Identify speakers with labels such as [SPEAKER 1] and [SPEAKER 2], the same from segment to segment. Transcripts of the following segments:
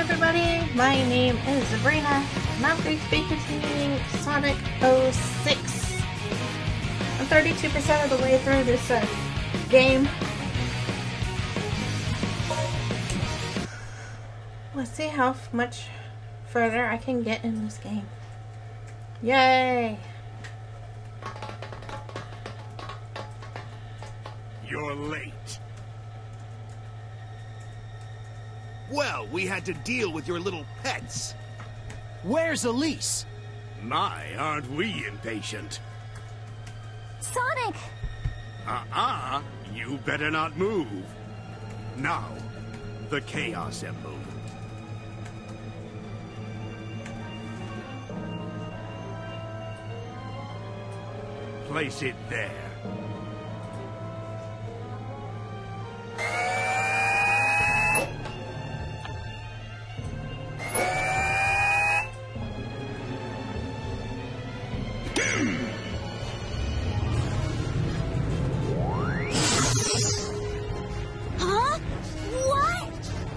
[SPEAKER 1] everybody, my name is Zebrina, and I'm going to be continuing Sonic 06. I'm 32% of the way through this game. Let's see how much further I can get in this game. Yay!
[SPEAKER 2] You're late. Well, we had to deal with your little pets.
[SPEAKER 3] Where's Elise?
[SPEAKER 2] My, aren't we impatient?
[SPEAKER 4] Sonic!
[SPEAKER 2] You better not move. Now, the Chaos Emerald. Place it there.
[SPEAKER 4] Huh? What?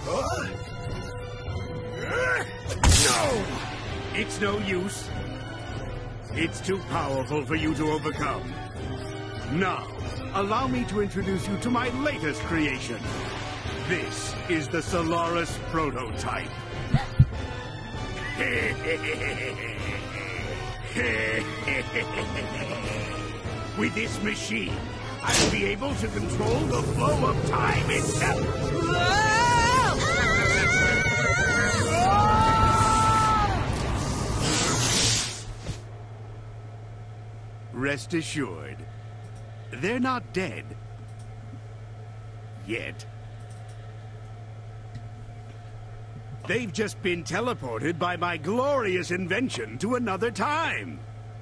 [SPEAKER 2] No! It's no use. It's too powerful for you to overcome. Now, allow me to introduce you to my latest creation. This is the Solaris prototype. With this machine, I'll be able to control the flow of time itself. Rest assured, they're not dead. Yet. They've just been teleported by my glorious invention to another time.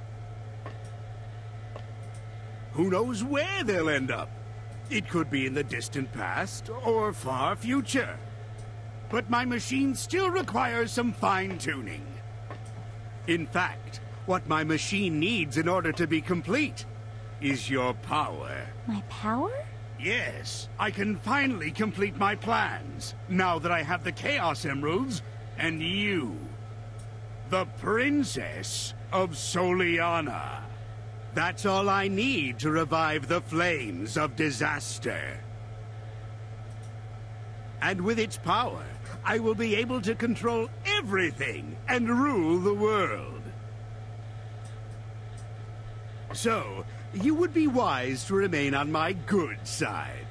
[SPEAKER 2] Who knows where they'll end up? It could be in the distant past or far future. But my machine still requires some fine-tuning. In fact, what my machine needs in order to be complete is your power.
[SPEAKER 4] My power?
[SPEAKER 2] Yes, I can finally complete my plans, now that I have the Chaos Emeralds and you. The Princess of Soliana. That's all I need to revive the flames of disaster. And with its power, I will be able to control everything and rule the world. So, you would be wise to remain on my good side.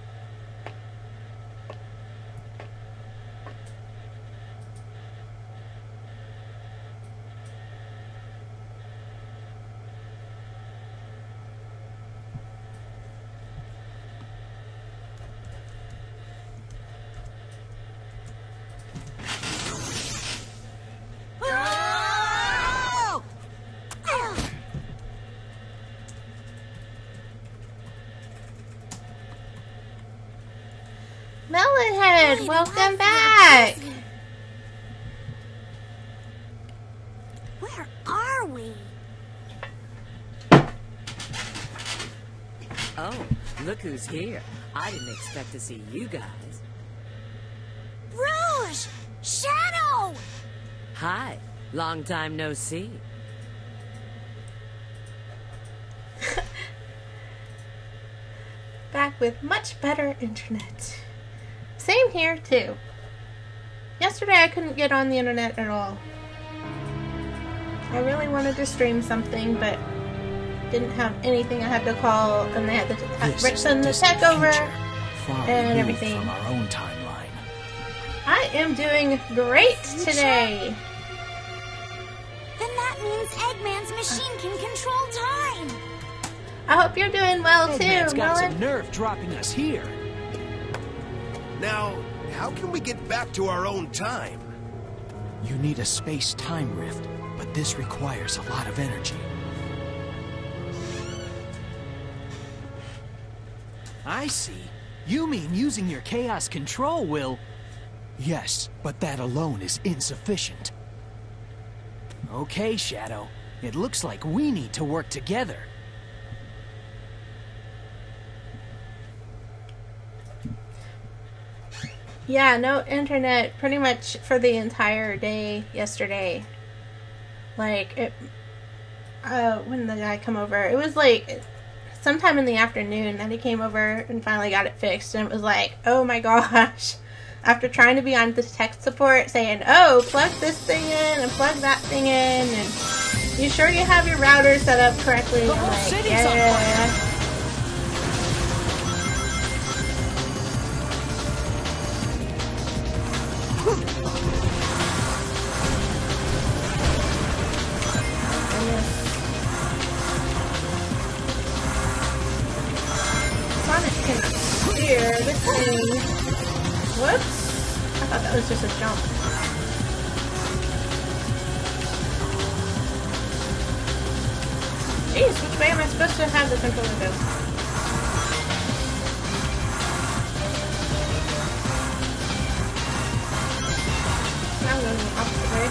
[SPEAKER 1] Melonhead, welcome back!
[SPEAKER 4] Where are we?
[SPEAKER 5] Oh, look who's here. I didn't expect to see you guys.
[SPEAKER 4] Rouge! Shadow!
[SPEAKER 5] Hi, long time no see.
[SPEAKER 1] Back with much better internet. Same here, too. Yesterday I couldn't get on the internet at all. I really wanted to stream something, but didn't have anything. I had to call, and they had to send the tech over, and everything.
[SPEAKER 3] From our own timeline.
[SPEAKER 1] I am doing great today.
[SPEAKER 4] Then that means Eggman's machine can control time!
[SPEAKER 1] I hope you're doing well,
[SPEAKER 3] Eggman's
[SPEAKER 1] too,
[SPEAKER 3] got some
[SPEAKER 1] Melon.
[SPEAKER 3] nerve dropping us here.
[SPEAKER 2] Now, how can we get back to our own time?
[SPEAKER 3] You need a space-time rift, but this requires a lot of energy. I see. You mean using your chaos control will... Yes, but that alone is insufficient. Okay, Shadow. It looks like we need to work together.
[SPEAKER 1] Yeah, no internet pretty much for the entire day yesterday. Like, when the guy come over, it was like sometime in the afternoon that he came over and finally got it fixed, and it was like, oh my gosh. After trying to be on the tech support saying, oh, plug this thing in and plug that thing in, and you sure you have your router set up correctly?
[SPEAKER 3] The
[SPEAKER 1] I'm
[SPEAKER 3] whole
[SPEAKER 1] like,
[SPEAKER 3] city's
[SPEAKER 1] yeah.
[SPEAKER 3] on fire.
[SPEAKER 1] Sonic can steer this thing. Whoops. I thought that was just a jump. Jeez, which way am I supposed to have the controller go? Now I'm going the opposite way.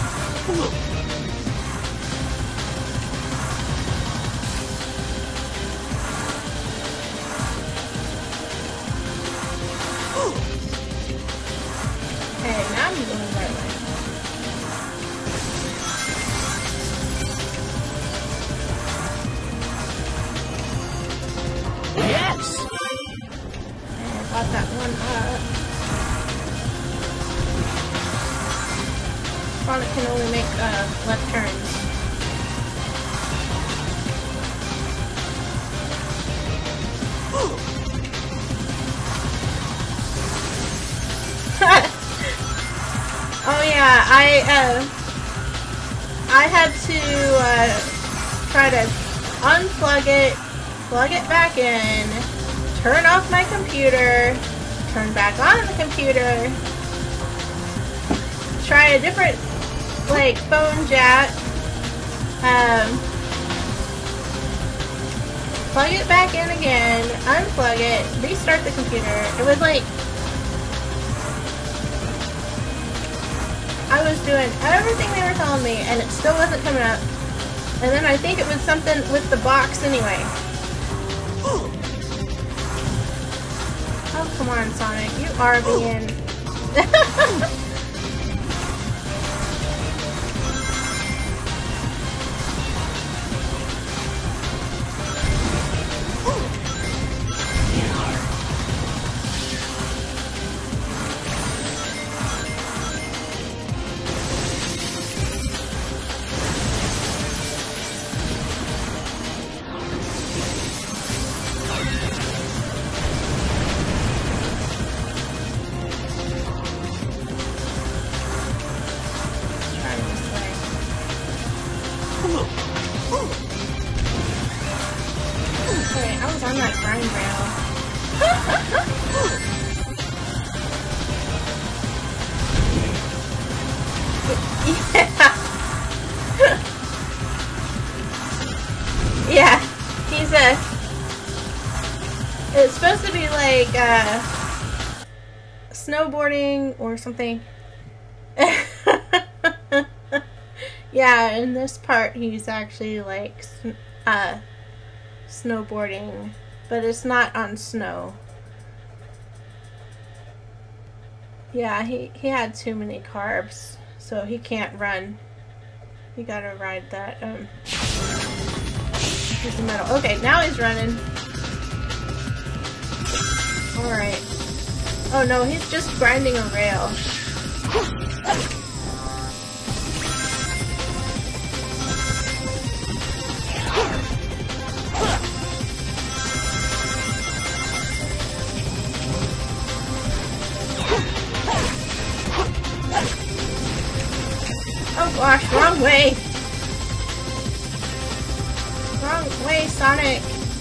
[SPEAKER 1] Okay, now I'm going the right way.
[SPEAKER 3] Yes!
[SPEAKER 1] And I got that one up. Sonic can only make left turns. Oh yeah, I had to try to unplug it, plug it back in, turn off my computer, turn back on the computer, try a different like phone jack, plug it back in again, unplug it, restart the computer. It was like I was doing everything they were telling me, and it still wasn't coming up. And then I think it was something with the box anyway. Oh, come on, Sonic. You are being... Okay, I was on that grind rail. Yeah. Yeah, he's it's supposed to be like snowboarding or something. Yeah, in this part he's actually like snowboarding, but it's not on snow. Yeah, he had too many carbs, so he can't run. You gotta ride that piece of metal. Okay, now he's running. Alright. Oh no, he's just grinding a rail. Oh gosh, wrong way! Wrong way, Sonic!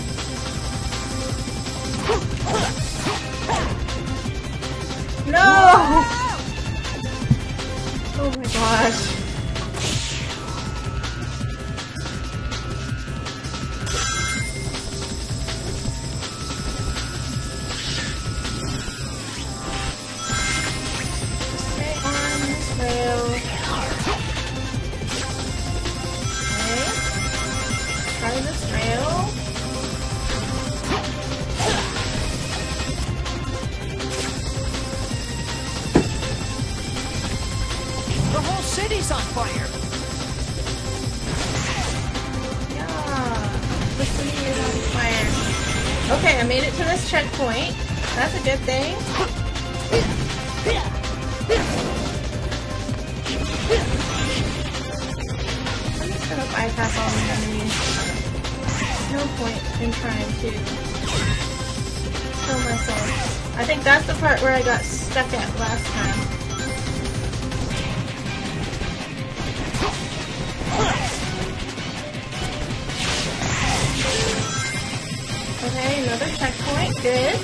[SPEAKER 1] No! Oh my gosh. Stay on this rail. Okay. Try this rail. made it to this checkpoint. That's a good thing. I'm just gonna bypass all the enemies. No point in trying to kill myself. I think that's the part where I got stuck at last time. Okay, another checkpoint. Good.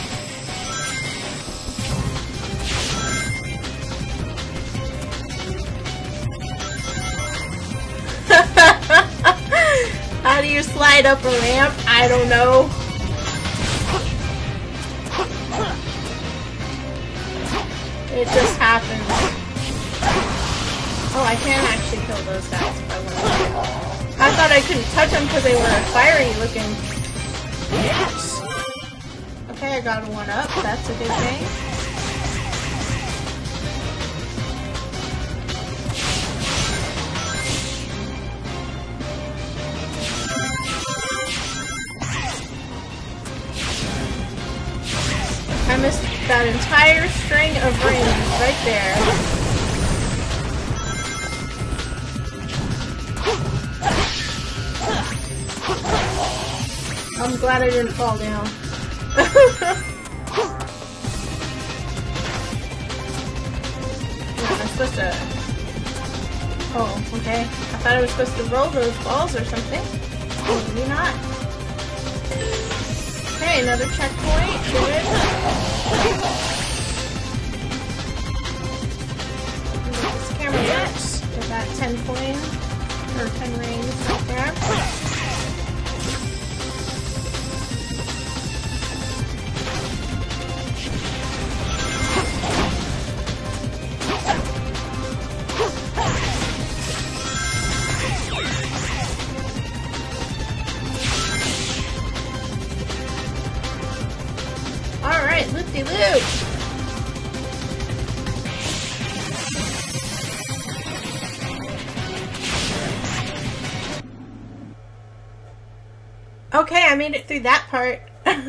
[SPEAKER 1] How do you slide up a ramp? I don't know. It just happens. Oh, I can actually kill those guys if I want to. I thought I couldn't touch them because they were fiery looking.
[SPEAKER 3] Yes!
[SPEAKER 1] Okay, I got a 1-up. That's a good thing. I missed that entire string of rings right there. I'm glad I didn't fall down. Yeah, I'm supposed to... Oh, okay. I thought I was supposed to roll those balls or something. Maybe not. Okay, another checkpoint. Good. Get this camera back. Get that 10 coin, or 10 rings right there. Alright, loop-de-loop! Okay, I made it through that part.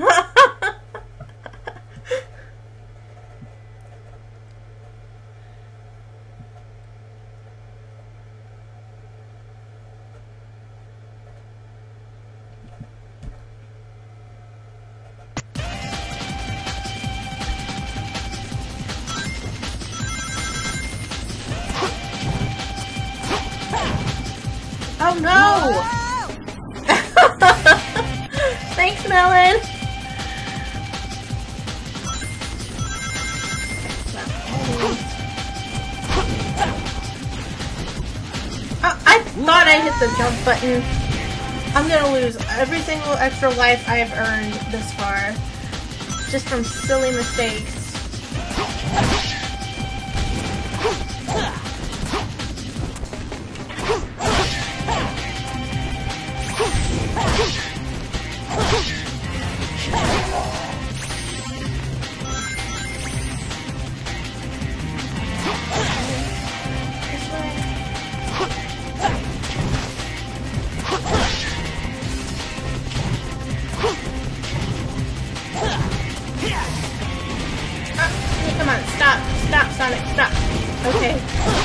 [SPEAKER 1] Oh no! Thanks, Melon! Oh, I thought I hit the jump button. I'm gonna lose every single extra life I've earned this far. Just from silly mistakes. Come on, stop, stop, Sonic, stop. Okay.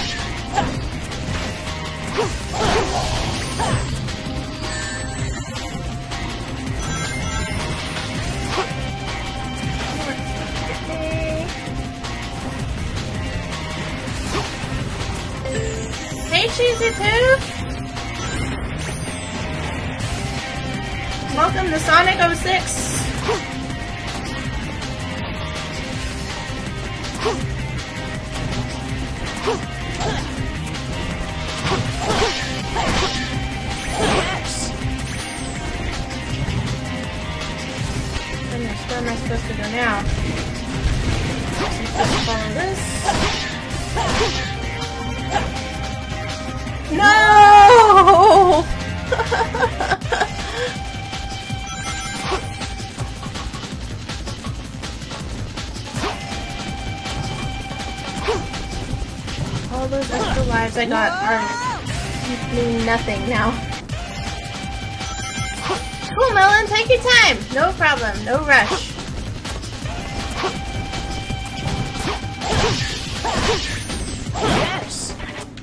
[SPEAKER 1] Hey, Cheesy Poo! Welcome to Sonic 06. Goodness, where am I supposed to go now? I'm supposed to follow this. No! All those extra lives I got are mean nothing now. Cool, Melon, take your time. No problem, no rush.
[SPEAKER 3] Yes!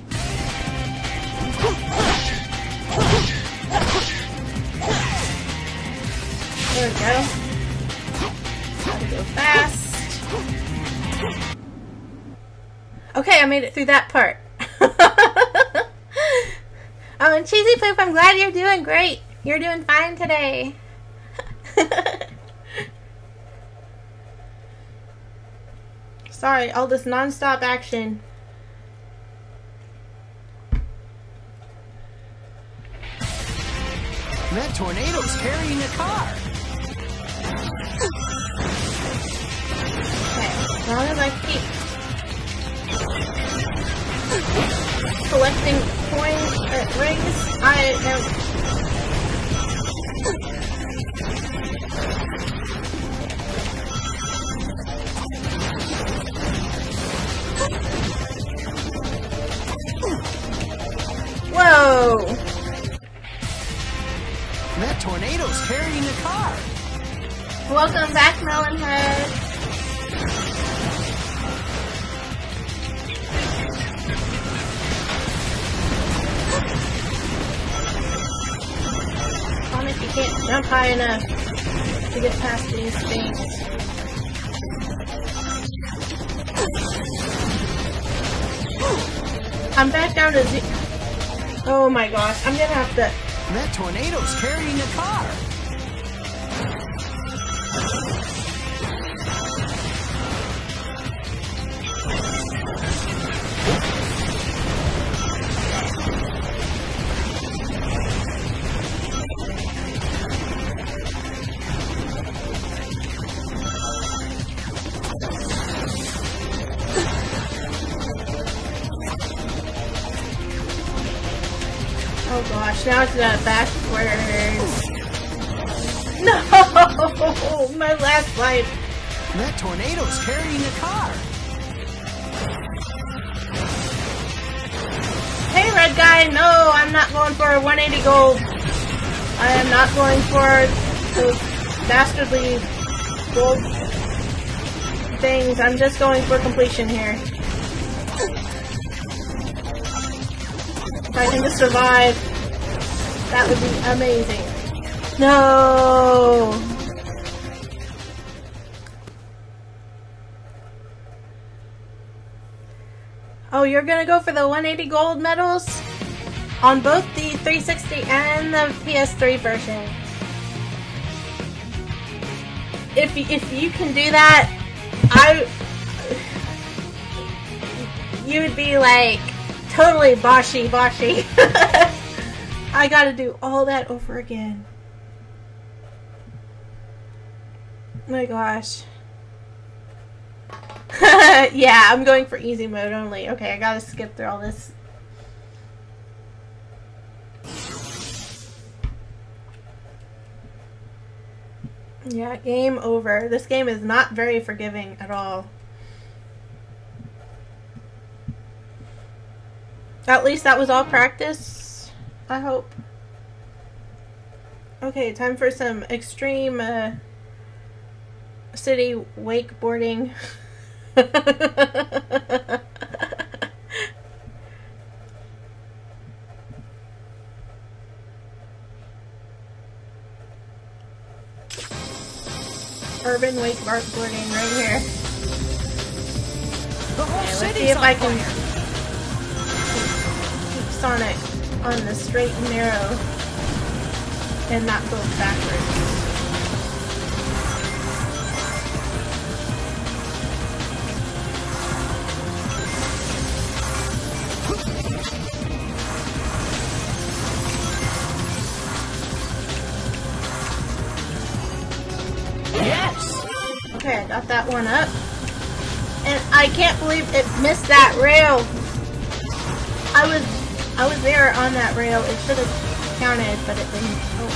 [SPEAKER 1] There we go. Gotta go fast. Okay, I made it through that part. Oh, and Cheesy Poop, I'm glad you're doing great. You're doing fine today. Sorry, all this non-stop action.
[SPEAKER 3] That tornado's carrying a car.
[SPEAKER 1] Okay, as long as I keep collecting coins or rings, I am... Whoa!
[SPEAKER 3] That tornado's carrying a car.
[SPEAKER 1] Welcome back, Melonhead. Sonic, you can't jump high enough to get past these things. I'm back down to zero. Oh my gosh, I'm gonna have to...
[SPEAKER 3] That tornado's carrying a car.
[SPEAKER 1] Oh gosh, now it's backwards. No! My last life.
[SPEAKER 3] That tornado's carrying a car.
[SPEAKER 1] Hey, red guy, no, I'm not going for a 180 gold. I am not going for those dastardly gold things. I'm just going for completion here. If I can just survive, that would be amazing. No! Oh, you're gonna go for the 180 gold medals? On both the 360 and the PS3 version. If you can do that, you would be like totally boshy. I gotta do all that over again. My gosh. Yeah, I'm going for easy mode only. Okay, I gotta skip through all this. Yeah, game over. This game is not very forgiving at all. At least that was all practice, I hope. Okay, time for some extreme city wakeboarding. Urban wakeboarding right here.
[SPEAKER 3] The whole
[SPEAKER 1] Okay, let's
[SPEAKER 3] city's
[SPEAKER 1] see if
[SPEAKER 3] on
[SPEAKER 1] I can
[SPEAKER 3] fire.
[SPEAKER 1] keep Sonic on the straight and narrow and not go backwards.
[SPEAKER 3] Yes!
[SPEAKER 1] Okay, I got that one up. And I can't believe it missed that rail. I was there on that rail. It should have counted, but it didn't. Oh.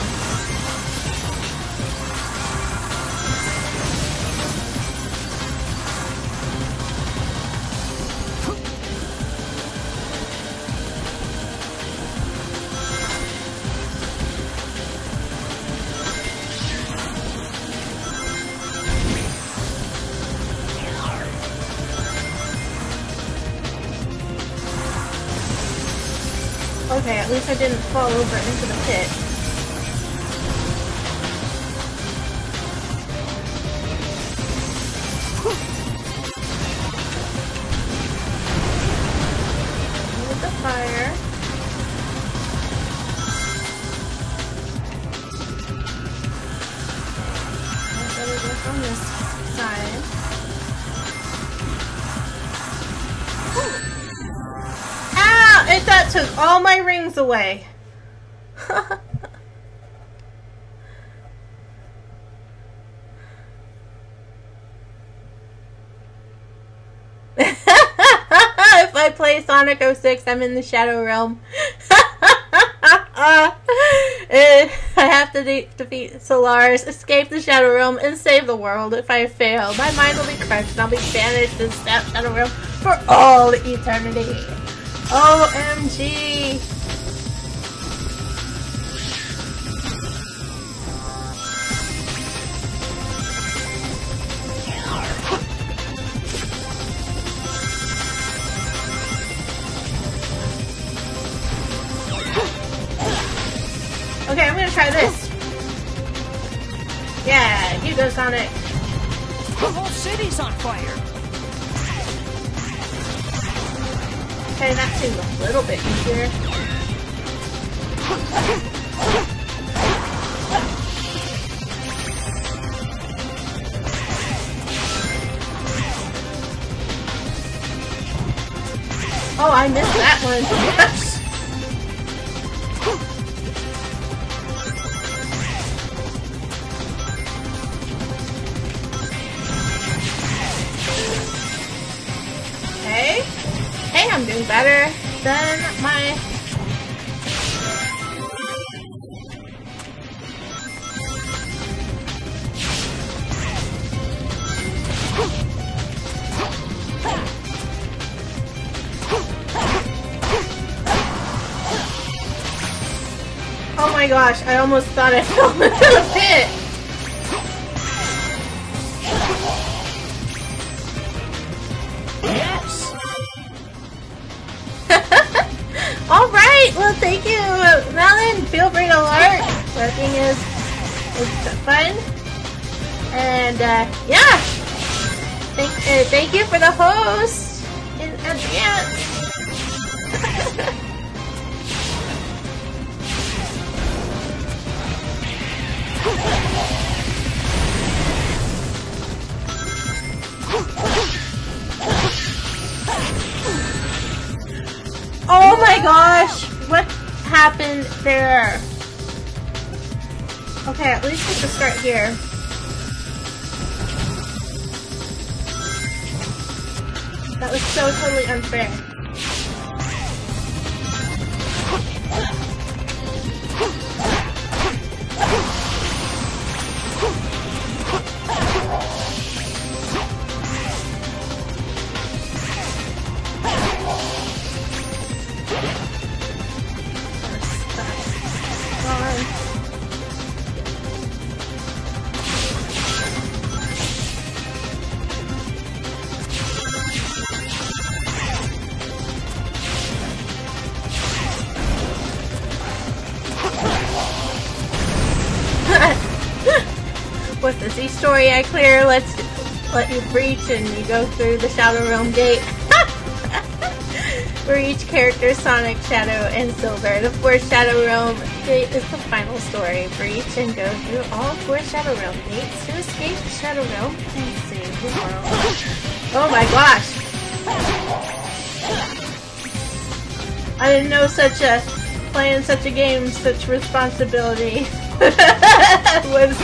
[SPEAKER 1] Okay, at least I didn't fall over into the pit. With the fire. I better go on this side. Ow! That took all my rings away. If I play Sonic 06, I'm in the Shadow Realm. I have to defeat Solaris, escape the Shadow Realm, and save the world. If I fail, my mind will be crushed and I'll be banished to the Shadow Realm for all eternity. OMG! Okay, I'm gonna try this. Yeah, you go, Sonic.
[SPEAKER 3] The whole city's on fire.
[SPEAKER 1] Okay, that seems a little bit easier. Oh, I missed that one. Yes. Okay. Hey, I'm doing better than my... Oh my gosh, I almost thought I fell into the pit!
[SPEAKER 3] Yes.
[SPEAKER 1] Alright, well thank you, Melon. Feel free to lurk. Lurking is fun. And yeah. Thank you for the host in advance. Oh my gosh! What happened there? Okay, at least we can start here. That was so totally unfair. With the Z story I clear, let you breach and you go through the Shadow Realm gate. For each character, Sonic, Shadow, and Silver. The fourth Shadow Realm gate is the final story. Breach and go through all four Shadow Realm gates to escape the Shadow Realm and save the world. Oh my gosh! I didn't know playing such a game, such responsibility was.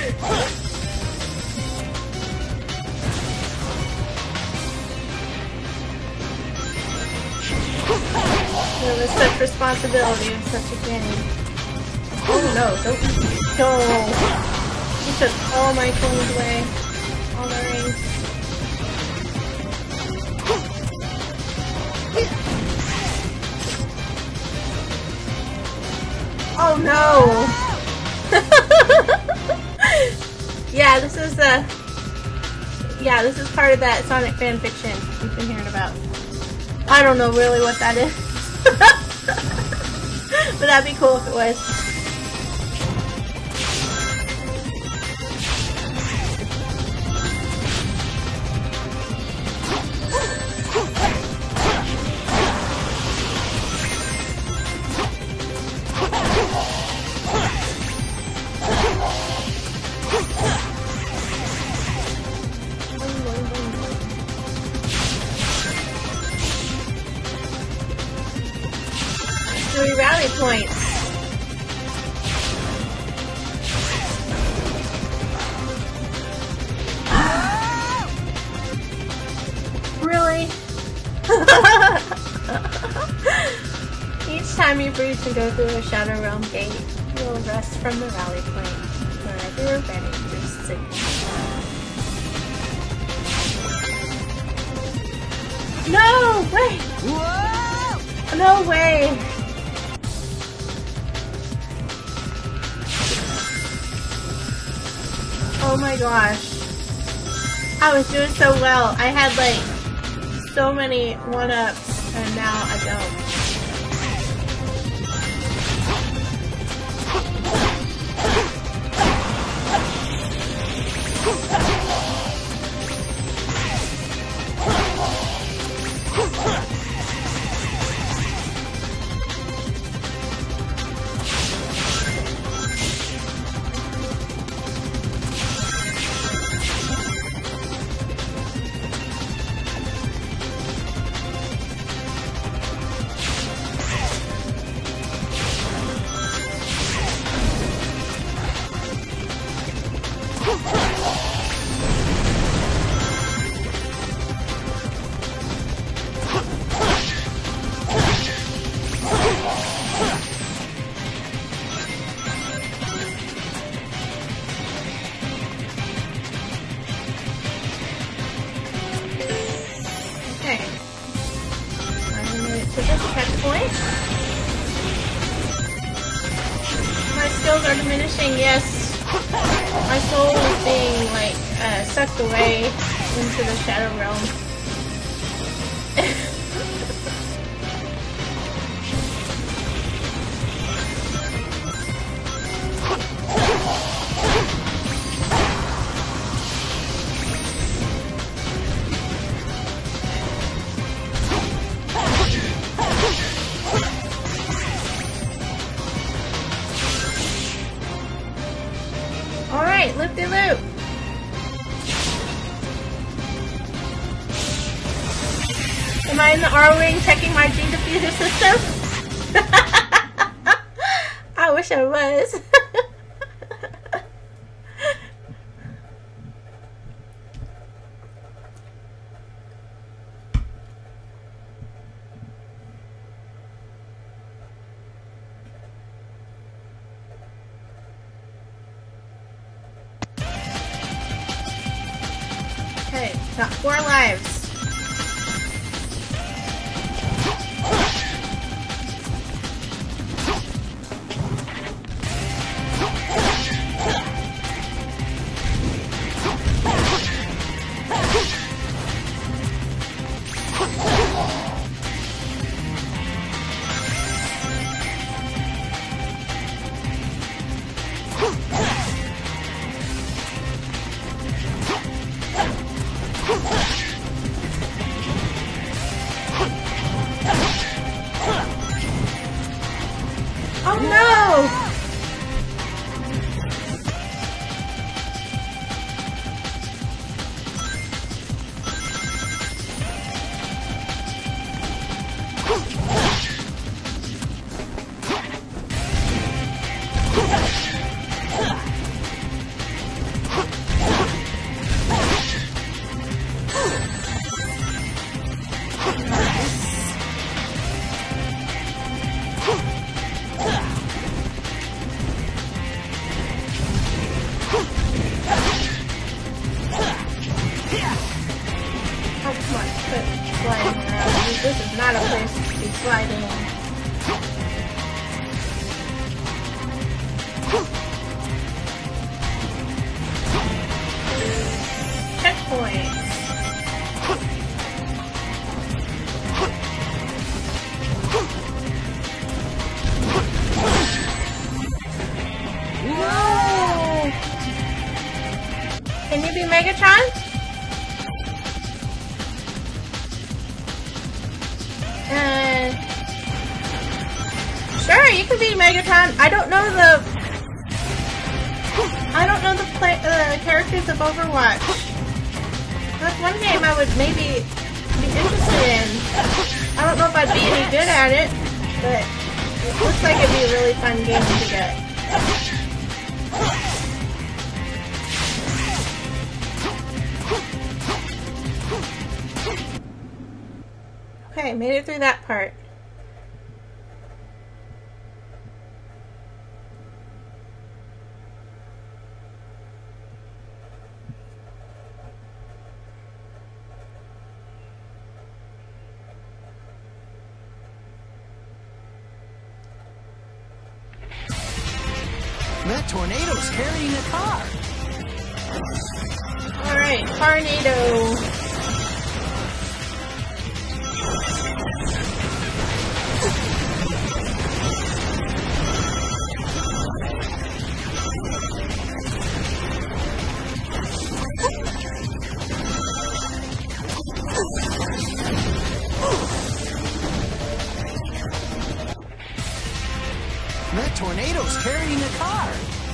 [SPEAKER 1] There was such responsibility in such a game. Oh no, don't go. You took all my coins away. All my rings. Oh no! Yeah, this is part of that Sonic fanfiction you've been hearing about. I don't know really what that is. But that'd be cool if it was. Rally points. Really? Each time you breathe to go through a Shadow Realm gate, you will rest from the rally point. Whenever you're ready, just signal. No! Wait! Whoa! No way! Oh my gosh. I was doing so well. I had like so many 1-ups and now I don't. Yes, my soul is being like sucked away into the Shadow Realm. Loop-de-loop! Am I in the R-Wing checking my G diffuser system? I wish I was. Okay, got 4 lives. Oh no! This is not a place to be sliding in. Checkpoint. Can you be Megatron? Sure, you can be Megatron. I don't know the characters of Overwatch. That's one game I would maybe be interested in. I don't know if I'd be any good at it, but it looks like it'd be a really fun game to get. Okay, made it through that part.
[SPEAKER 3] That tornado's carrying a car.
[SPEAKER 1] Alright, tornado.
[SPEAKER 3] That tornado's carrying a car.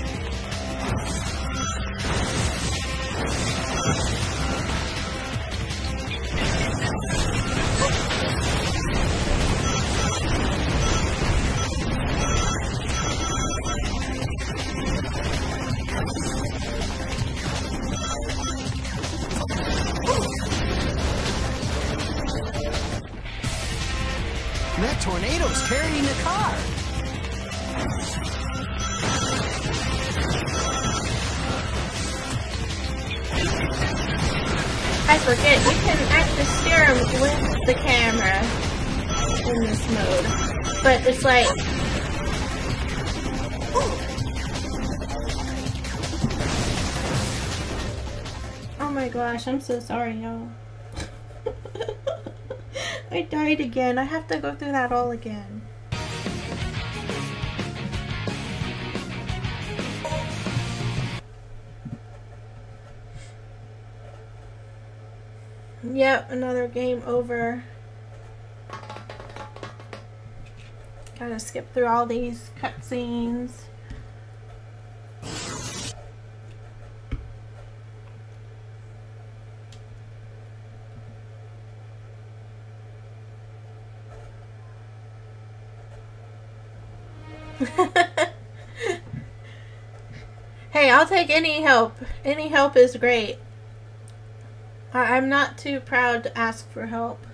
[SPEAKER 3] That tornado's carrying a car.
[SPEAKER 1] I forget, you can actually steer them with the camera in this mode. But it's like... Oh my gosh, I'm so sorry, y'all. I died again. I have to go through that all again. Yep, another game over. Gotta skip through all these cutscenes. Hey, I'll take any help. Any help is great. I'm not too proud to ask for help.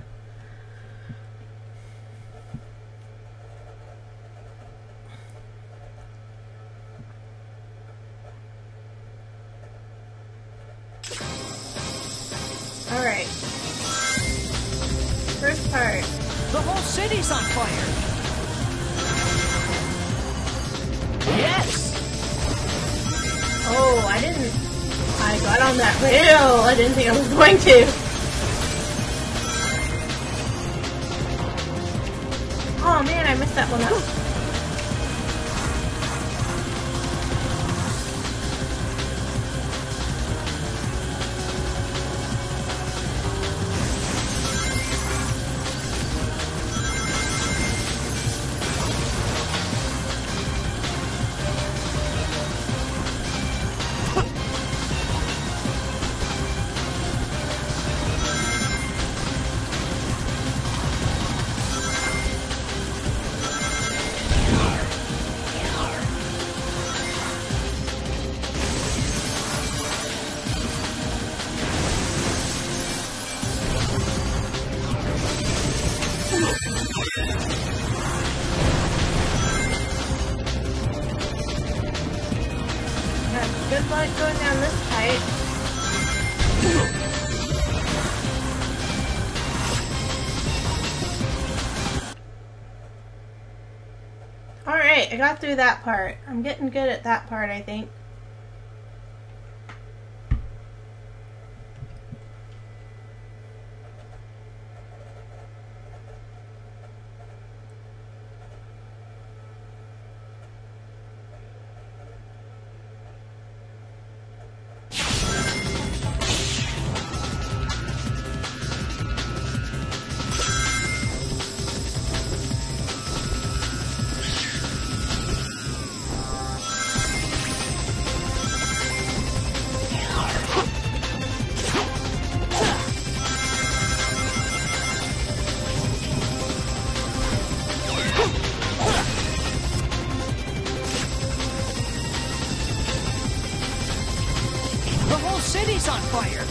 [SPEAKER 1] Alright. First part.
[SPEAKER 3] The whole city's on fire. Yes!
[SPEAKER 1] Oh, I got on that rail. I didn't think I was going to. Oh man, I messed that one up. Good luck going down this pipe. Alright, I got through that part. I'm getting good at that part, I think.
[SPEAKER 5] here.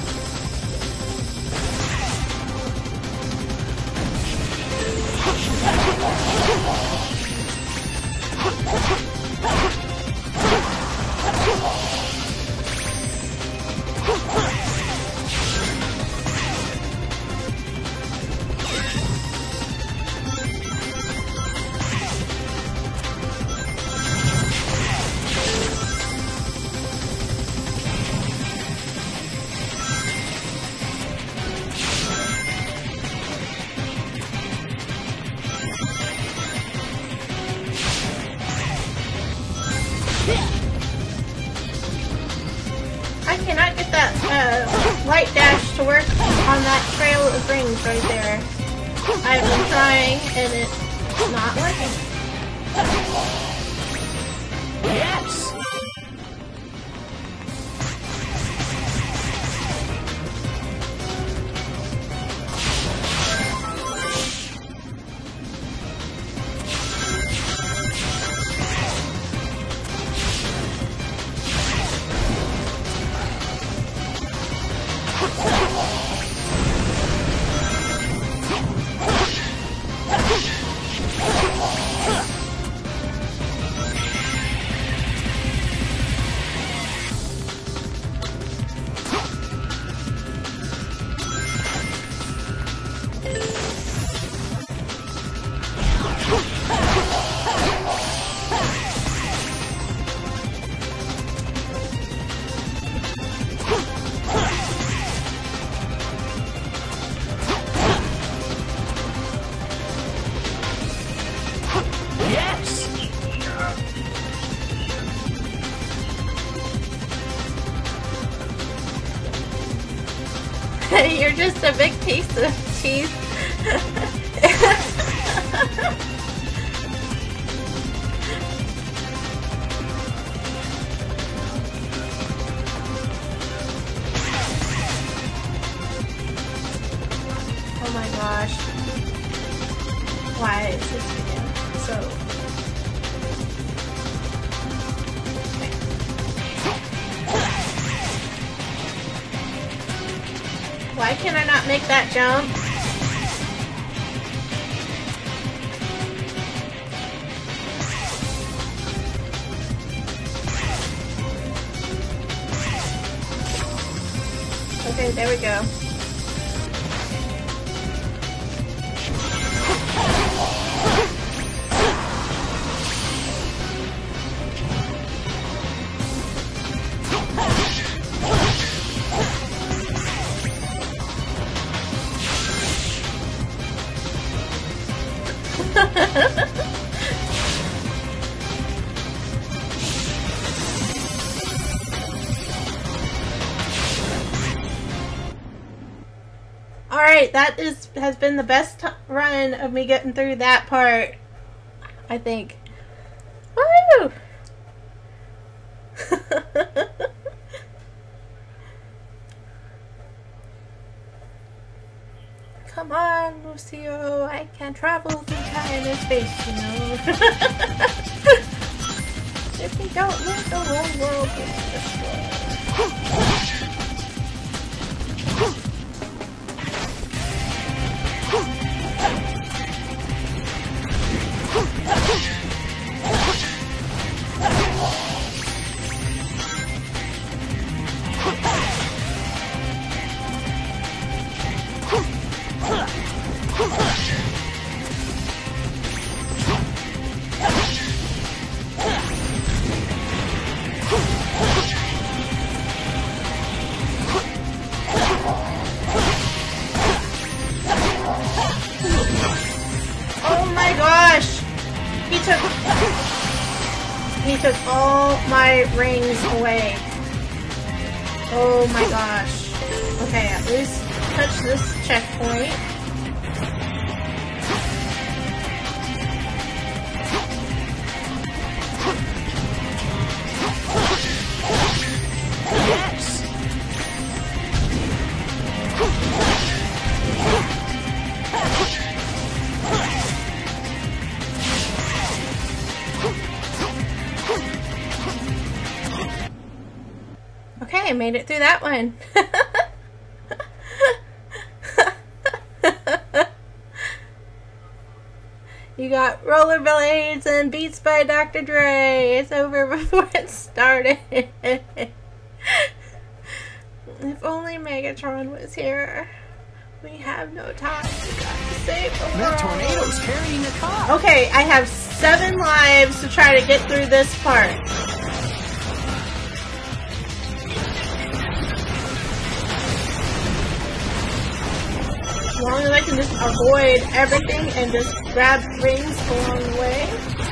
[SPEAKER 1] I cannot get that light dash to work on that trail of rings right there. I've been trying and it's not working.
[SPEAKER 3] Yes!
[SPEAKER 1] You're just a big piece of cheese. Oh my gosh. Why is this again so... Why can I not make that jump? Okay, there we go. Alright, that has been the best run of me getting through that part, I think. Woo! Come on, Lucio, I can travel through time and space, you know. If we don't live, the whole world is destroyed. He took all my rings away. Oh my gosh. Okay, at least touch this checkpoint.
[SPEAKER 3] Yes!
[SPEAKER 1] Okay, I made it through that one. You got rollerblades and Beats by Dr. Dre. It's over before it started. If only Megatron was here. We have no time. We got to save the world.
[SPEAKER 3] That tornado's carrying a car.
[SPEAKER 1] Okay, I have 7 lives to try to get through this part. As long as I can just avoid everything and just grab rings along the way.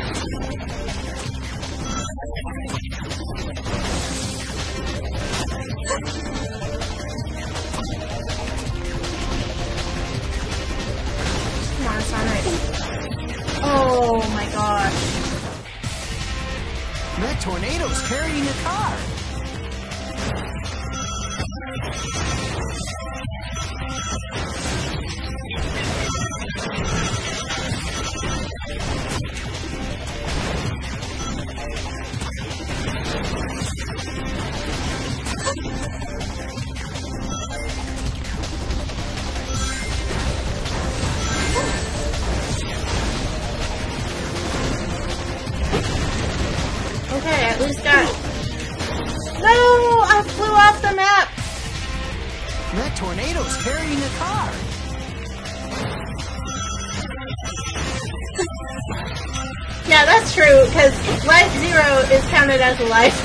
[SPEAKER 1] Come on, Sonic. Oh my gosh.
[SPEAKER 3] That tornado's carrying a car.
[SPEAKER 1] Okay, at least got... No! I flew off the map!
[SPEAKER 3] That tornado's carrying a car.
[SPEAKER 1] Yeah, that's true, because life 0 is counted as a life.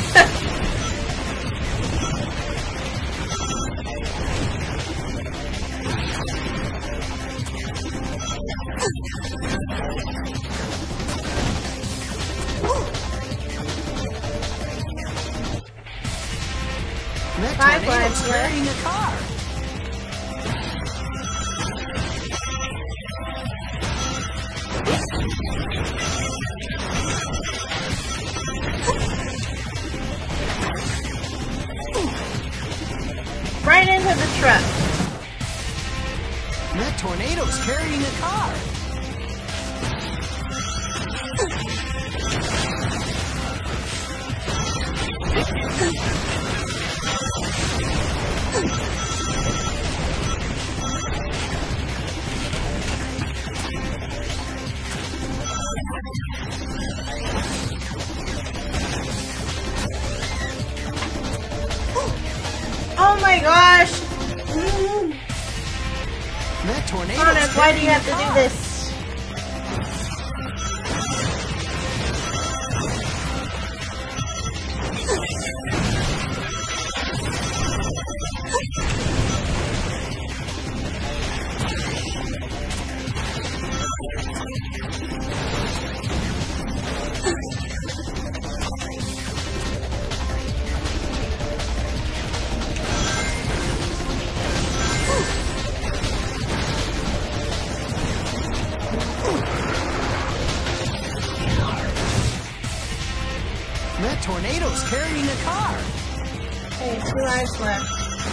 [SPEAKER 3] That
[SPEAKER 1] 5
[SPEAKER 3] tornado's
[SPEAKER 1] lives
[SPEAKER 3] carrying
[SPEAKER 1] left.
[SPEAKER 3] a car.
[SPEAKER 1] Right into the truck.
[SPEAKER 3] That tornado's carrying a car.
[SPEAKER 1] Oh my gosh!
[SPEAKER 3] That tornado's
[SPEAKER 1] Sonic, why do you
[SPEAKER 3] carrying
[SPEAKER 1] have
[SPEAKER 3] a
[SPEAKER 1] to do
[SPEAKER 3] car.
[SPEAKER 1] this?
[SPEAKER 3] That tornado's carrying a car.
[SPEAKER 1] Okay, 2 lives left.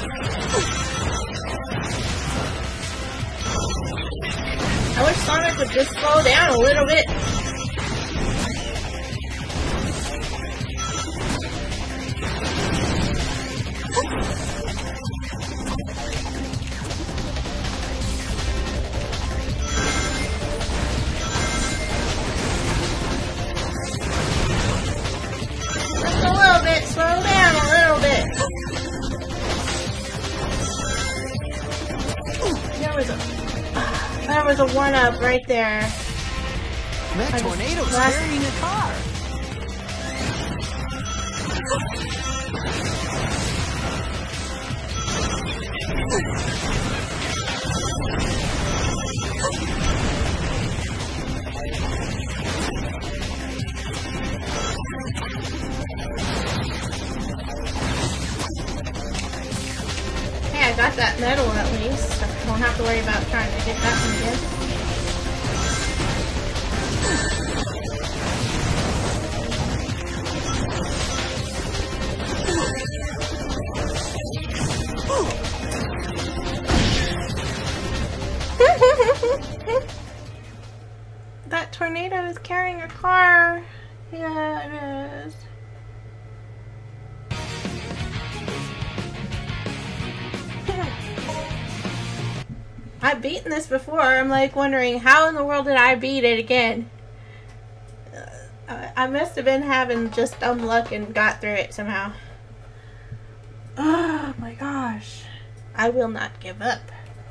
[SPEAKER 1] I wish Sonic would just slow down a little bit. Just a little bit, slow down a little bit. There was a 1-up right there.
[SPEAKER 3] That
[SPEAKER 1] just
[SPEAKER 3] tornado's
[SPEAKER 1] lost-
[SPEAKER 3] carrying a car.
[SPEAKER 1] Hey, I got that medal at least. I won't have to worry about trying to get that one again. That tornado is carrying a car. Yeah, it is. I've beaten this before. I'm like wondering how in the world did I beat it again? I must have been having just dumb luck and got through it somehow. Oh my gosh. I will not give up.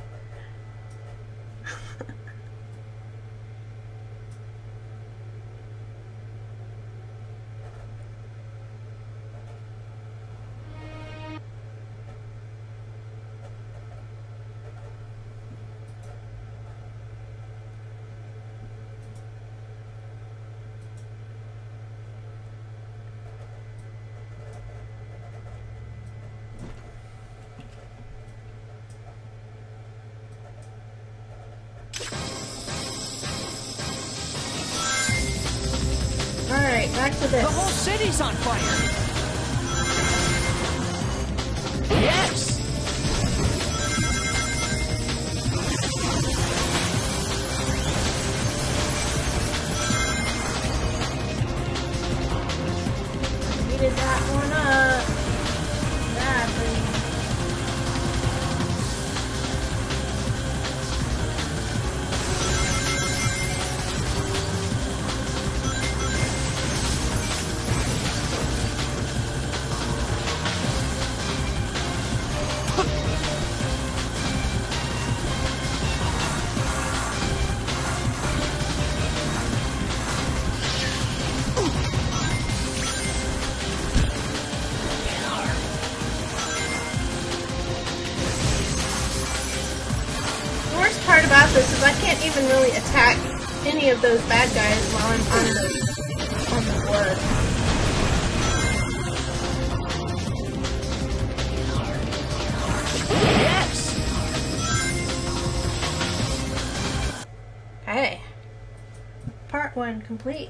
[SPEAKER 1] Alright, back to this.
[SPEAKER 3] The whole city's on fire! Yes!
[SPEAKER 1] Heated that one up. Badly. Part about this is I can't even really attack any of those bad guys while I'm on the board.
[SPEAKER 3] Yes!
[SPEAKER 1] Okay. Part 1 complete.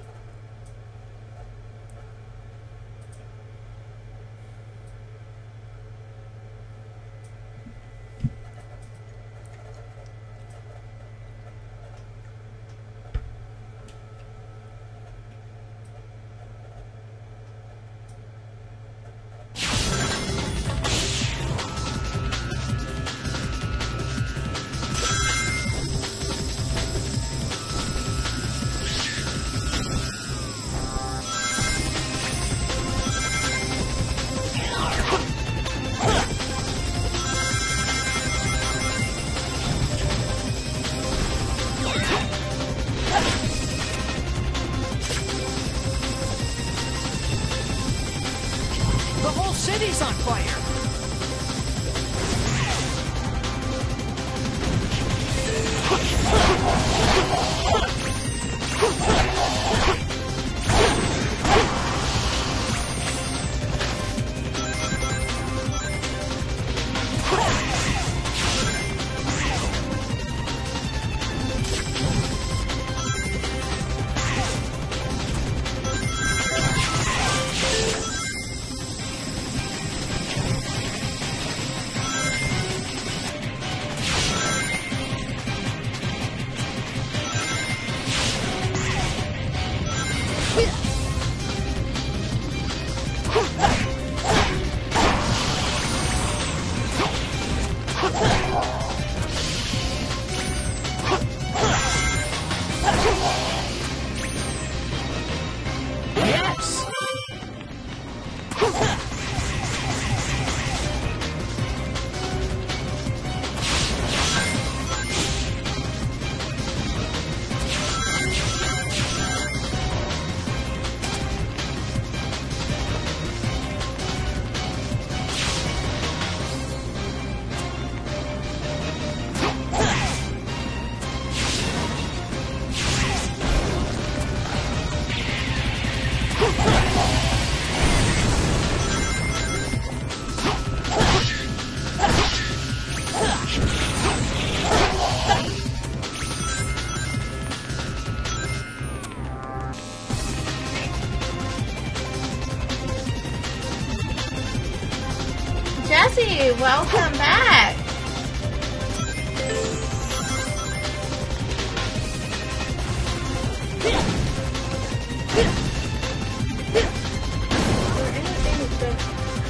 [SPEAKER 3] The whole city's on fire!
[SPEAKER 1] Jesse, welcome back.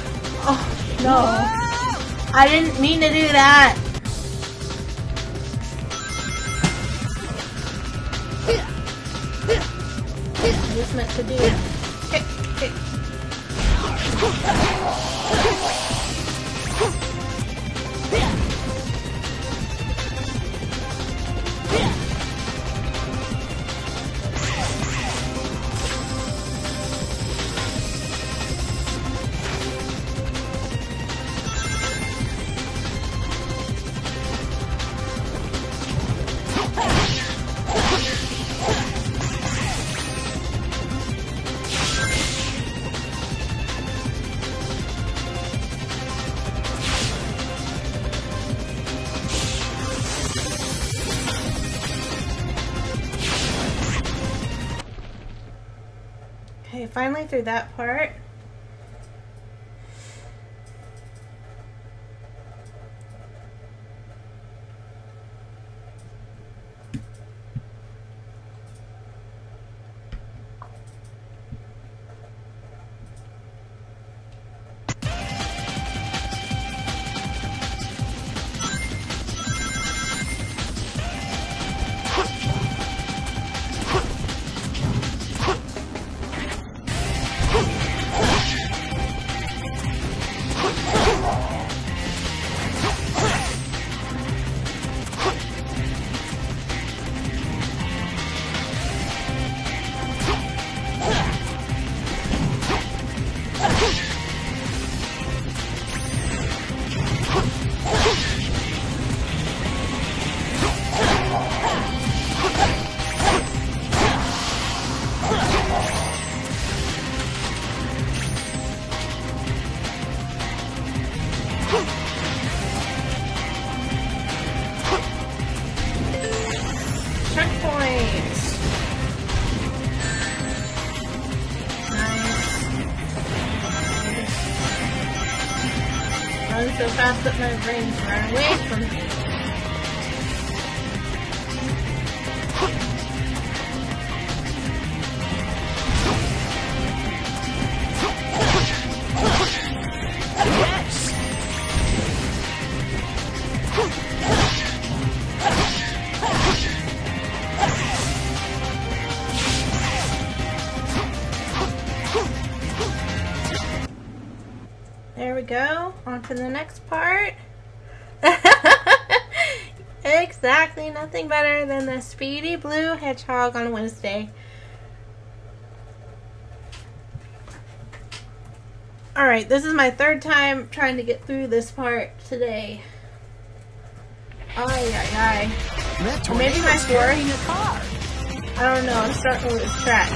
[SPEAKER 1] Oh, no. I didn't mean to do that. meant to do. Kick, kick. Okay, finally through that part. So fast that my brains run away from me.
[SPEAKER 3] Yes!
[SPEAKER 1] There we go. On to the next part. Exactly, nothing better than the speedy blue hedgehog on Wednesday. Alright, this is my third time trying to get through this part today. Ay, ay, ay. Or maybe my fourth. I don't know, I'm starting to lose track.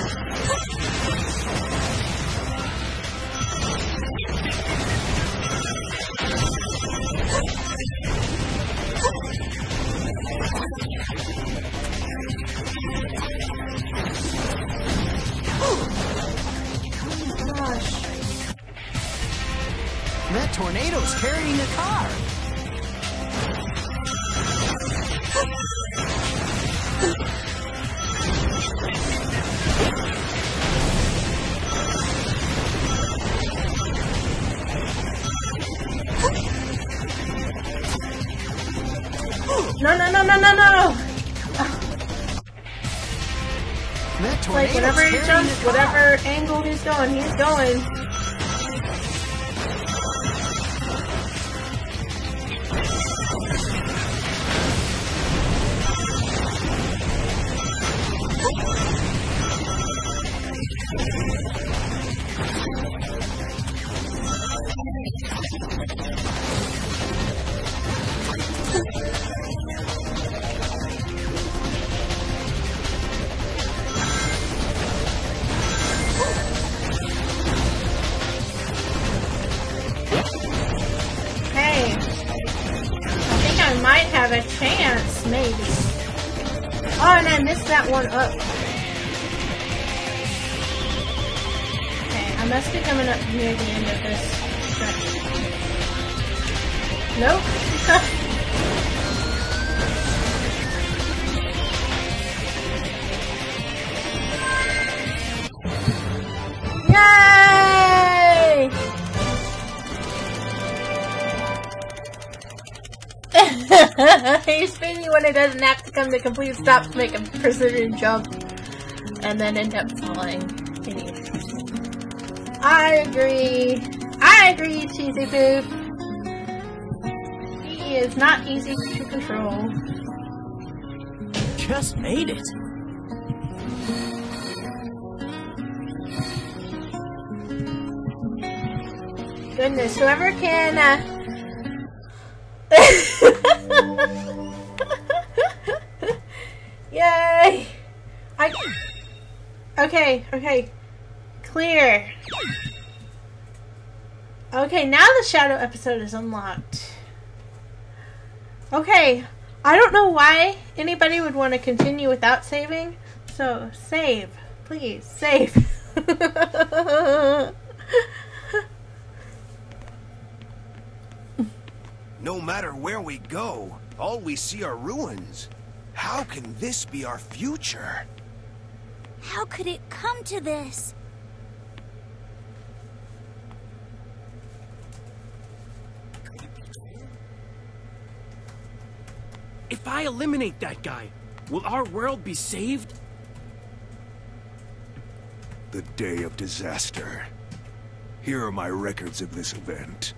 [SPEAKER 3] That tornado's carrying a car.
[SPEAKER 1] No, no, no, no, no, no! Like, whenever he jumps, whatever angle he's going, he's going. Might have a chance, maybe. Oh, and I missed that one up. Okay, I must be coming up near the end of this stretch. Nope. Yay! He's speedy when it doesn't have to come to complete stop to make a precision jump and then end up falling. I agree. I agree, Cheesy Poof. He is not easy to control.
[SPEAKER 3] Just made it.
[SPEAKER 1] Goodness, whoever can, Yay! Okay. Clear. Okay, now the shadow episode is unlocked. Okay, I don't know why anybody would want to continue without saving, so save. Please, save.
[SPEAKER 6] No matter where we go, all we see are ruins. How can this be our future?
[SPEAKER 4] How could it come to this?
[SPEAKER 7] If I eliminate that guy, will our world be saved?
[SPEAKER 6] The day of disaster. Here are my records of this event.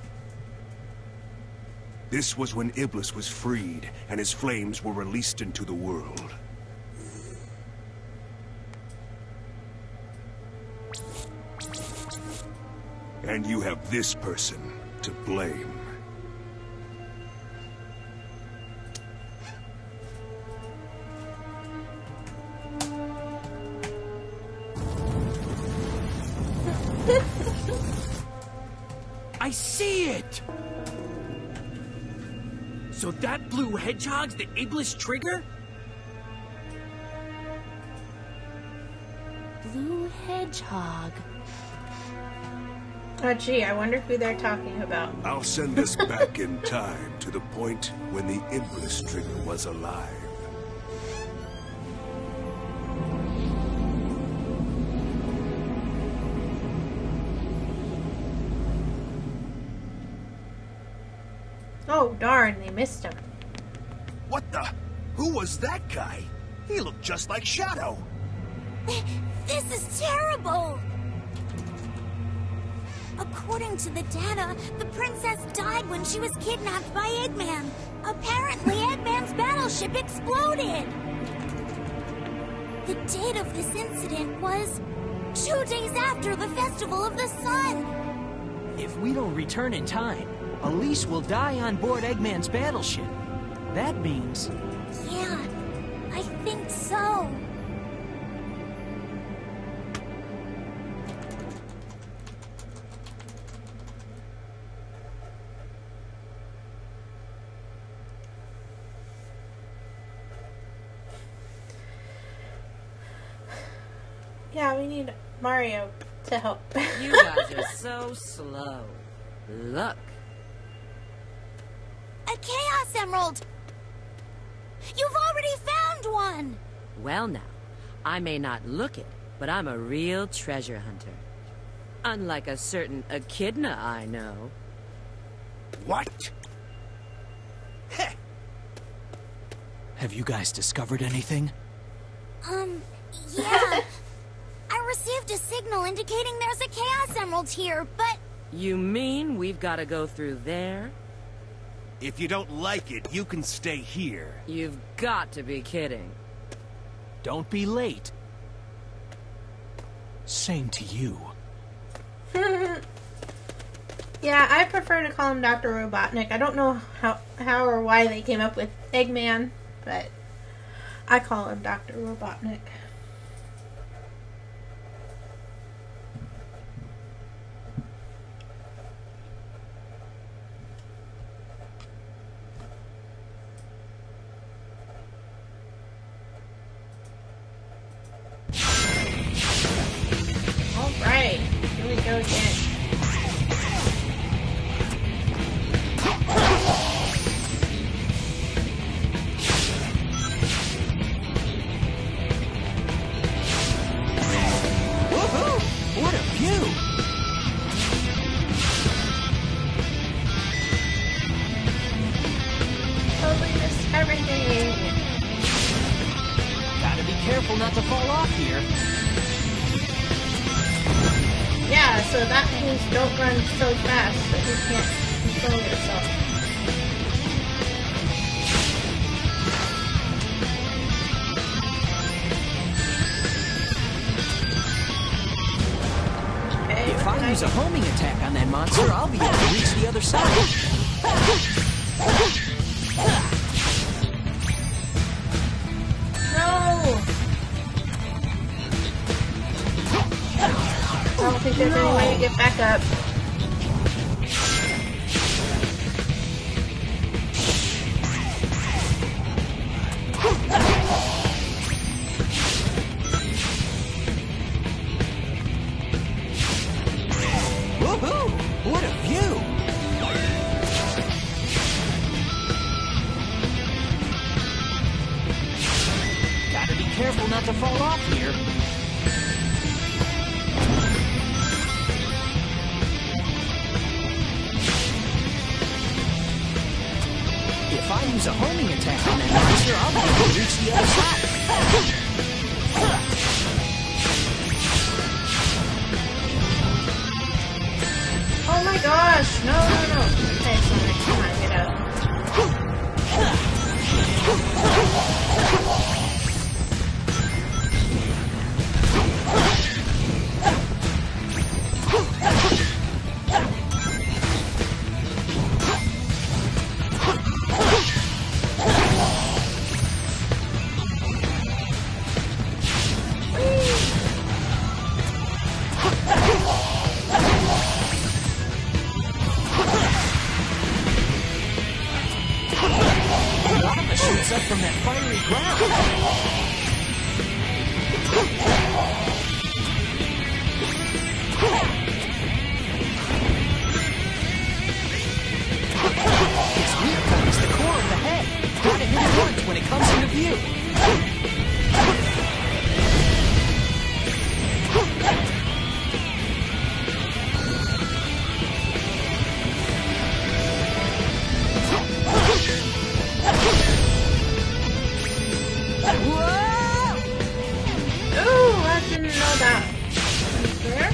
[SPEAKER 6] This was when Iblis was freed, and his flames were released into the world. And you have this person to blame.
[SPEAKER 7] I see it! So that blue hedgehog's the Iblis trigger?
[SPEAKER 4] Blue hedgehog.
[SPEAKER 1] Oh gee, I wonder who they're talking about.
[SPEAKER 6] I'll send us back in time to the point when the Iblis trigger was alive.
[SPEAKER 1] Oh darn, they missed him.
[SPEAKER 6] What the? Who was that guy? He looked just like Shadow.
[SPEAKER 4] This is terrible! According to the data, the princess died when she was kidnapped by Eggman. Apparently, Eggman's battleship exploded! The date of this incident was 2 days after the Festival of the Sun!
[SPEAKER 3] If we don't return in time, Elise will die on board Eggman's battleship. That means...
[SPEAKER 4] Yeah, I think so.
[SPEAKER 1] Yeah, we need Mario to help.
[SPEAKER 5] You guys are so slow. Look.
[SPEAKER 4] A Chaos Emerald! You've already found one!
[SPEAKER 5] Well now, I may not look it, but I'm a real treasure hunter. Unlike a certain echidna I know.
[SPEAKER 6] What? Heh.
[SPEAKER 3] Have you guys discovered anything?
[SPEAKER 4] Yeah. I received a signal indicating there's a Chaos Emerald here, but...
[SPEAKER 5] You mean we've got to go through there?
[SPEAKER 6] If you don't like it, you can stay here.
[SPEAKER 5] You've got to be kidding.
[SPEAKER 3] Don't be late. Same to you.
[SPEAKER 1] Yeah, I prefer to call him Dr. Robotnik. I don't know how or why they came up with Eggman, but I call him Dr. Robotnik. Alright, here we go again.
[SPEAKER 3] Woohoo! What a view!
[SPEAKER 1] Totally missed everything.
[SPEAKER 3] Gotta be careful not to fall off here.
[SPEAKER 1] Yeah, so that means don't run so fast that you can't control yourself. Okay,
[SPEAKER 3] If I use a homing attack on that monster, I'll be able to reach the other side.
[SPEAKER 1] No! I don't think there's any way to get back up.
[SPEAKER 3] Woohoo! What a view! Gotta be careful not to fall off here. If I use a homing attack on that monster, I'll be able to reach the other side.
[SPEAKER 1] Oh my gosh! No, no, no! Okay, Sonic, come on, get out.
[SPEAKER 3] Lava shoots up from that fiery ground. Its weak point is the core of the head. Gotta hit it once when it comes into view. Whoa!
[SPEAKER 1] Ooh, I didn't know that. Is there?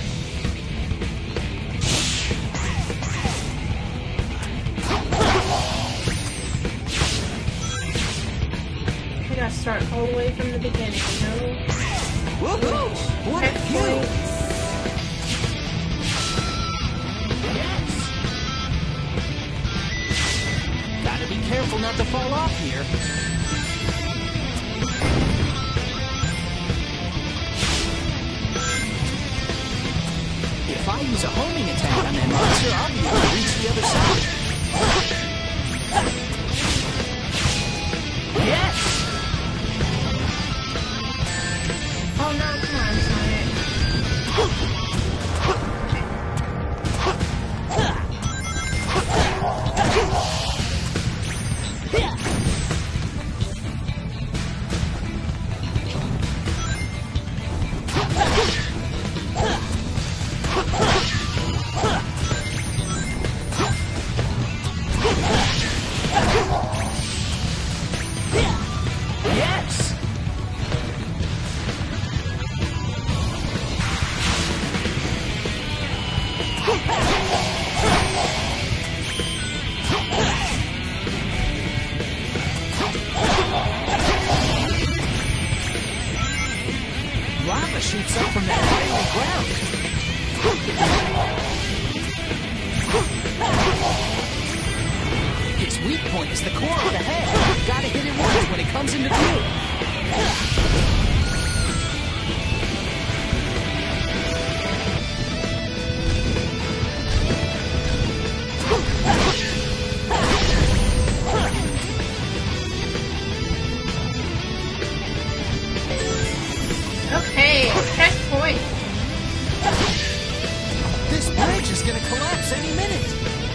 [SPEAKER 1] I gotta start all the way from the beginning, you know?
[SPEAKER 3] Woohoo! What a view!
[SPEAKER 1] Checkpoints.
[SPEAKER 3] Gotta be careful not to fall off here. If I use a homing attack on that monster, I'll be able to reach the other side. Yes!
[SPEAKER 1] Oh no, come on, Sonic.
[SPEAKER 3] Yes! Lava shoots up from that fiery ground. Its weak point is the core of the head. Gotta hit it once when it comes into view.
[SPEAKER 1] Okay, checkpoint.
[SPEAKER 3] This bridge is gonna collapse any minute.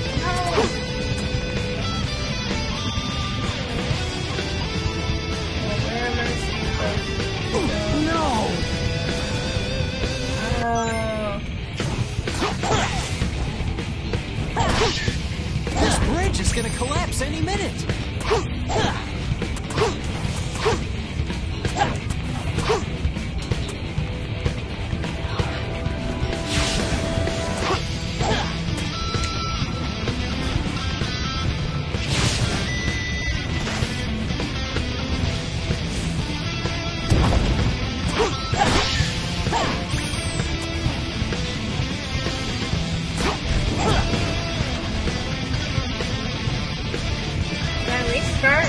[SPEAKER 1] No. start.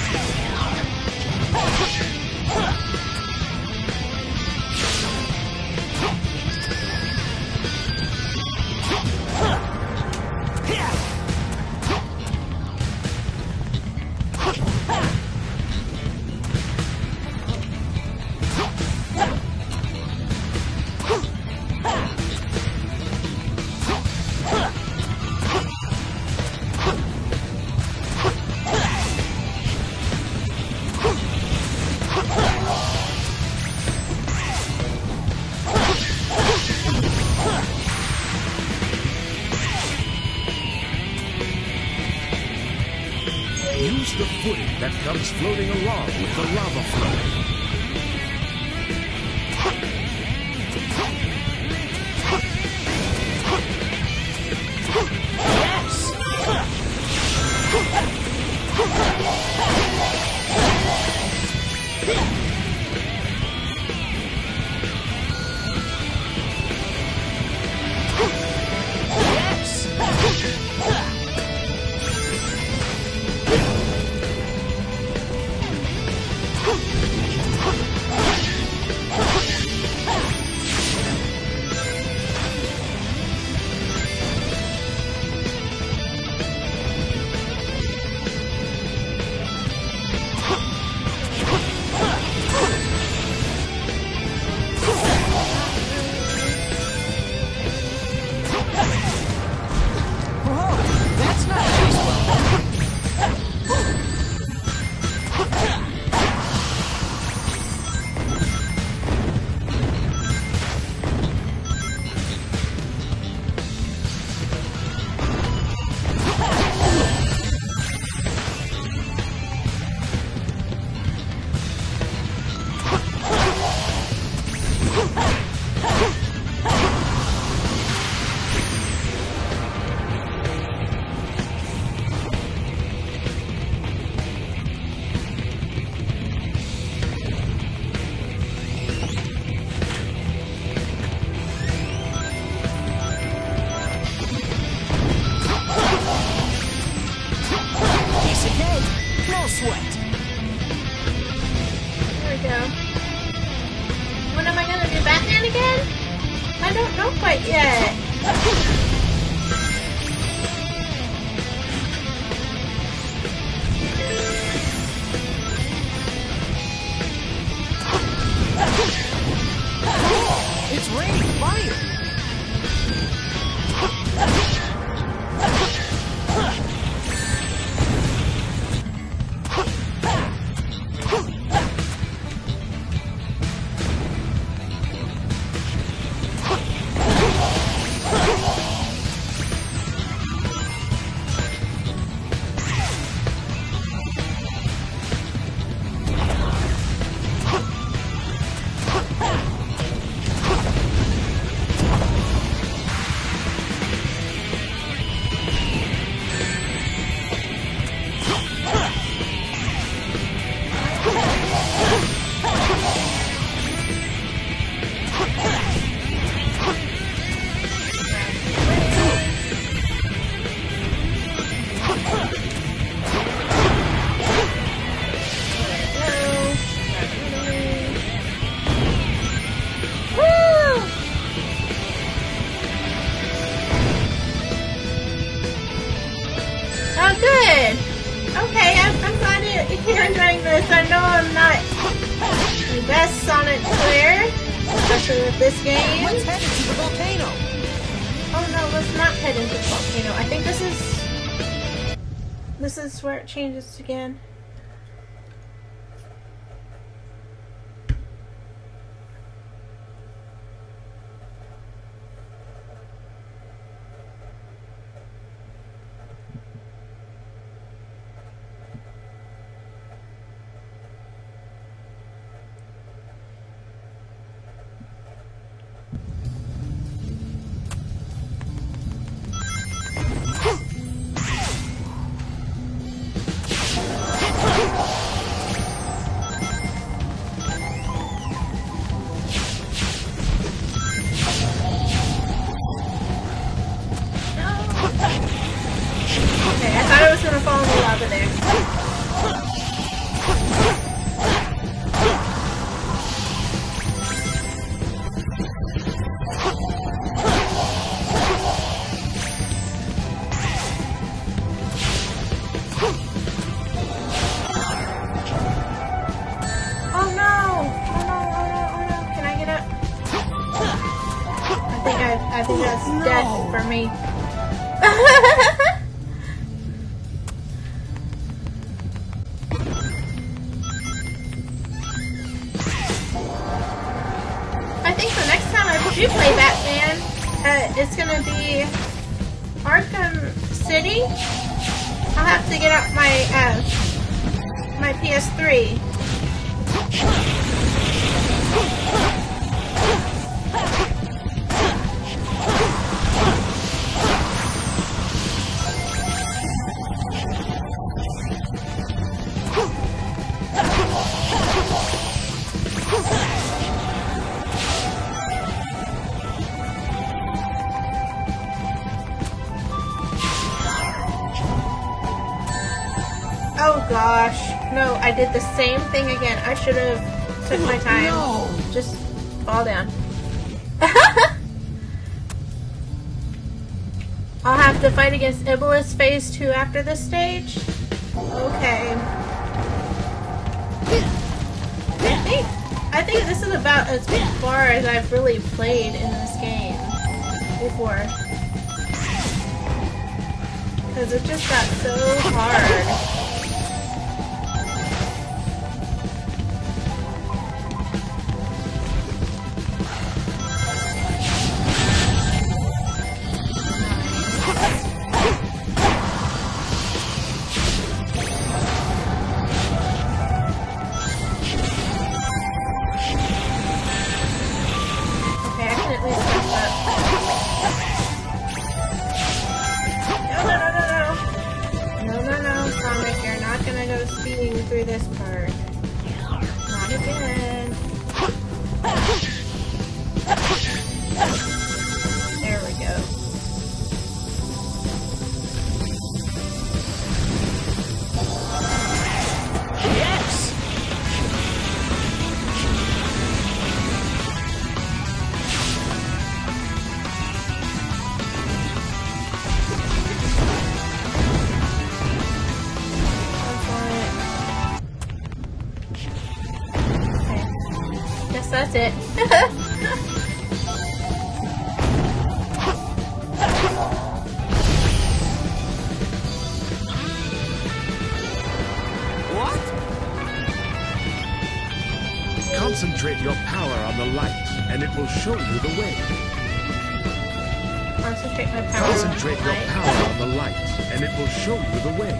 [SPEAKER 8] Use the footing that comes floating along with the lava flow.
[SPEAKER 1] You're enjoying this. I know I'm not the best Sonic player, especially with this game.
[SPEAKER 3] Let's head into the volcano.
[SPEAKER 1] Oh no, let's not head into the volcano. I think this is where it changes again. I think that's death for me. I think the next time I do play Batman, it's gonna be Arkham City. I'll have to get out my my PS3. Oh gosh, no, I did the same thing again. I should have took my time.
[SPEAKER 3] No.
[SPEAKER 1] Just fall down. I'll have to fight against Iblis phase 2 after this stage? Okay. I think this is about as far as I've really played in this game before. Because it just got so hard. Through this part. Not again. There we go.
[SPEAKER 3] Yes!
[SPEAKER 1] That's it.
[SPEAKER 3] What?
[SPEAKER 8] Concentrate your power on the light, and it will show you the way.
[SPEAKER 1] Concentrate my power.
[SPEAKER 8] Concentrate your power on the light, and it will show you the way.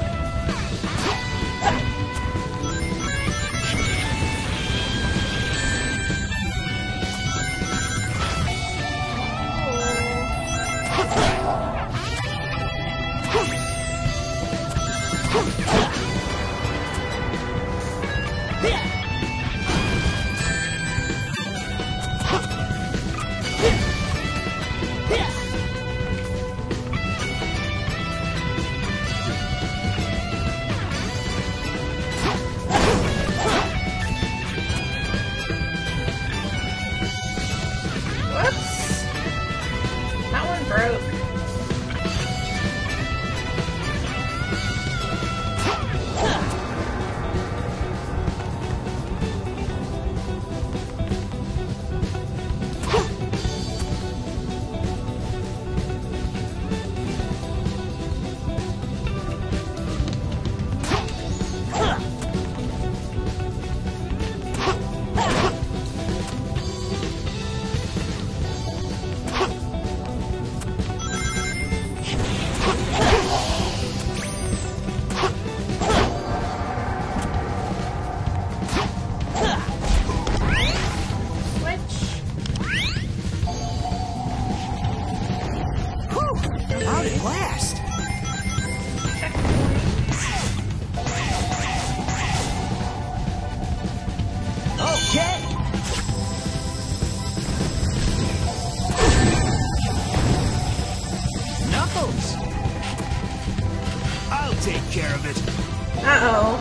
[SPEAKER 6] Take care of it.
[SPEAKER 1] Uh-oh.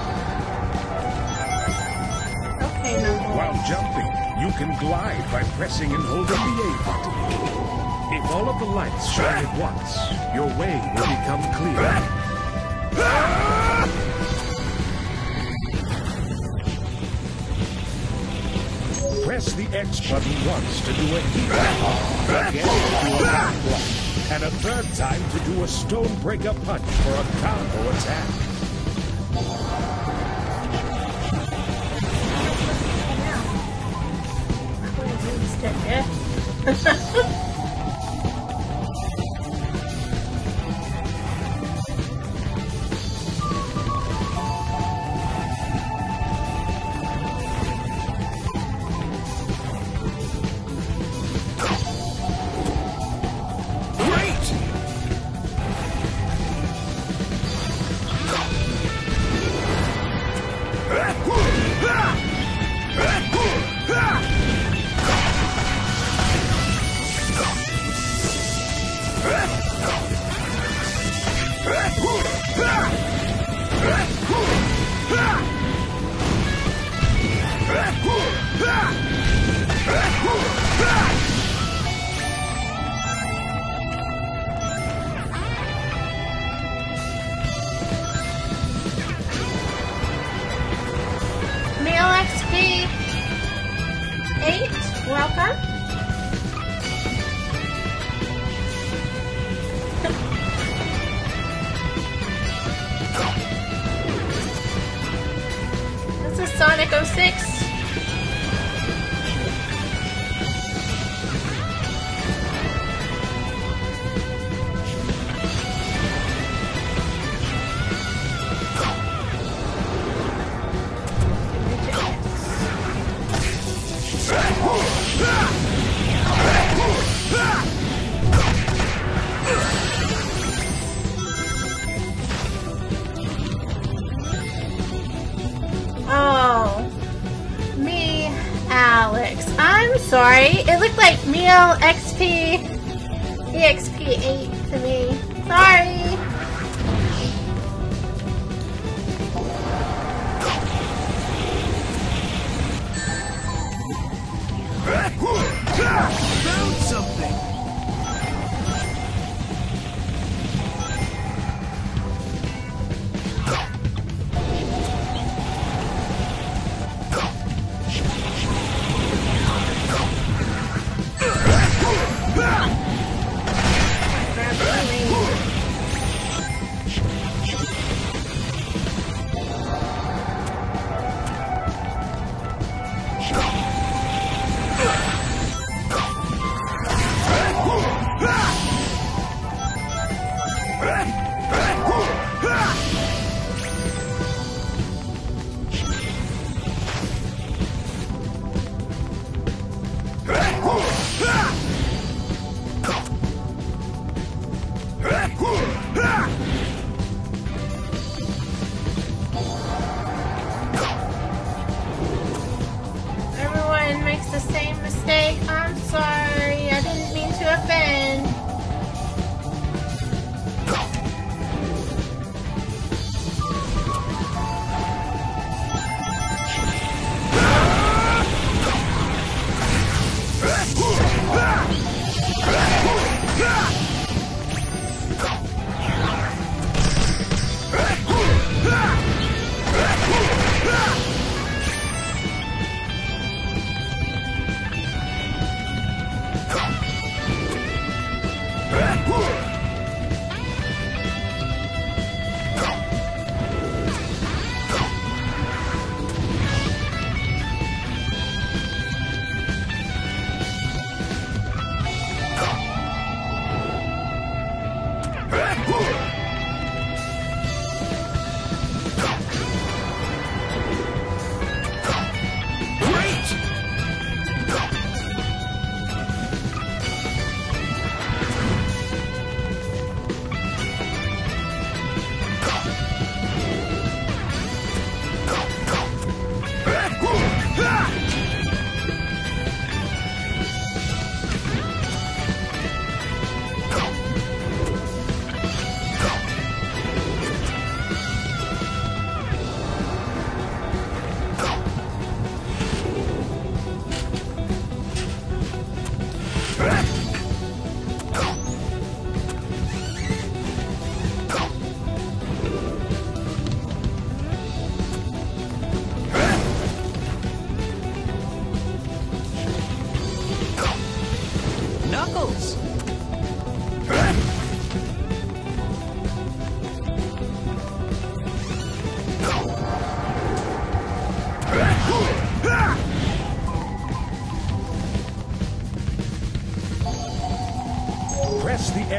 [SPEAKER 1] Okay, no.
[SPEAKER 8] While jumping, you can glide by pressing and holding the A button. If all of the lights shine at once, your way will become clear. Press the X button once to do a heat again to do a back block, and a third time to do a Stonebreaker punch for a combo attack.
[SPEAKER 1] Welcome. This is Sonic 06. Oh, me, Alex. I'm sorry. It looked like Meal XP, EXP8 to me. Sorry.
[SPEAKER 6] Found something!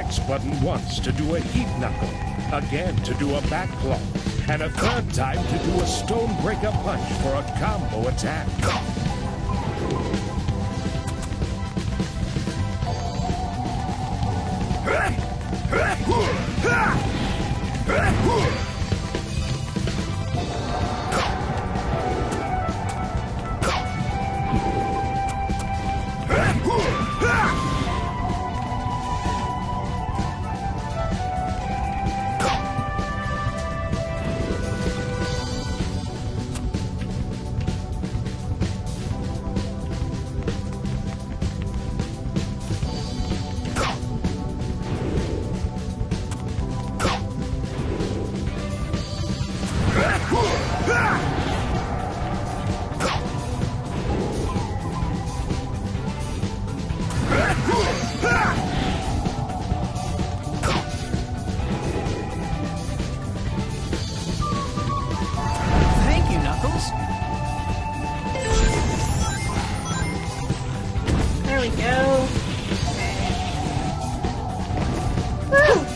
[SPEAKER 8] X button once to do a heat knuckle, again to do a back claw, and a third time to do a stone breaker punch for a combo attack.
[SPEAKER 3] Thank you, Knuckles.
[SPEAKER 1] There we go. Okay. Woo!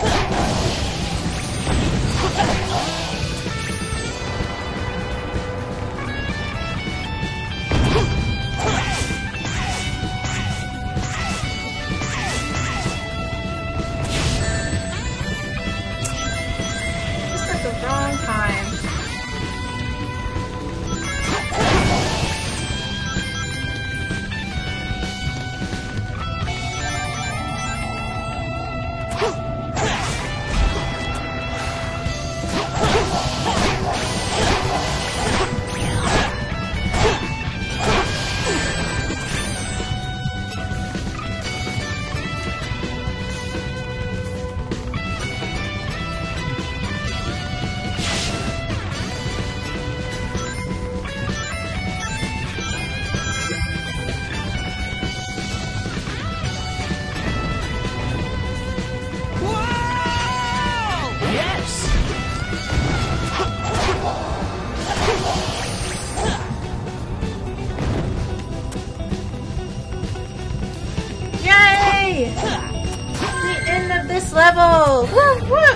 [SPEAKER 1] Just at the wrong time.
[SPEAKER 3] Yes!
[SPEAKER 1] Yay! The end of this level! Woo woo!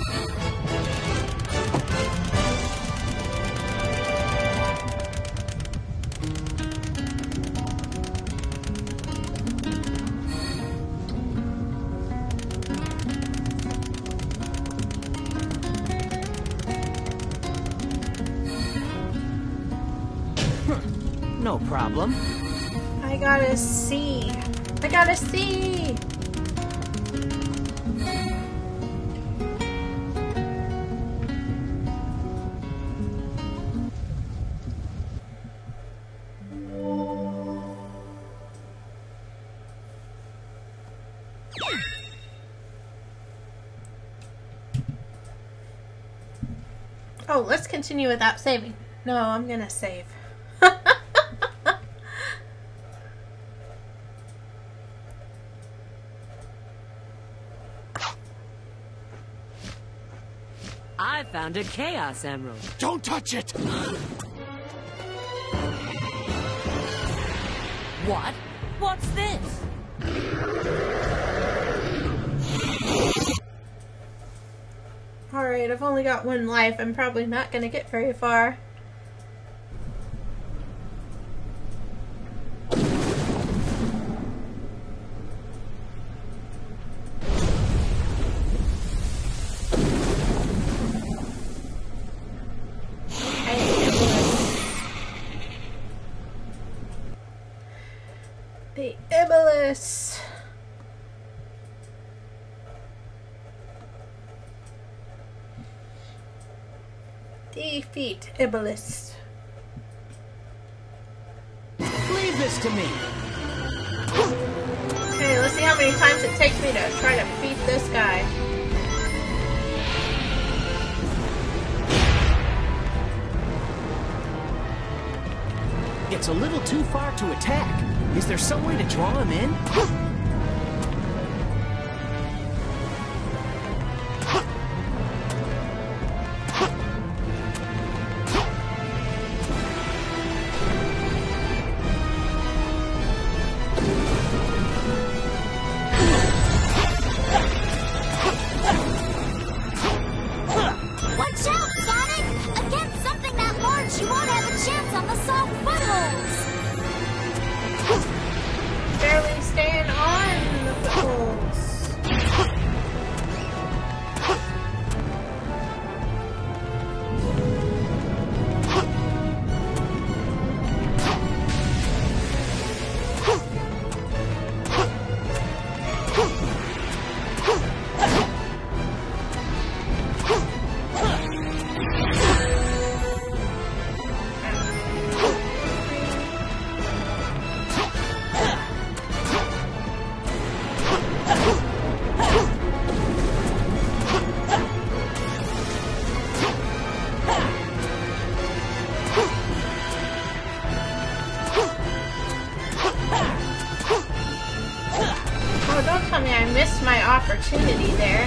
[SPEAKER 3] No problem.
[SPEAKER 1] I got a C. I got a C! Oh, let's continue without saving. No, I'm gonna save.
[SPEAKER 5] I found a Chaos Emerald.
[SPEAKER 6] Don't touch it!
[SPEAKER 5] What? What's this?
[SPEAKER 1] Alright, I've only got one life. I'm probably not gonna get very far. The Iblis. Defeat Iblis.
[SPEAKER 3] Leave this to me.
[SPEAKER 1] Okay, let's see how many times it takes me to try to beat this guy.
[SPEAKER 3] It's a little too far to attack. Is there some way to draw him in?
[SPEAKER 1] opportunity there.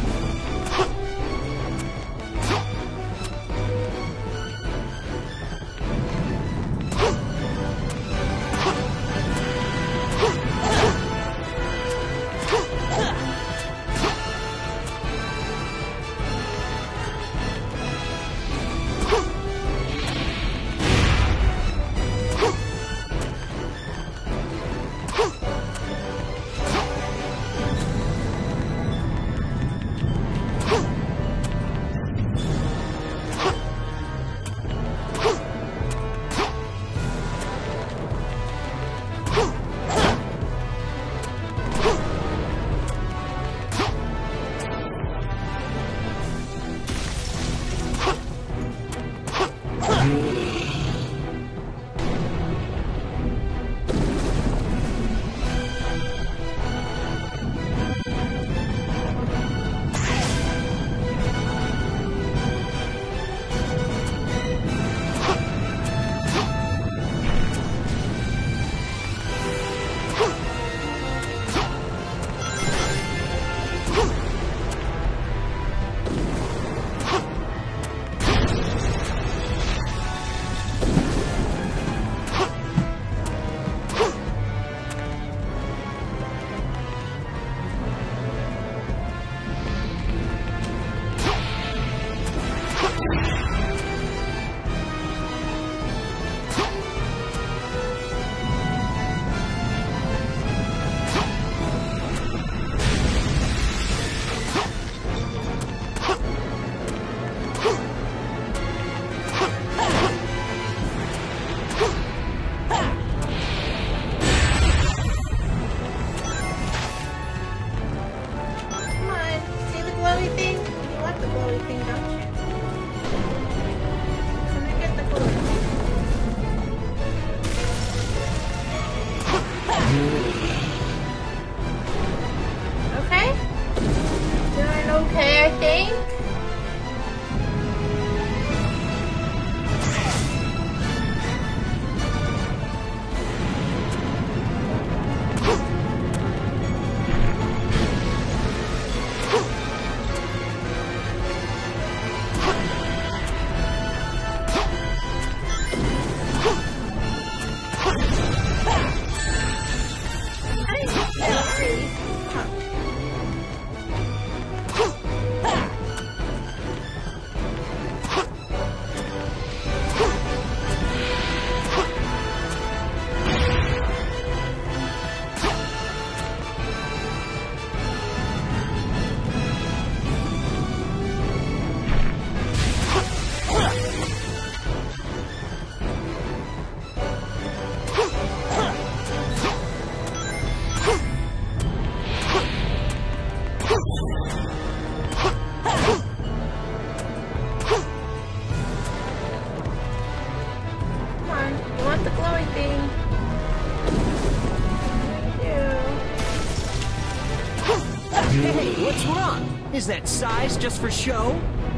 [SPEAKER 3] Hey, what's wrong? Is that size just for show?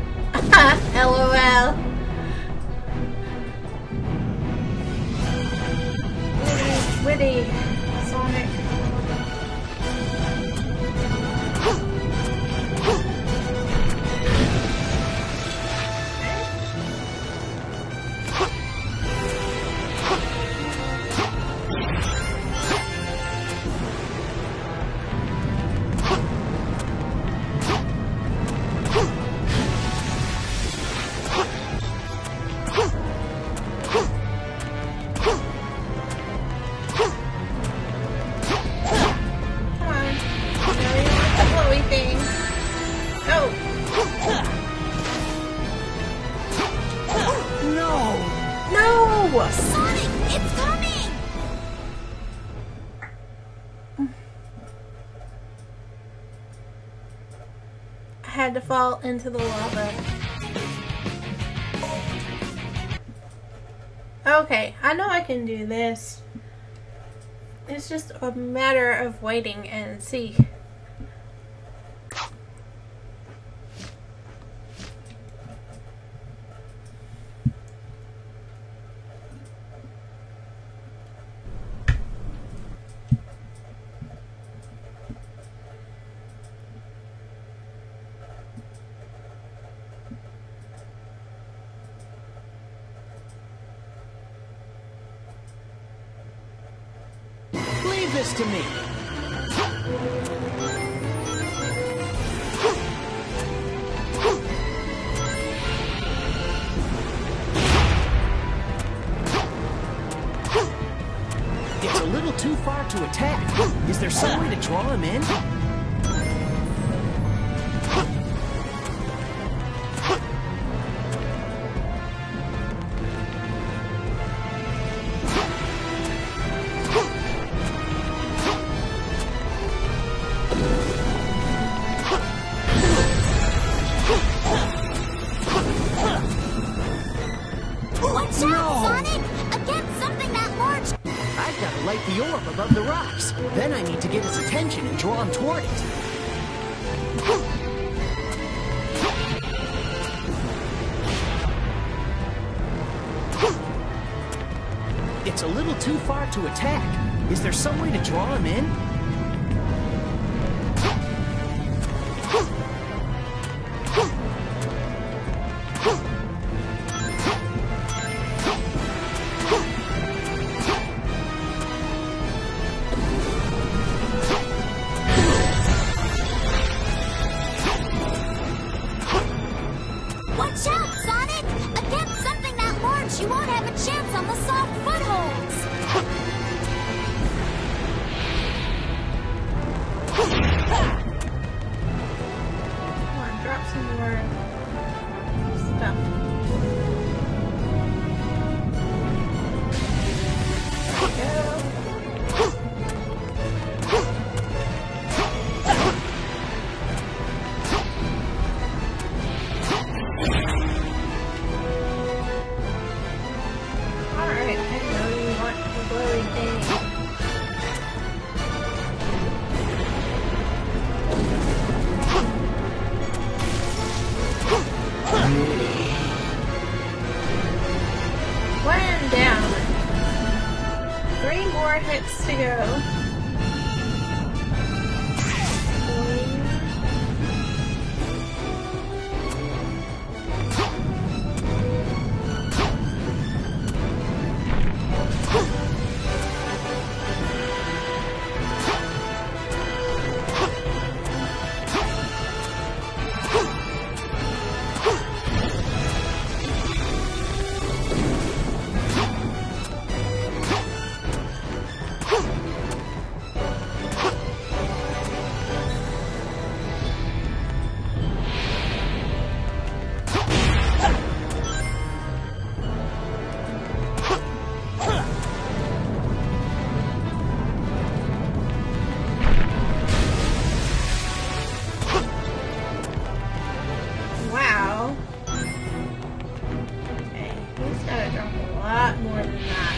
[SPEAKER 1] LOL. Witty, Sonic.
[SPEAKER 4] Sonic, it's coming!
[SPEAKER 1] I had to fall into the lava. Okay, I know I can do this. It's just a matter of waiting and see.
[SPEAKER 3] Leave this to me. It's a little too far to attack. Is there some way to draw him in?
[SPEAKER 4] Watch out, Sonic! Against something that large!
[SPEAKER 3] I've got to light the orb above the rocks. Then I need to get his attention and draw him toward it. It's a little too far to attack. Is there some way to draw him in?
[SPEAKER 4] Watch out, Sonic! Against something that large, you won't have a chance on the soft footholds!
[SPEAKER 1] Come on, drop some more stuff. There we go. Alright, I know you want the glowy thing. One down. 3 more hits to go. Wow. Okay, he's gotta drop a lot more than that.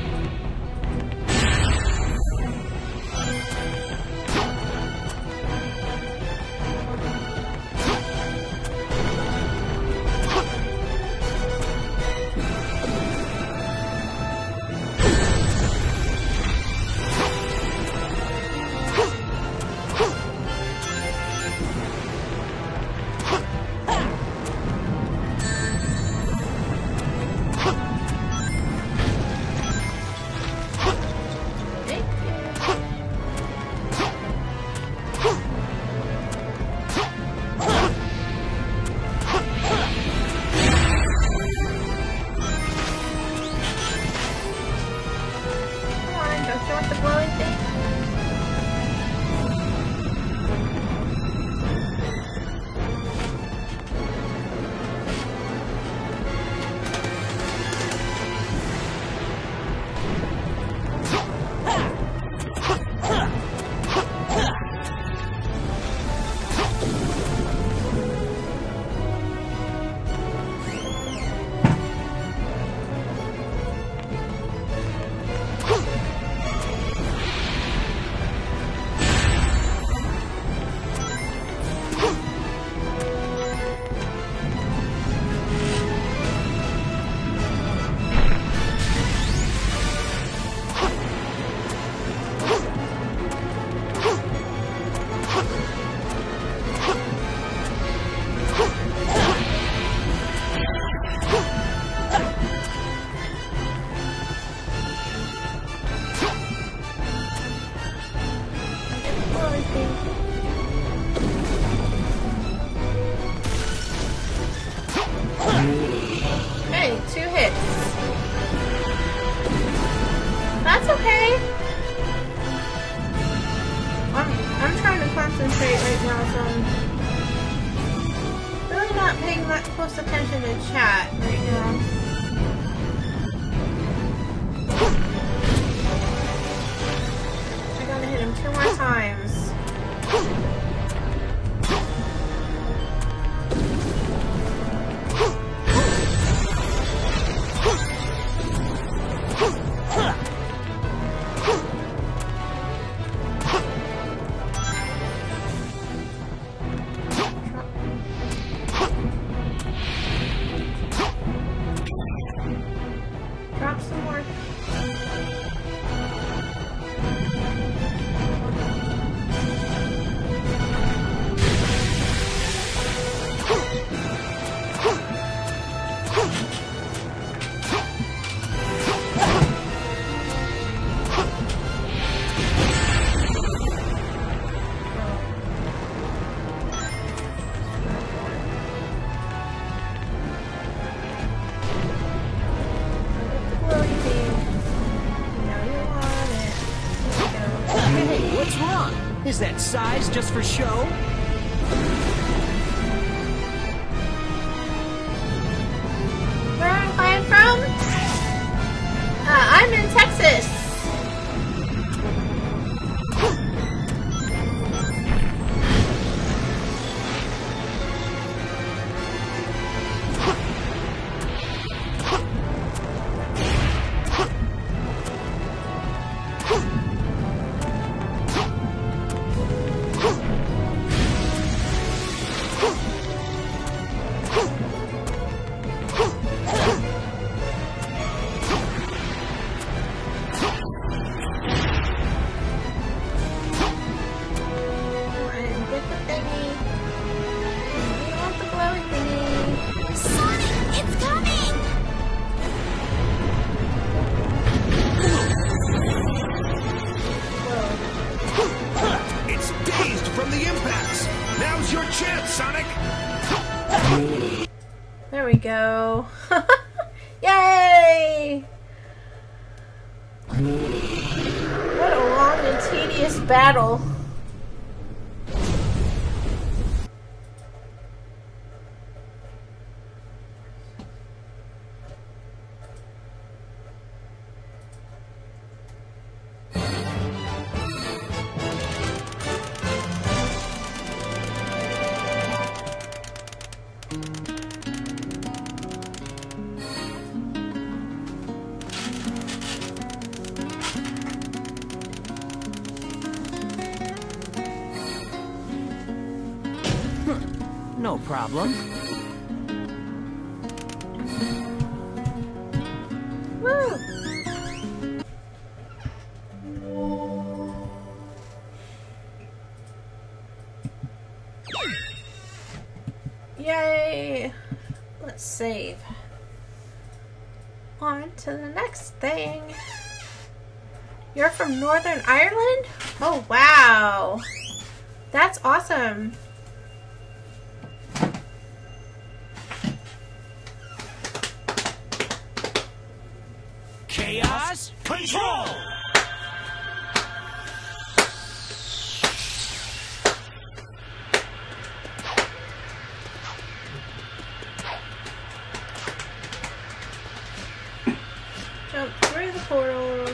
[SPEAKER 1] Thank you. Come on, don't you want the glowing thing? That's okay. I'm trying to concentrate right now, so I'm really not paying that close attention to chat right now. I gotta hit him 2 more times. Drop some more.
[SPEAKER 3] Hey, what's wrong? Is that size just for show?
[SPEAKER 1] Where am I from? I'm in Texas. There we go. Yay! What a long and tedious battle.
[SPEAKER 3] No problem.
[SPEAKER 1] Woo! Yay! Let's save. On to the next thing. You're from Northern Ireland? Oh, wow. That's awesome.
[SPEAKER 3] Chaos Control!
[SPEAKER 1] Jump through the portals.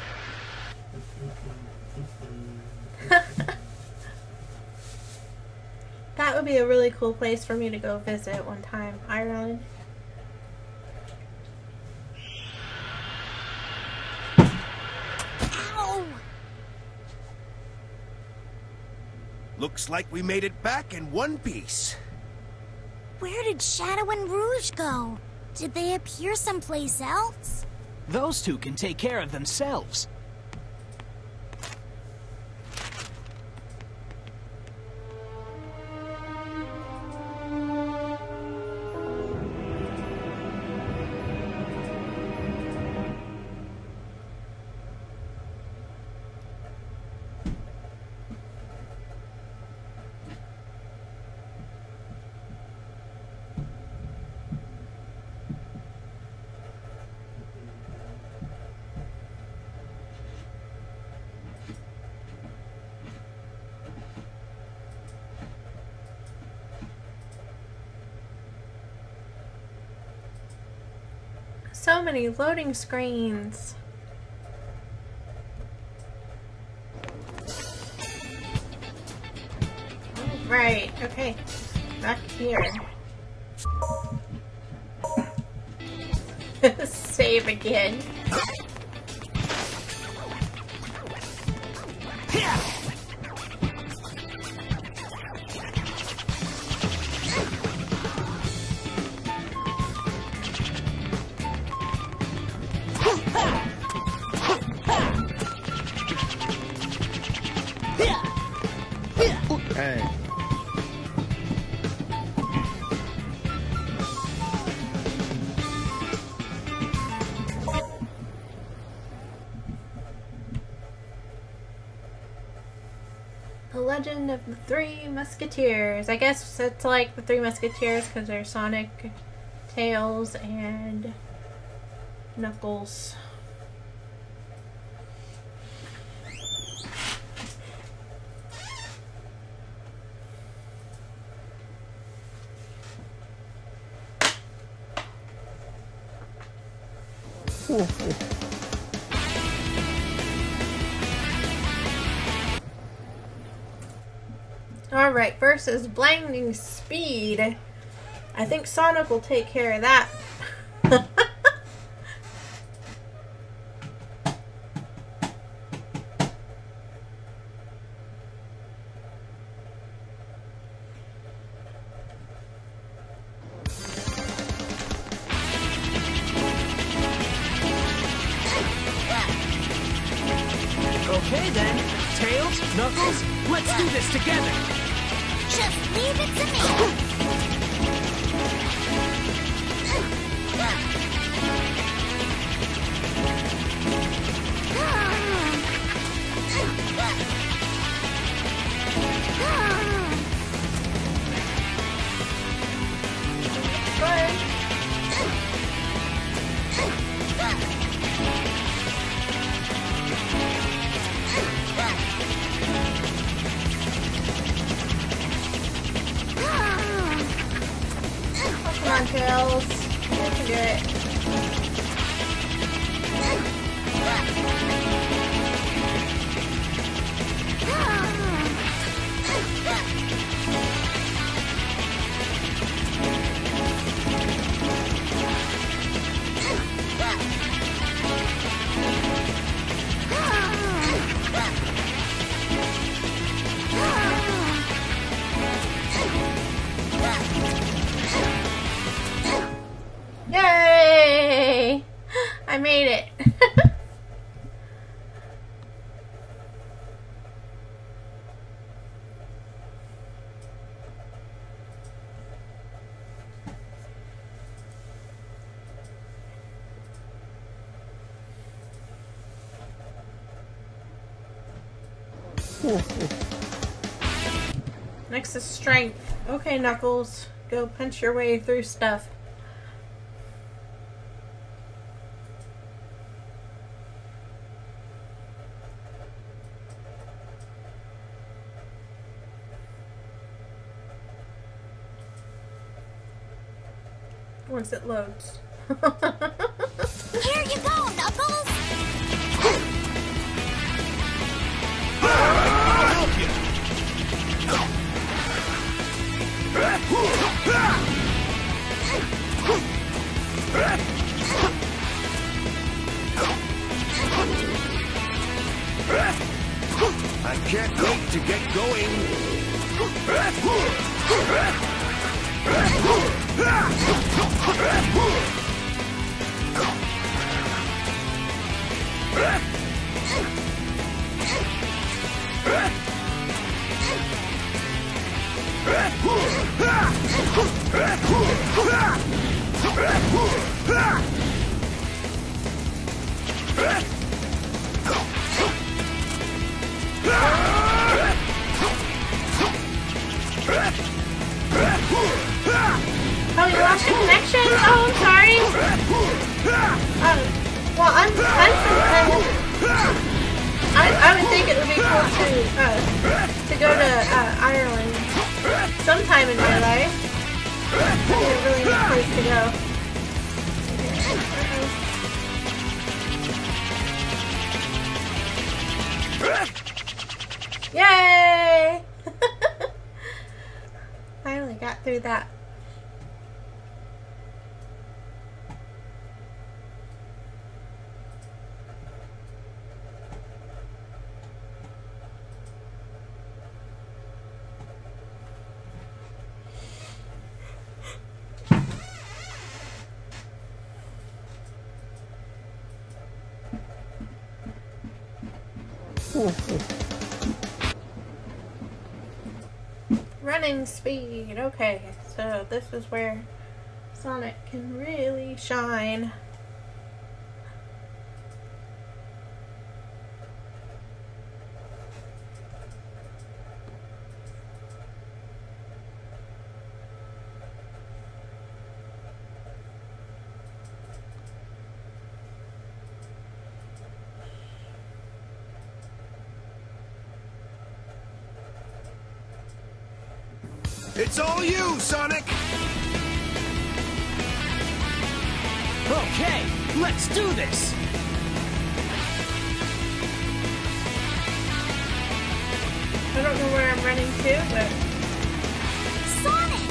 [SPEAKER 1] That would be a really cool place for me to go visit one time, Ireland.
[SPEAKER 4] Ow!
[SPEAKER 6] Looks like we made it back in one piece.
[SPEAKER 4] Where did Shadow and Rouge go? Did they appear someplace else?
[SPEAKER 3] Those two can take care of themselves.
[SPEAKER 1] So many loading screens. Right, okay. Back here. Save again.
[SPEAKER 8] Hey.
[SPEAKER 1] The Legend of the Three Musketeers. I guess it's like the Three Musketeers because they're Sonic, Tails, and Knuckles. Alright, versus blinding speed. I think Sonic will take care of that.
[SPEAKER 3] Okay then, Tails, Knuckles, let's do this together.
[SPEAKER 4] Just leave it to me.
[SPEAKER 1] Come on, Tails. You can do it. Yay! I made it. Next is strength. Okay, Knuckles, go punch your way through stuff. Once it loads.
[SPEAKER 4] Here you go, Knuckles.
[SPEAKER 6] I'll help you. I can't wait to get going.
[SPEAKER 1] Oh, you lost your connection? Oh, I'm sorry. Well, I would think it would be cool to go to Ireland sometime in my life. It'd be a really nice place to go. Okay. Yay! Finally got through that. Running speed. Okay, so this is where Sonic can really shine.
[SPEAKER 6] It's all you, Sonic!
[SPEAKER 3] Okay, let's do this!
[SPEAKER 1] I don't know where I'm running to, but...
[SPEAKER 4] Sonic!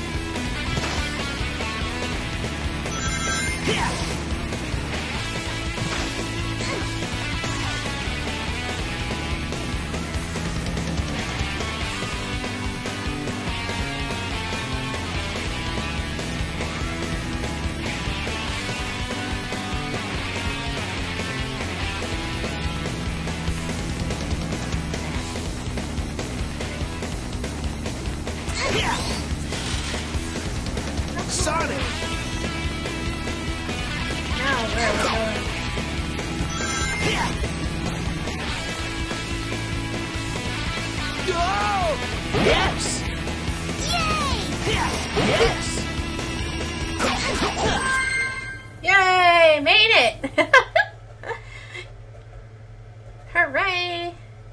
[SPEAKER 6] Sonic!
[SPEAKER 1] Now where are we going?
[SPEAKER 3] Yes! Yes!
[SPEAKER 1] Yay! Made it! Hooray!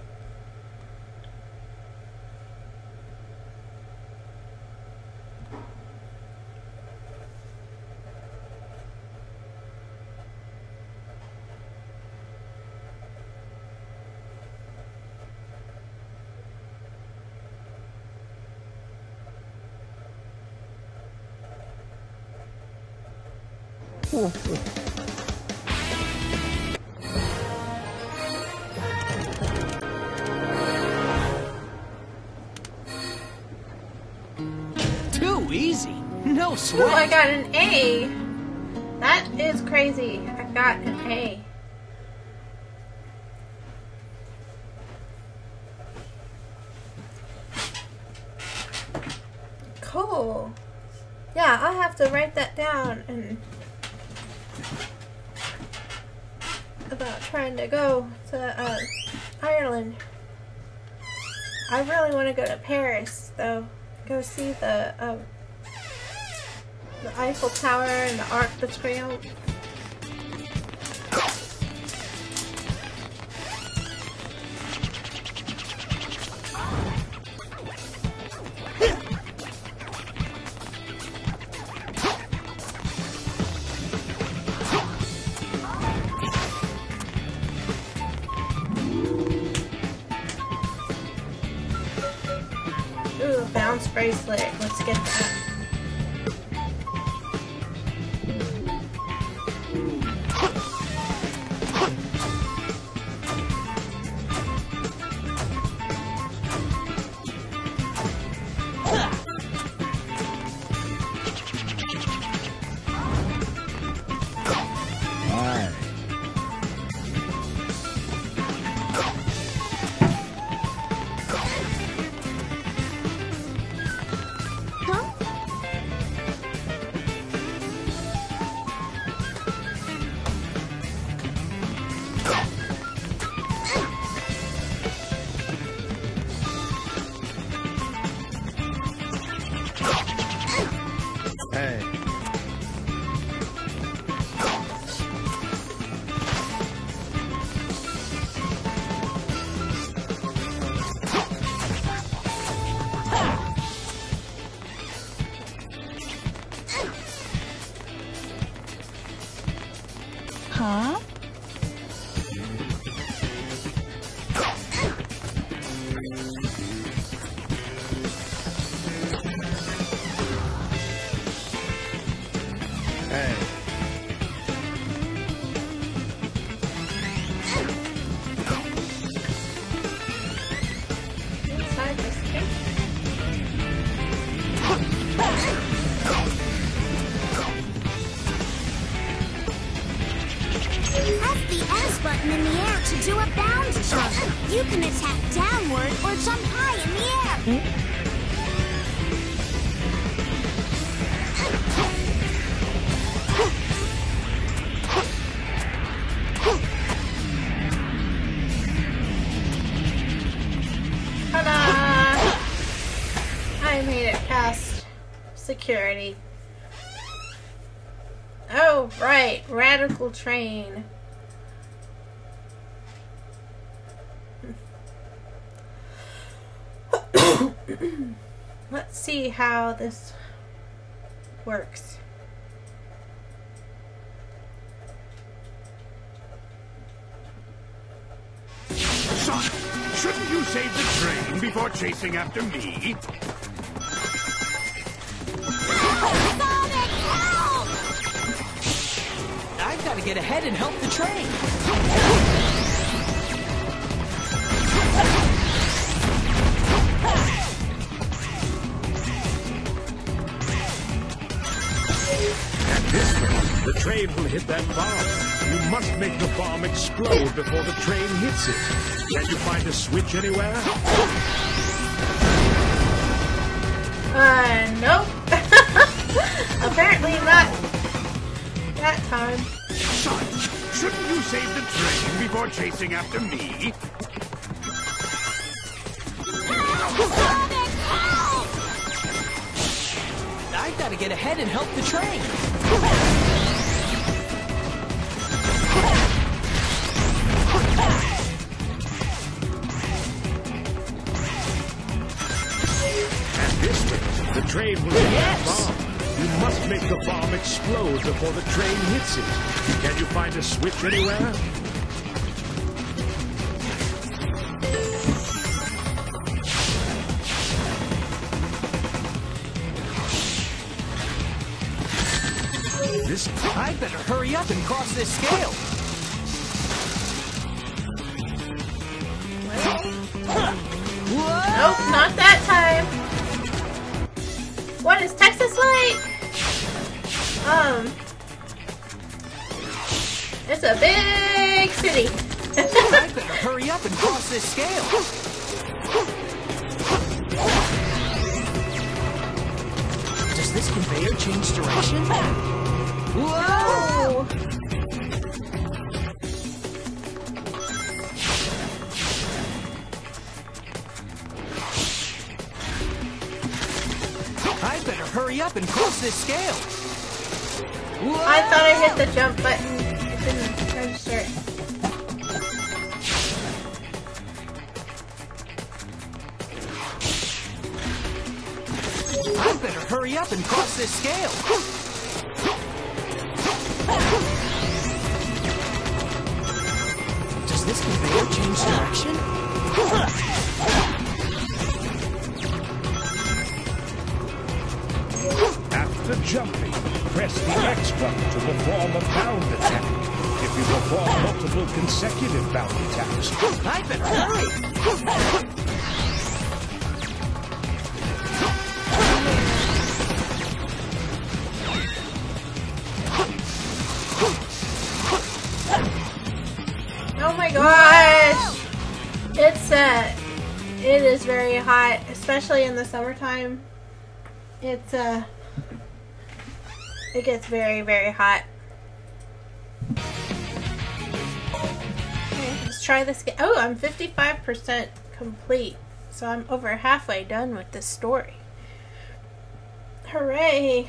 [SPEAKER 3] Too easy. No
[SPEAKER 1] Ooh, I
[SPEAKER 3] sweat.
[SPEAKER 1] got an A. That is crazy. I got an A. Cool. Yeah, I'll have to write that down and about trying to go to Ireland. I really want to go to Paris though. Go see the Eiffel Tower and the Arc de Triomphe. Ooh, bounce bracelet. Let's get that.
[SPEAKER 4] Huh? do a bound jump. You can attack downward or jump high in the air.
[SPEAKER 1] Ta-da! I made it past security. Oh, right. Radical train. Let's see how this works.
[SPEAKER 2] Son, shouldn't you save the train before chasing after me?
[SPEAKER 4] Sonic, help!
[SPEAKER 3] I've got to get ahead and help the train.
[SPEAKER 8] At this rate, the train will hit that bomb. You must make the bomb explode before the train hits it. Can you find a switch anywhere?
[SPEAKER 1] Nope. Apparently not that time.
[SPEAKER 2] Son, shouldn't you save the train before chasing after me?
[SPEAKER 4] Sonic, help!
[SPEAKER 3] I've got to get ahead and help the train.
[SPEAKER 8] At this rate, the train will hit that bomb. You must make the bomb explode before the train hits it. Can you find a switch anywhere?
[SPEAKER 3] I'd better hurry up and cross this scale.
[SPEAKER 1] Nope, not that time. What is Texas like? It's a big city.
[SPEAKER 3] I'd better hurry up and cross this scale. Does this conveyor change direction? Whoa! I better hurry up and cross this scale. Whoa!
[SPEAKER 1] I thought I hit the jump button. It didn't register it.
[SPEAKER 3] I better hurry up and cross this scale. Does this conveyor change direction?
[SPEAKER 8] After jumping, press the X button to perform a bound attack. If you perform multiple consecutive bound attacks,
[SPEAKER 3] I better hurry.
[SPEAKER 1] Oh my gosh! It is very hot, especially in the summertime. It gets very, very hot. Okay, let's try this again. Oh, I'm 55% complete, so I'm over halfway done with this story. Hooray!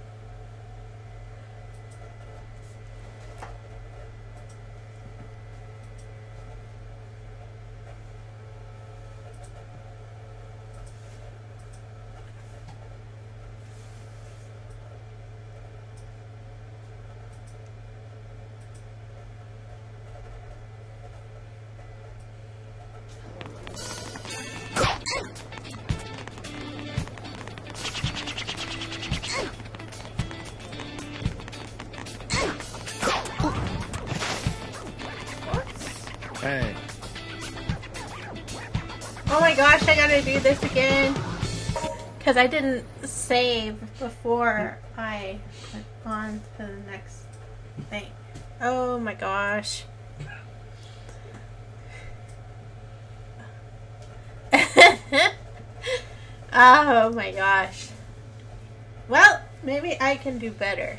[SPEAKER 8] hey,
[SPEAKER 1] Oh my gosh, I gotta do this again. Because I didn't save before I went on to the next thing. Oh my gosh. Oh my gosh. Well, maybe I can do better.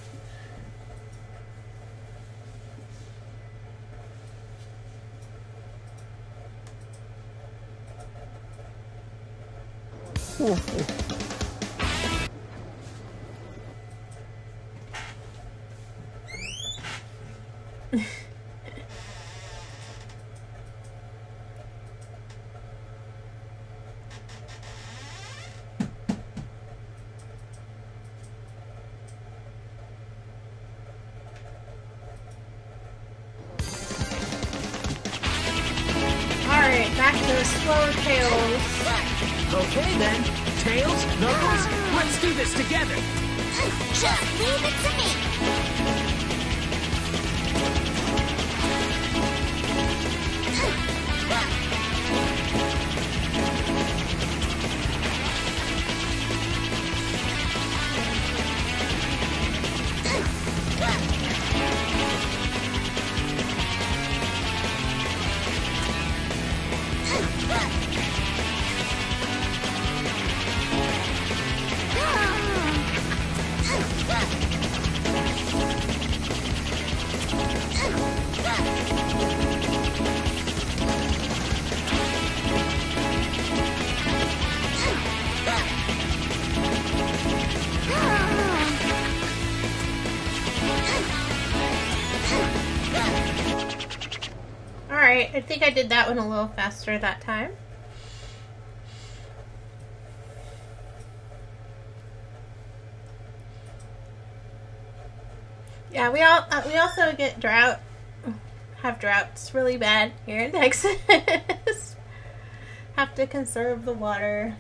[SPEAKER 1] Alright, back to the slower Tails.
[SPEAKER 7] Okay then. Tails, Knuckles, let's do this together.
[SPEAKER 4] Just leave it to me.
[SPEAKER 1] Alright, I think I did that one a little faster that time. Yeah, we also get have droughts really bad here in Texas. Have to conserve the water.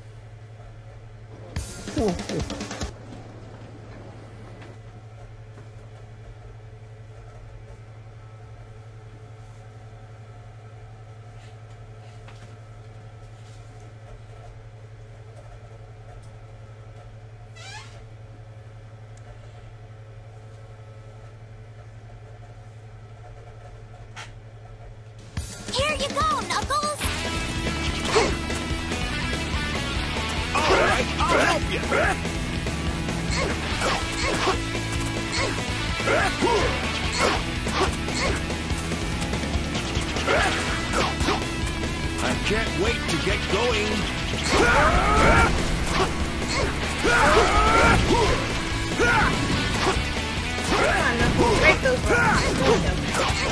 [SPEAKER 4] Here you go, Knuckles!
[SPEAKER 6] Alright, I'll help you. I can't wait to get going.
[SPEAKER 1] Come on, Knuckles, break those rocks. There we go.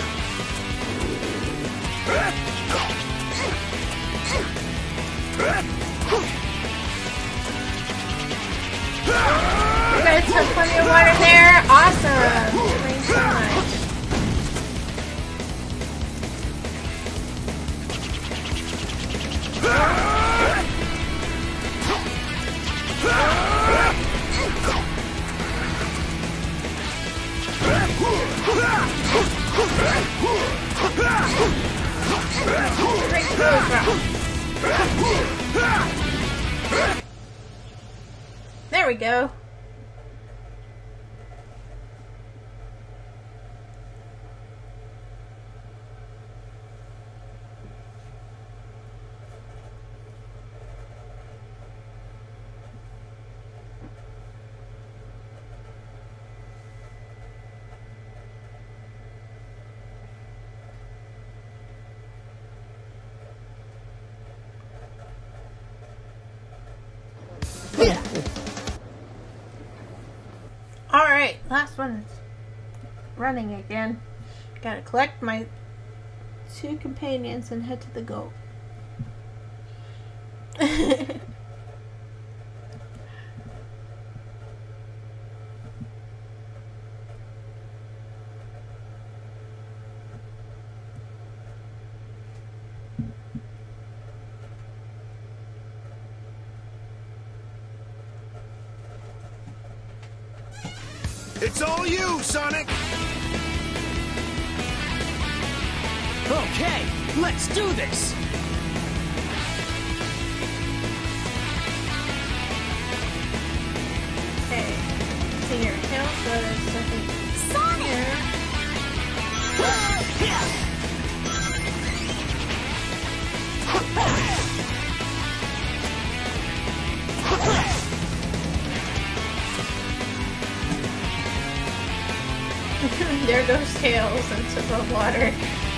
[SPEAKER 1] You guys have plenty of water there? Awesome! Thanks so much. Break those rocks. There we go. Alright, last one is running again. Gotta collect my 2 companions and head to the goat.
[SPEAKER 6] It's all you, Sonic!
[SPEAKER 7] Okay, let's do this.
[SPEAKER 1] Okay. See here, Tails was something.
[SPEAKER 4] Sonic!
[SPEAKER 1] there goes Tails into the water.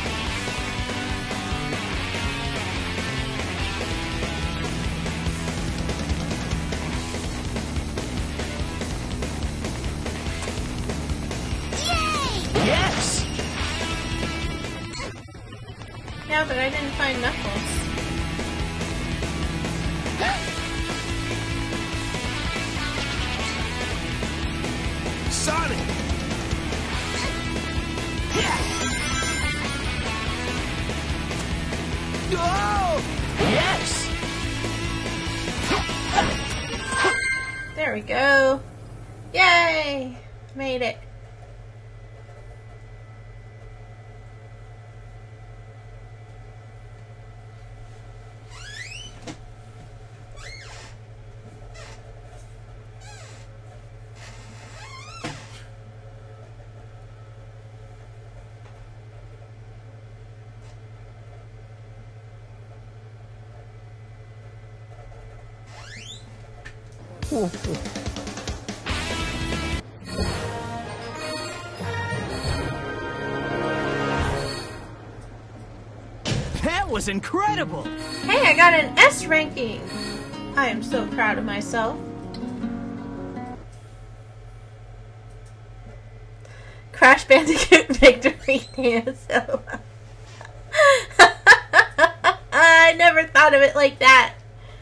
[SPEAKER 3] Yes!
[SPEAKER 1] Yeah, but I didn't find Knuckles.
[SPEAKER 6] Sonic!
[SPEAKER 3] Oh! Yes!
[SPEAKER 1] There we go. Yay! Made it.
[SPEAKER 3] That was incredible!
[SPEAKER 1] Hey, I got an S ranking! I am so proud of myself. Crash Bandicoot victory dance. I never thought of it like that.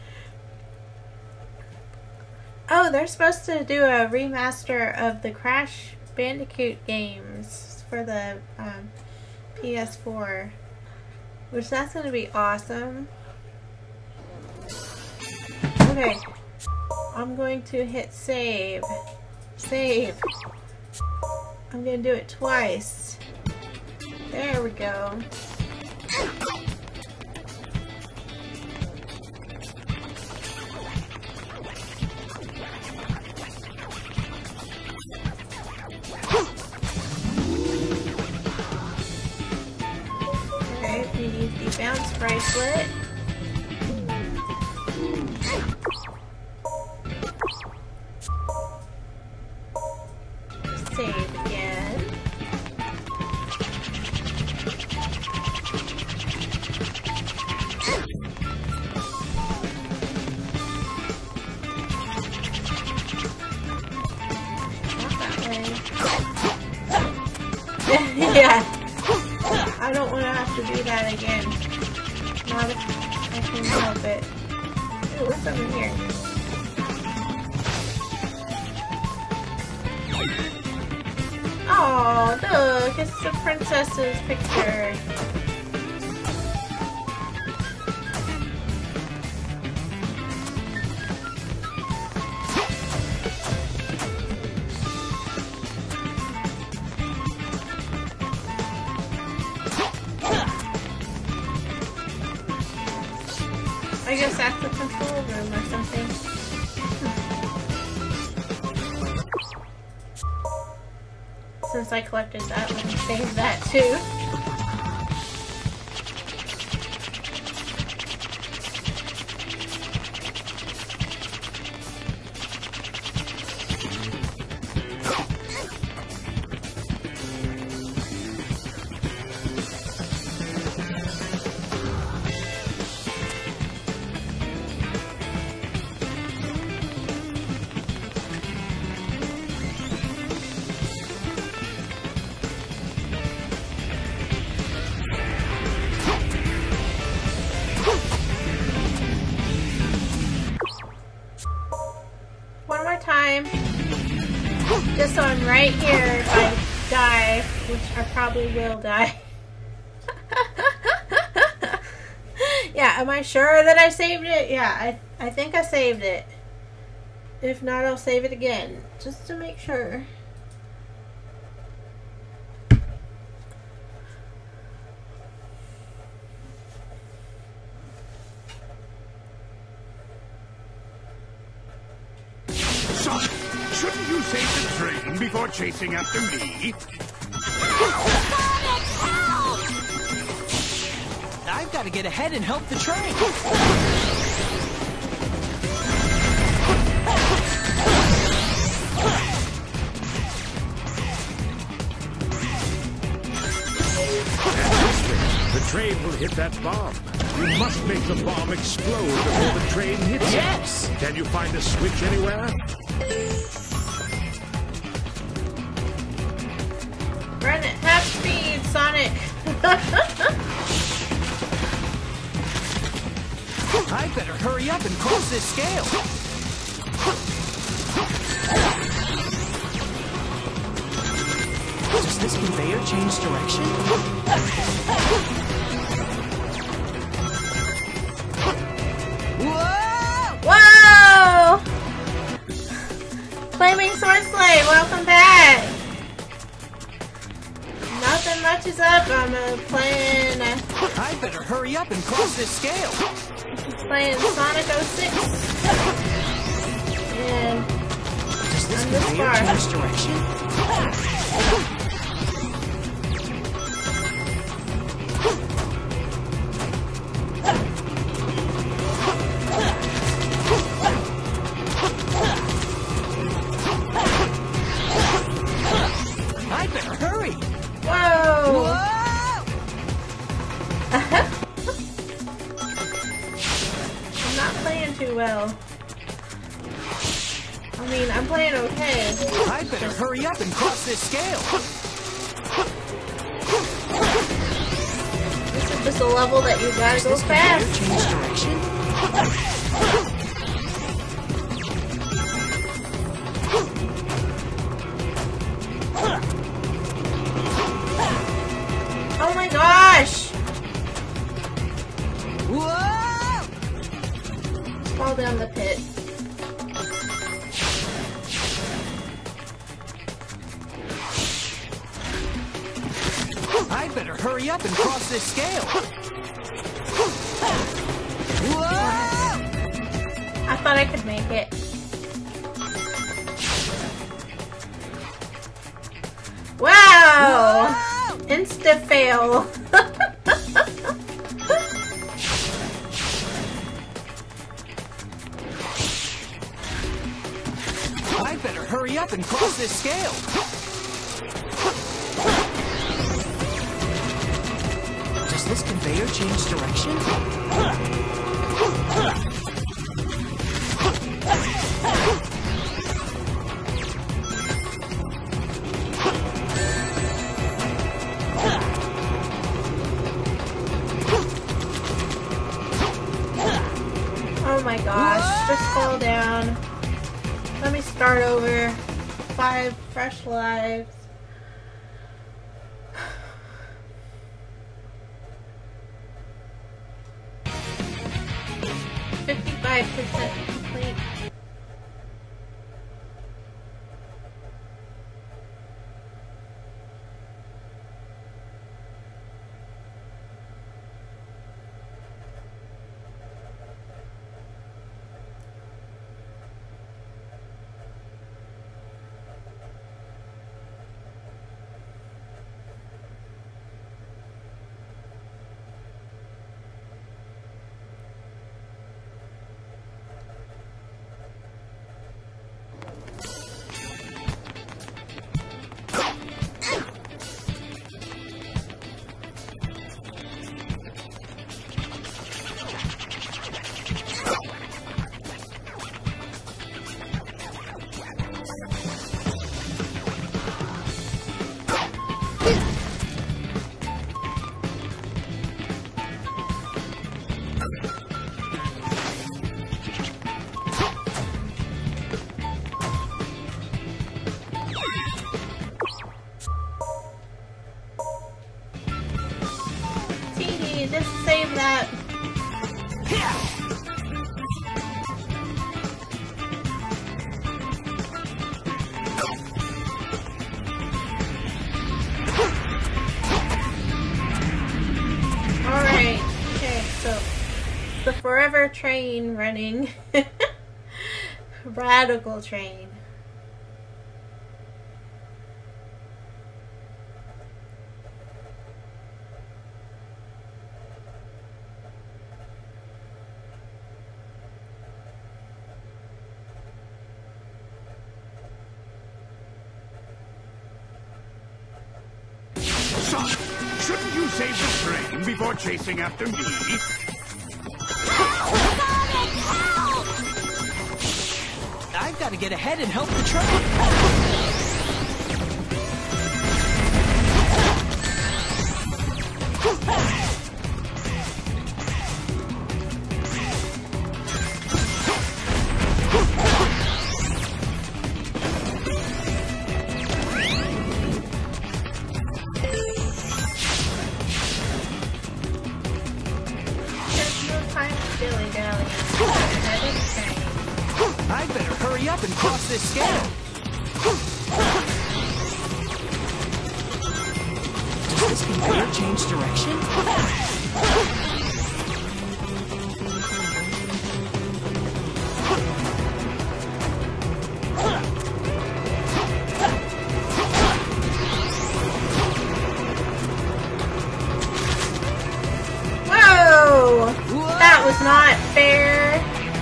[SPEAKER 1] Oh, they're supposed to do a remaster of the Crash Bandicoot games for the PS4. Which that's going to be awesome. Okay. I'm going to hit save. Save. I'm going to do it twice. There we go. We need the bounce bracelet. Save again. Not that way. Yeah. I don't want to have to do that again. Not if I can help it. Ooh, what's over here? Oh, look, it's the princess's picture. I guess that's the control room or something. Since I collected that, let me save that too. One more time. Just so I'm right here if I die, which I probably will die. Yeah, am I sure that I saved it? Yeah, I think I saved it. If not, I'll save it again, just to make sure.
[SPEAKER 2] Shouldn't you save the train before chasing after me?
[SPEAKER 3] I've got to get ahead and help the train.
[SPEAKER 8] train will hit that bomb. You must make the bomb explode before the train hits it.
[SPEAKER 3] Yes!
[SPEAKER 8] Can you find a switch anywhere?
[SPEAKER 1] Run at half speed, Sonic.
[SPEAKER 3] I better hurry up and cross this scale. Does this conveyor change direction? Whoa!
[SPEAKER 1] Whoa! Flaming Swordblade, welcome back. Nothing much is up. I'm playing.
[SPEAKER 3] I better hurry up and cross this scale.
[SPEAKER 1] Playing Sonic 06. And
[SPEAKER 3] Does this
[SPEAKER 1] I'm this
[SPEAKER 3] conveyor
[SPEAKER 1] far.
[SPEAKER 3] change direction? I better hurry.
[SPEAKER 1] Whoa!
[SPEAKER 3] Whoa!
[SPEAKER 1] I'm not playing too well. I mean, I'm playing okay.
[SPEAKER 3] I better hurry up and cross this scale.
[SPEAKER 1] This is just a level that you gotta
[SPEAKER 3] Does
[SPEAKER 1] go
[SPEAKER 3] this conveyor
[SPEAKER 1] fast.
[SPEAKER 3] change direction?
[SPEAKER 1] Oh my gosh!
[SPEAKER 3] Whoa!
[SPEAKER 1] Fall down the pit.
[SPEAKER 3] I better hurry up and cross this scale. Whoa!
[SPEAKER 1] I thought I could make it. Wow!
[SPEAKER 3] Whoa!
[SPEAKER 1] Insta fail.
[SPEAKER 3] I better hurry up and cross this scale. Does this conveyor change direction?
[SPEAKER 1] Oh my gosh, just fall down. Let me start over. 5 fresh lives. %, complete. Just save that. Alright, okay, so the forever train running. Radical train.
[SPEAKER 2] Sonic, shouldn't you save the train? around before chasing after me.
[SPEAKER 3] I've got to get ahead and help the train.
[SPEAKER 1] There's no time to dilly-dally.
[SPEAKER 3] I better hurry up and cross this scale. Does this conveyor change direction?
[SPEAKER 1] Whoa! That was not fair.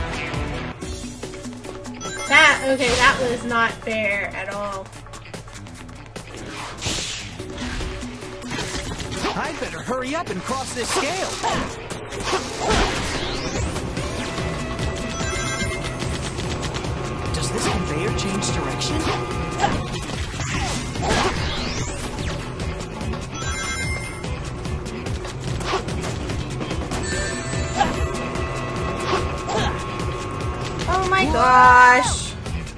[SPEAKER 1] That was not fair at all.
[SPEAKER 3] I better hurry up and cross this scale. Does this conveyor change direction?
[SPEAKER 1] Oh my gosh.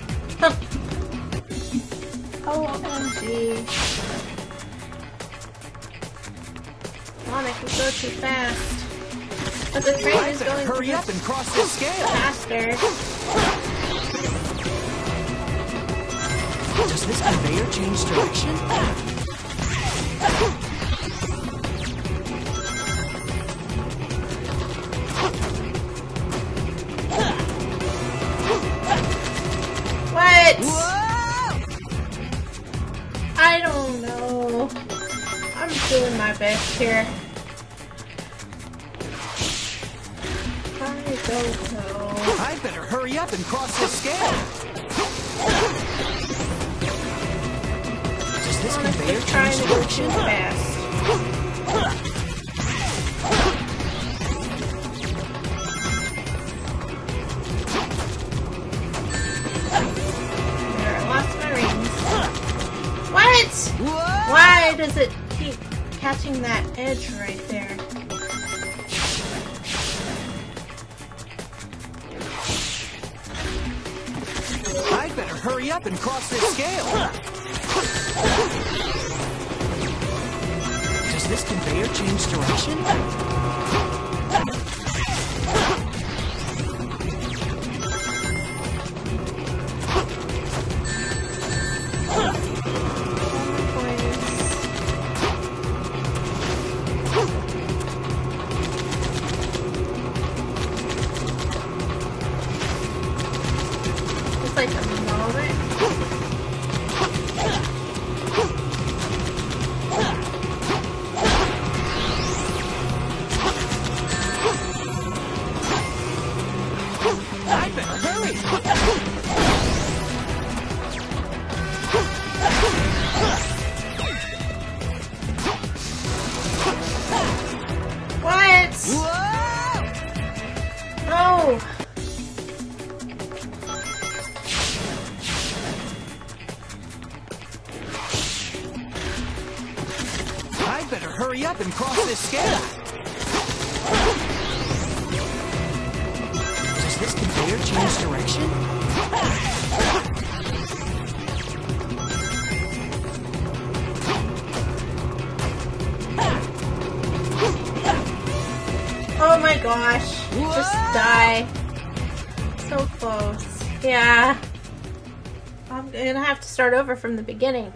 [SPEAKER 1] OMG. Come on, I can go too fast. But the train
[SPEAKER 3] I
[SPEAKER 1] is
[SPEAKER 3] better
[SPEAKER 1] going
[SPEAKER 3] hurry up and cross this scale.
[SPEAKER 1] faster.
[SPEAKER 3] Does this conveyor change direction?
[SPEAKER 1] What?
[SPEAKER 3] Whoa!
[SPEAKER 1] I don't know. I'm doing my best here. I don't know.
[SPEAKER 3] I better hurry up and cross this scale. Does this
[SPEAKER 1] I'm
[SPEAKER 3] conveyor
[SPEAKER 1] just trying
[SPEAKER 3] change
[SPEAKER 1] to go
[SPEAKER 3] direction?
[SPEAKER 1] too fast. There, I lost my rings. What?
[SPEAKER 3] Whoa!
[SPEAKER 1] Why does it keep catching that edge right there?
[SPEAKER 3] I better hurry up and cross this scale. Does this conveyor change direction?
[SPEAKER 1] Just like a moment.
[SPEAKER 3] I better hurry.
[SPEAKER 1] What?
[SPEAKER 3] Whoa!
[SPEAKER 1] No.
[SPEAKER 3] I better hurry up and cross this scale. Does this conveyor change direction?
[SPEAKER 1] Oh my gosh. Just
[SPEAKER 3] Whoa!
[SPEAKER 1] die. So close. Yeah. I'm gonna have to start over from the beginning.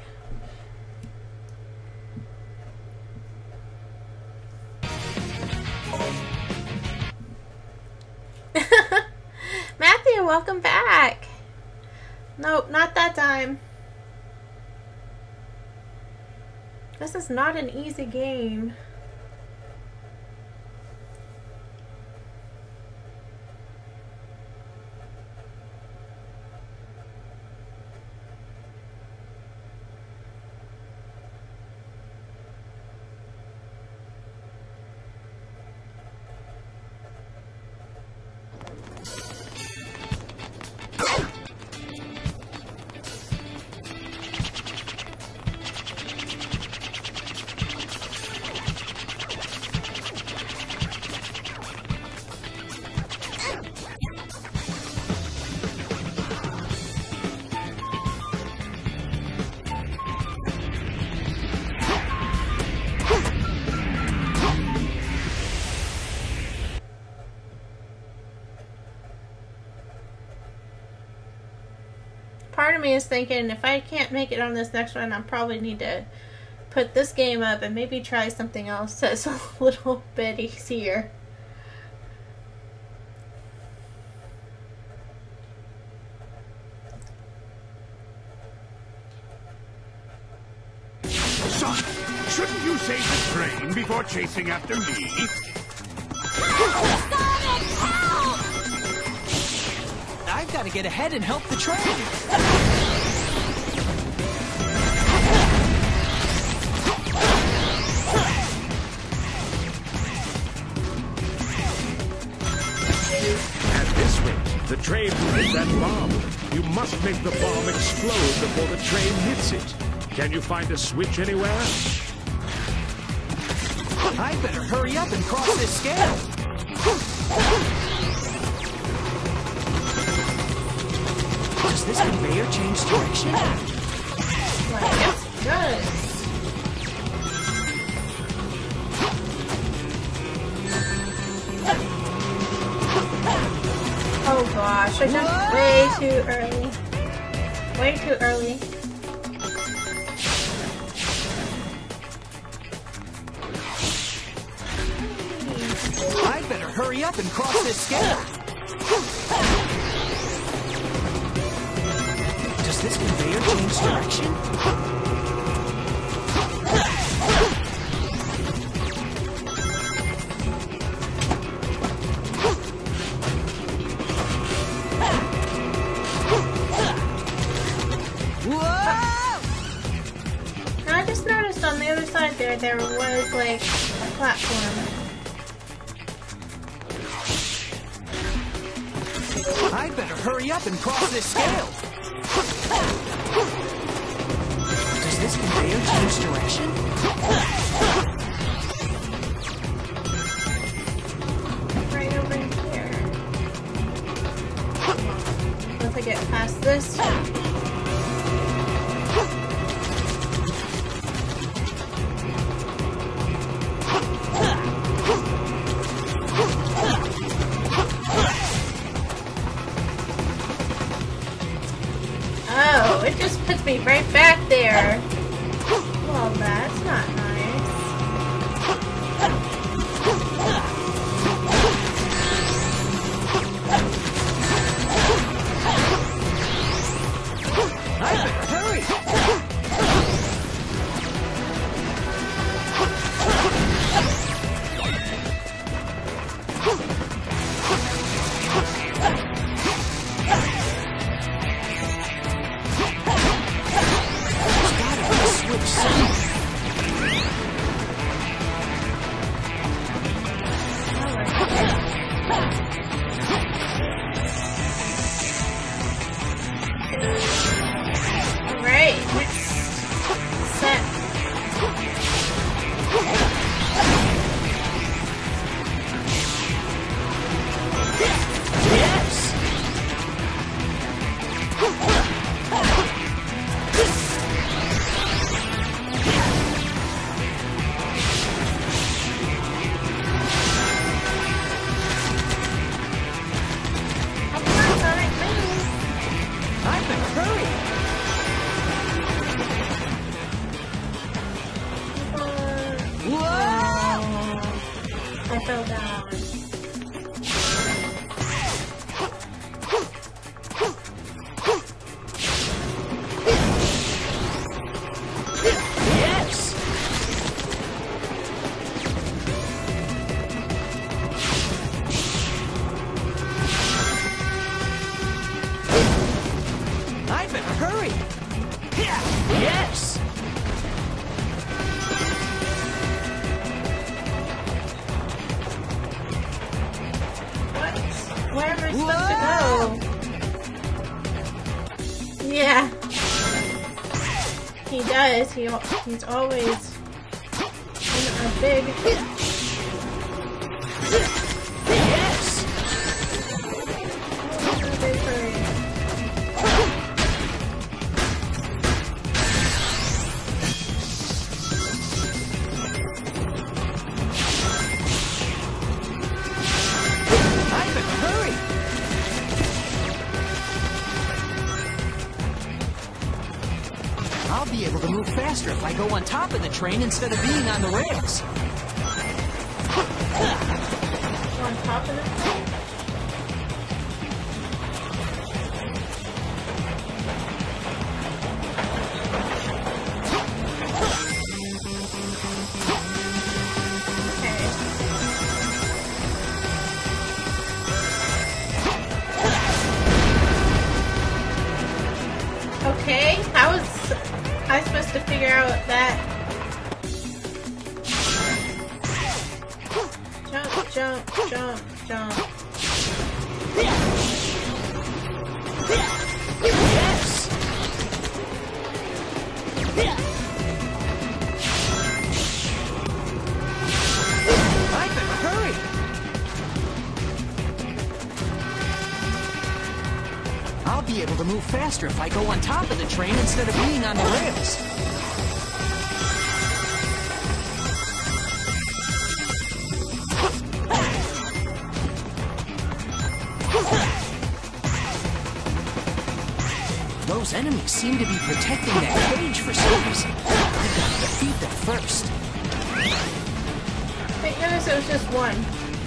[SPEAKER 1] Matthew, welcome back. Nope, not that time. This is not an easy game. part of me is thinking if I can't make it on this next one, I probably need to put this game up and maybe try something else that's a little bit easier.
[SPEAKER 2] Son, shouldn't you save the train before chasing after me?
[SPEAKER 3] I've got to get ahead and help the train.
[SPEAKER 8] At this rate, the train will hit that bomb. You must make the bomb explode before the train hits it. Can you find a switch anywhere?
[SPEAKER 3] I'd better hurry up and cross this scale. Does this conveyor change direction?
[SPEAKER 1] Well, I guess it does. Oh gosh, I jumped way too early. Way too early.
[SPEAKER 3] I'd better hurry up and cross this scale. Does this conveyor change direction?
[SPEAKER 1] Now I just noticed on the other side there was like a platform.
[SPEAKER 3] I'd better hurry up and cross this scale. Does this conveyor change direction?
[SPEAKER 1] Right over here. Once I get past this. Oh, it just puts me right back there. Well, that's not nice.
[SPEAKER 3] I better hurry.
[SPEAKER 1] Alright, next set.
[SPEAKER 3] Yes. I better hurry. Whoa!
[SPEAKER 1] I fell down.
[SPEAKER 3] Yes. I better hurry. Yes.
[SPEAKER 1] What? Where am I supposed to go? Yeah. He does. He's always in a big...
[SPEAKER 3] Yes.
[SPEAKER 1] in a big hurry.
[SPEAKER 3] I better hurry. faster if I go on top of the train instead of being on the rails.
[SPEAKER 1] On top of the train? Okay, how was I supposed to figure out that? Jump, jump, jump, jump.
[SPEAKER 3] Yes! I better hurry! I'll be able to move faster if I go on top of the train instead of being on the rails. Those enemies seem to be protecting that cage for some reason. I've got to defeat them first.
[SPEAKER 1] Thank goodness it was just one.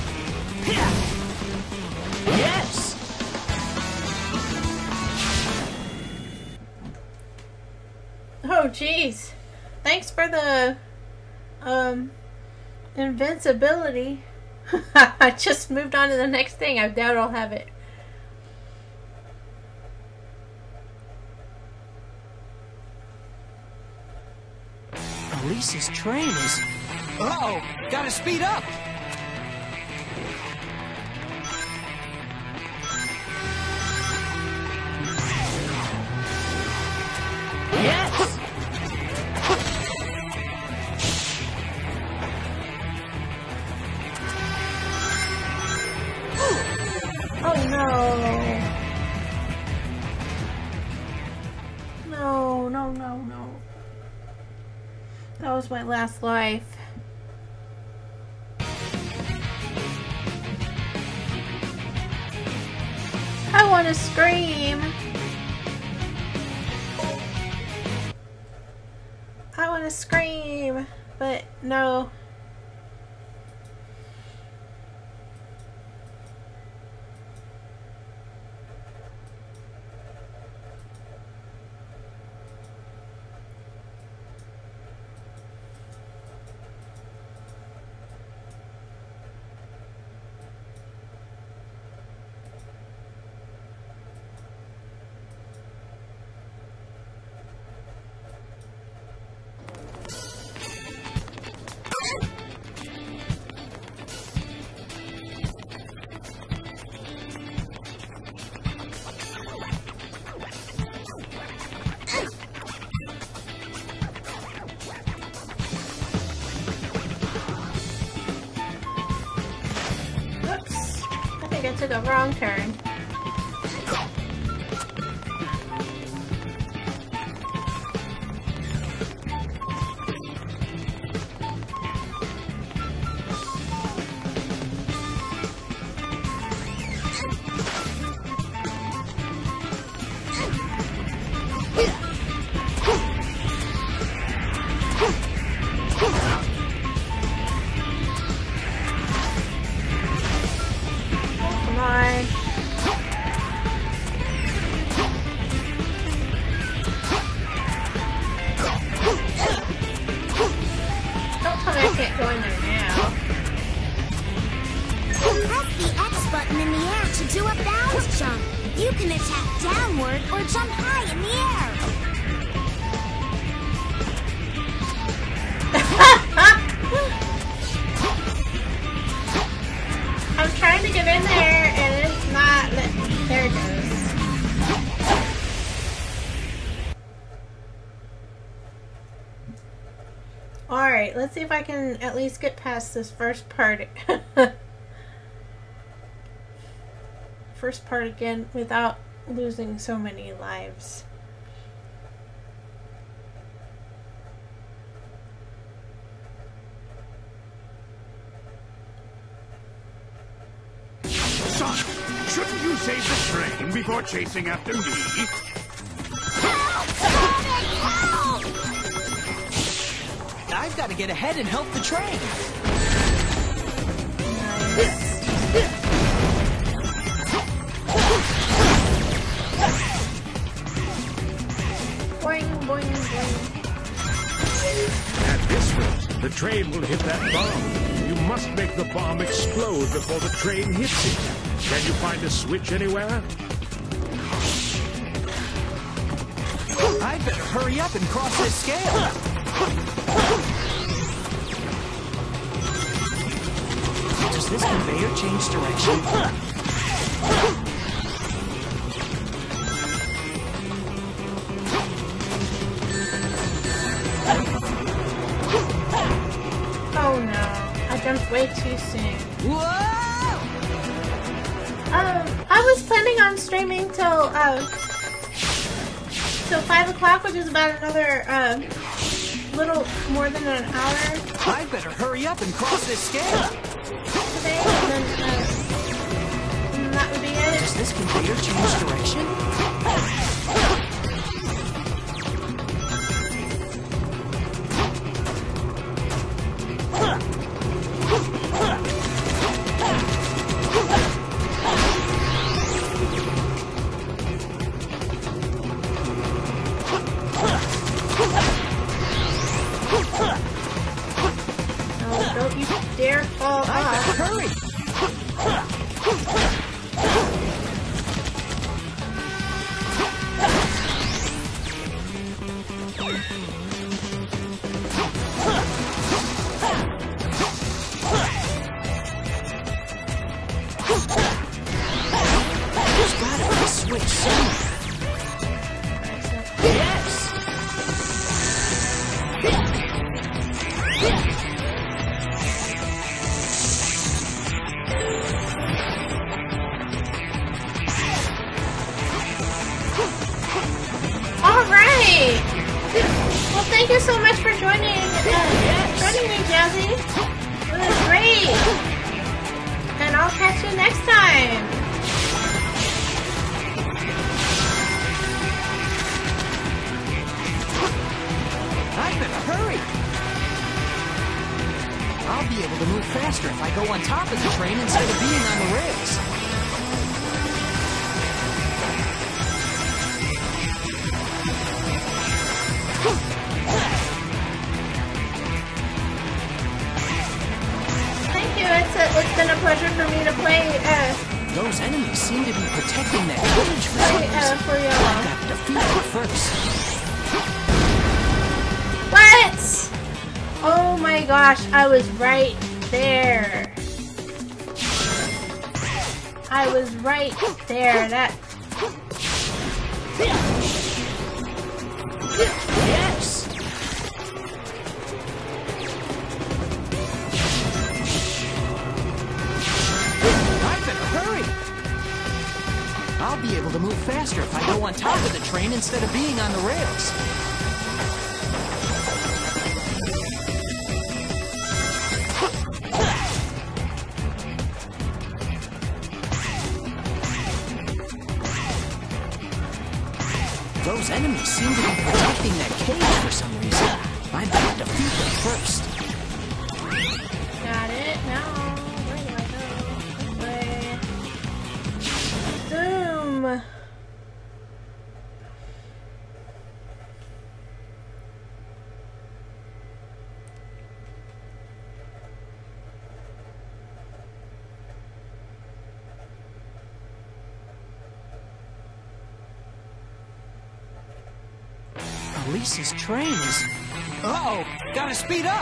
[SPEAKER 3] Yes!
[SPEAKER 1] Oh jeez. Thanks for the invincibility. I just moved on to the next thing. I doubt I'll have it.
[SPEAKER 3] Elisa's train is... Uh-oh! Gotta speed up! Yes!
[SPEAKER 1] Oh no. No, no, no, no. That was my last life. I want to scream. I want to scream, but no. I took a wrong turn.
[SPEAKER 4] You can attack downward or jump high in the air.
[SPEAKER 1] I'm trying to get in there and it's not letting me. There it goes. Alright, let's see if I can at least get past this first part. First part again without losing so many lives.
[SPEAKER 2] Son, shouldn't you save the train before chasing after me?
[SPEAKER 4] Help! Help!
[SPEAKER 3] I've got to get ahead and help the train.
[SPEAKER 1] Boing, boing, boing.
[SPEAKER 8] At this rate, the train will hit that bomb. You must make the bomb explode before the train hits it. Can you find a switch anywhere?
[SPEAKER 3] I'd better hurry up and cross this scale. Does this conveyor change direction?
[SPEAKER 1] Oh no, I jumped way too soon.
[SPEAKER 3] Whoa!
[SPEAKER 1] I was planning on streaming till 5 o'clock, which is about another little more than an hour
[SPEAKER 3] I'd better hurry up and cross this scale.
[SPEAKER 1] today, and that would be it.
[SPEAKER 3] Does this conveyor change direction?
[SPEAKER 1] Oh, don't you dare fall
[SPEAKER 3] I'd
[SPEAKER 1] off.
[SPEAKER 3] better hurry. There's gotta be a switch somewhere. Yes!
[SPEAKER 1] Alright! Well, thank you so much for joining me, Jazzy. It was great! And I'll catch you next time!
[SPEAKER 3] I'd better hurry. I'll be able to move faster if I go on top of the train instead of being on the rails.
[SPEAKER 1] Thank you, it's been a pleasure for me to play,
[SPEAKER 3] Those enemies seem to be protecting that village for some reason.
[SPEAKER 1] for you.
[SPEAKER 3] I've got to defeat them first.
[SPEAKER 1] What? Oh my gosh, I was right there. I was right there. That.
[SPEAKER 3] Yes! I better hurry. I'll be able to move faster if I go on top of the train instead of being on the rails. Those enemies seem to be protecting that cage for some reason. I better defeat them first.
[SPEAKER 1] Got it. Now, where do I go? This way. Zoom.
[SPEAKER 3] Lisa's train is... Uh-oh! Gotta speed up!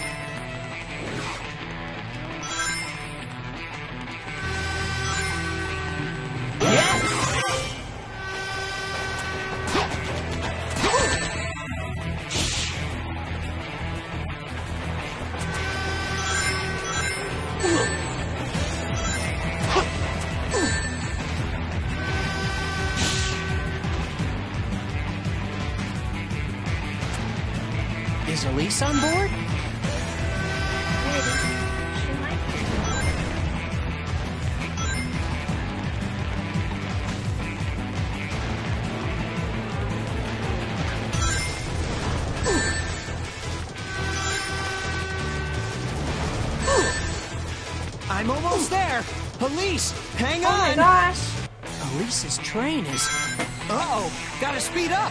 [SPEAKER 3] Is Elise on board? I'm almost there! Elise, hang
[SPEAKER 1] Oh
[SPEAKER 3] on!
[SPEAKER 1] my gosh!
[SPEAKER 3] Elise's train is... Uh-oh, gotta speed up!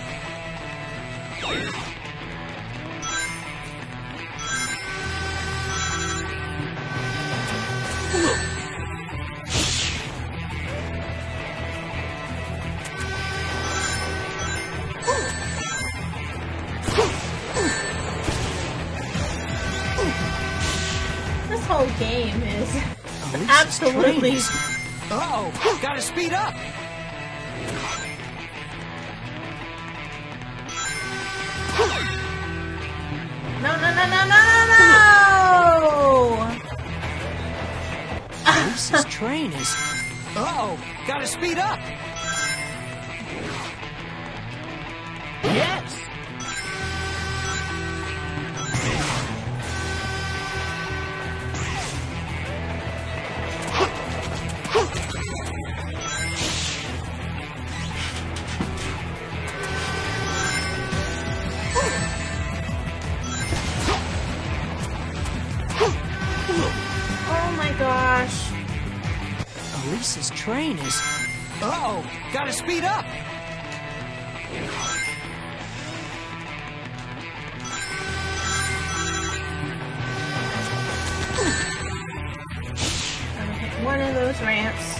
[SPEAKER 1] This whole game is
[SPEAKER 3] Elise's
[SPEAKER 1] absolutely...
[SPEAKER 3] train is... Uh-oh, gotta speed up!
[SPEAKER 1] No, no, no, no, no, no, no!
[SPEAKER 3] Elise's train is... Uh-oh, gotta speed up! Yes!
[SPEAKER 1] Oh my gosh.
[SPEAKER 3] Elise's train is... Uh-oh, gotta speed up!
[SPEAKER 1] I'm gonna hit one of those ramps.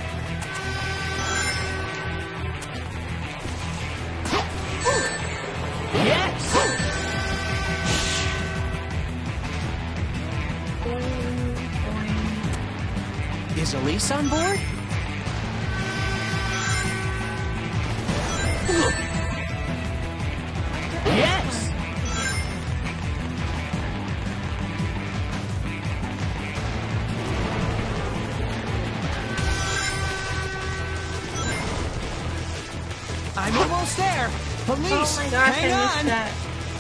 [SPEAKER 3] Yes!
[SPEAKER 1] Boing, boing.
[SPEAKER 3] Is Elise on board? Yes! I'm almost there! Elise,
[SPEAKER 1] Oh my gosh,
[SPEAKER 3] hang
[SPEAKER 1] I missed
[SPEAKER 3] on!
[SPEAKER 1] that.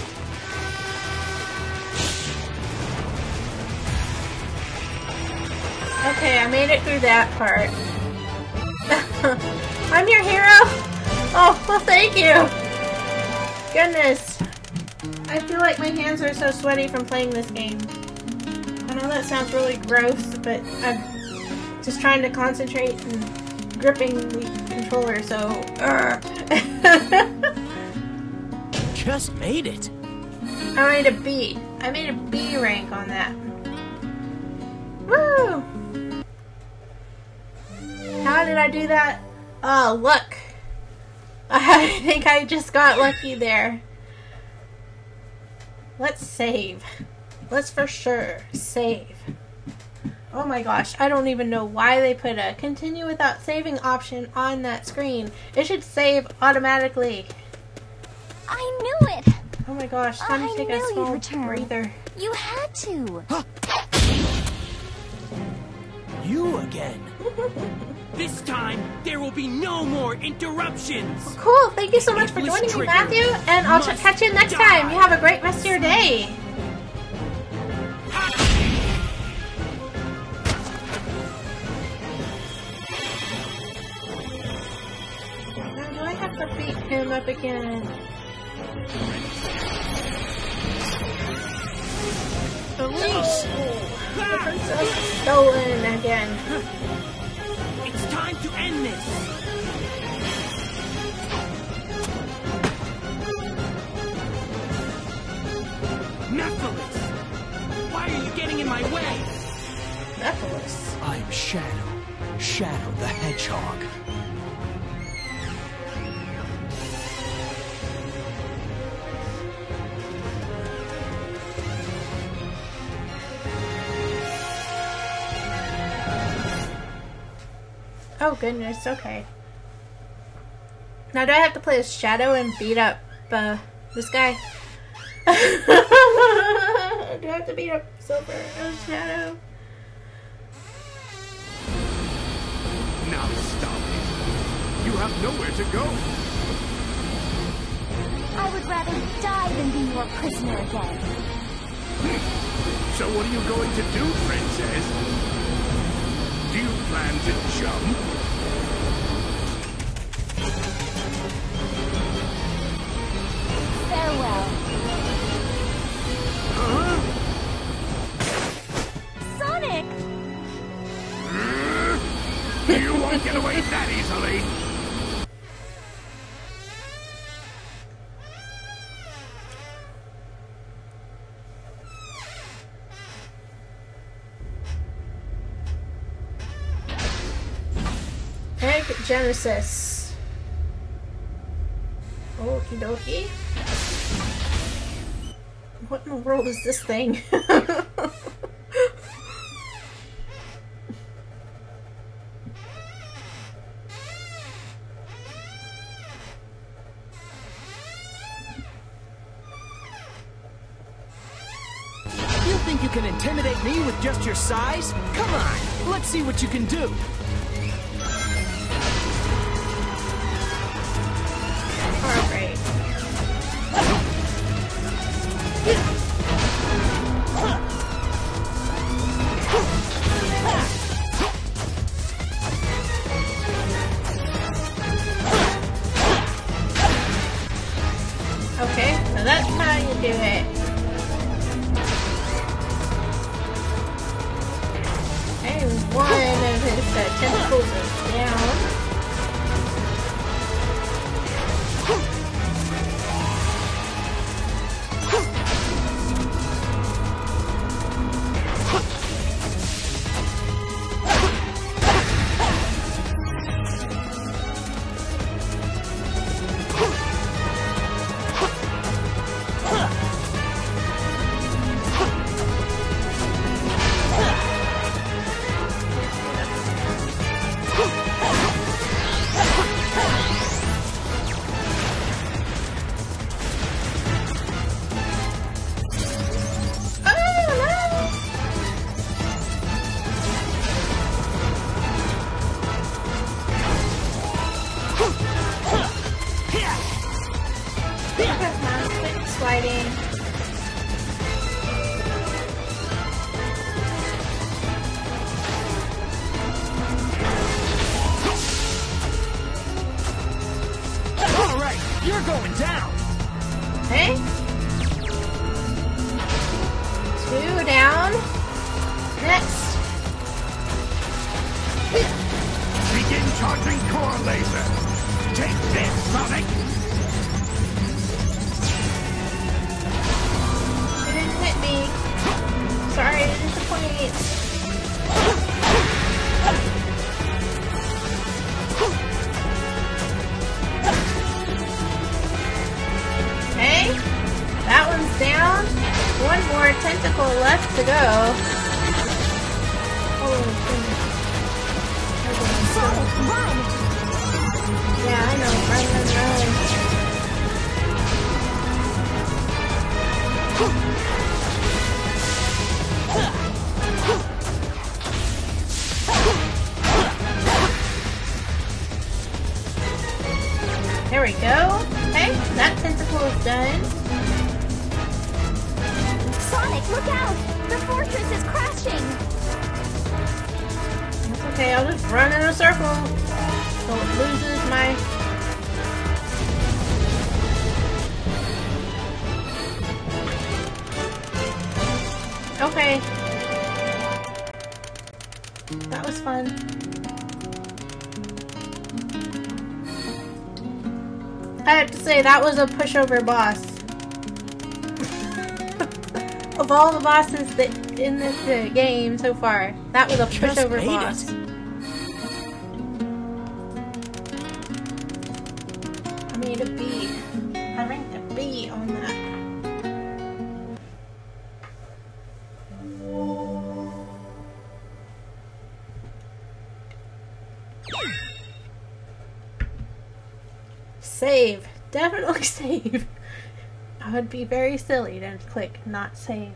[SPEAKER 1] Okay, I made it through that part. I'm your hero! Oh, well thank you! Goodness. I feel like my hands are so sweaty from playing this game. I know that sounds really gross, but I'm just trying to concentrate and gripping the controller, so...
[SPEAKER 3] Just made it.
[SPEAKER 1] I made a B. I made a B rank on that. Woo! How did I do that? Oh, look. I think I just got lucky there. Let's save. Let's for sure save. Oh my gosh, I don't even know why they put a continue without saving option on that screen. It should save automatically.
[SPEAKER 4] I knew it!
[SPEAKER 1] Oh my gosh, time to
[SPEAKER 4] I
[SPEAKER 1] take
[SPEAKER 4] knew
[SPEAKER 1] a
[SPEAKER 4] you'd
[SPEAKER 1] small
[SPEAKER 4] return.
[SPEAKER 1] breather.
[SPEAKER 4] You had to!
[SPEAKER 3] You again.
[SPEAKER 7] This time, there will be no more interruptions!
[SPEAKER 1] Cool, thank you so much for joining me, Matthew, and I'll catch you next time. You have a great rest of your day. Now, do I have to beat him up again?
[SPEAKER 3] Elise!
[SPEAKER 1] The princess is stolen again.
[SPEAKER 7] It's time to end this! Nephilis! Why are you getting in my way?
[SPEAKER 1] Nephilis.
[SPEAKER 3] I'm Shadow. Shadow the Hedgehog.
[SPEAKER 1] Oh goodness, okay. Now do I have to play as Shadow and beat up this guy? Do I have to beat up Silver as Shadow?
[SPEAKER 2] Now stop it. You have nowhere to go.
[SPEAKER 4] I would rather die than be your prisoner again.
[SPEAKER 2] So what are you going to do, princess? Do you plan to jump?
[SPEAKER 4] Farewell. Sonic!
[SPEAKER 2] You won't get away that easily.
[SPEAKER 1] Egg Genesis. Okie dokie. What in the world is this thing?
[SPEAKER 3] You think you can intimidate me with just your size? Come on, let's see what you can do.
[SPEAKER 1] Alright. Okay, so that's how you do it. Okay, one of his tentacles is down. Sliding.
[SPEAKER 3] All right, you're going down.
[SPEAKER 1] Okay. 2 down. Next.
[SPEAKER 2] Begin charging core laser. Take this, Sonic.
[SPEAKER 1] You didn't hit me. Sorry to disappoint. Okay. That one's down. One more tentacle left to go. Holy goodness.
[SPEAKER 4] Sonic, run!
[SPEAKER 1] Yeah, I know. Run. There we go. Okay, that tentacle is done.
[SPEAKER 4] Sonic, look out! The fortress is crashing!
[SPEAKER 1] That's okay, I'll just run in a circle so it loses my... Okay. That was fun. I have to say, that was a pushover boss. Of all the bosses that in this game so far, that was a pushover boss. I made a B. I ranked a B on that. Save. Definitely save. I would be very silly to click not save.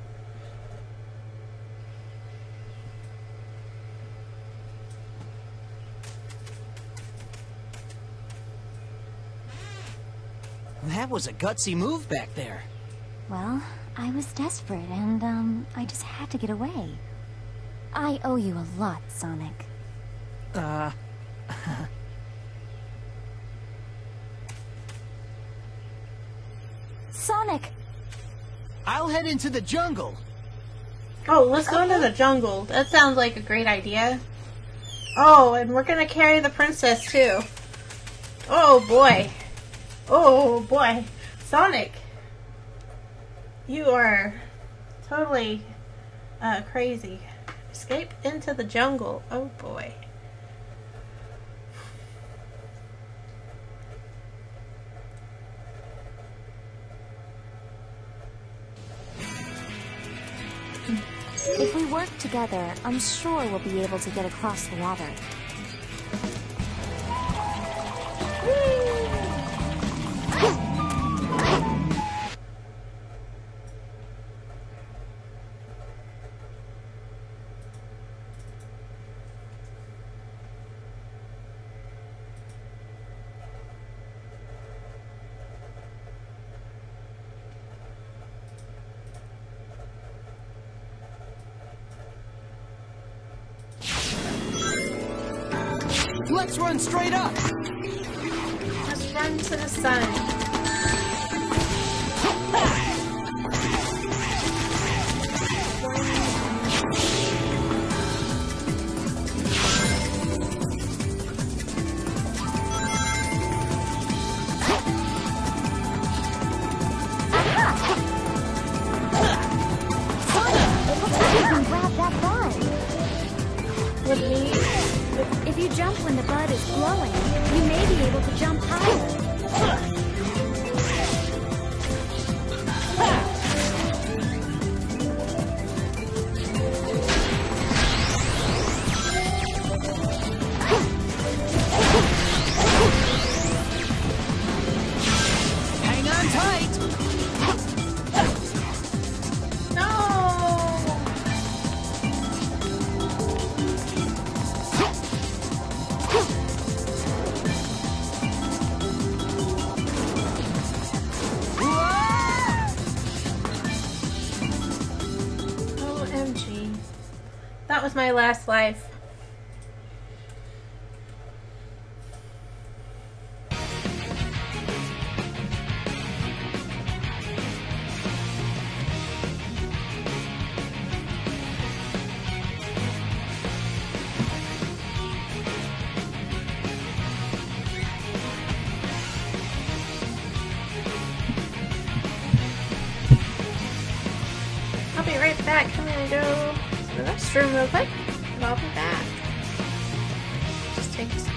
[SPEAKER 3] That was a gutsy move back there.
[SPEAKER 4] Well, I was desperate and, I just had to get away. I owe you a lot, Sonic. Sonic!
[SPEAKER 3] I'll head into the jungle.
[SPEAKER 1] Oh, let's go into the jungle. That sounds like a great idea. Oh, and we're gonna carry the princess too. Oh boy. Oh boy. Sonic. You are totally crazy. Escape into the jungle. Oh boy.
[SPEAKER 9] If we work together, I'm sure we'll be able to get across the water.
[SPEAKER 3] Let's run straight up!
[SPEAKER 1] Let's run to the sun.
[SPEAKER 9] If you jump when the bud is glowing, you may be able to jump higher.
[SPEAKER 3] Hang on tight!
[SPEAKER 1] OMG. That was my last life. I'll be right back. I'm gonna go to the restroom real quick, and I'll be back. Just take a second.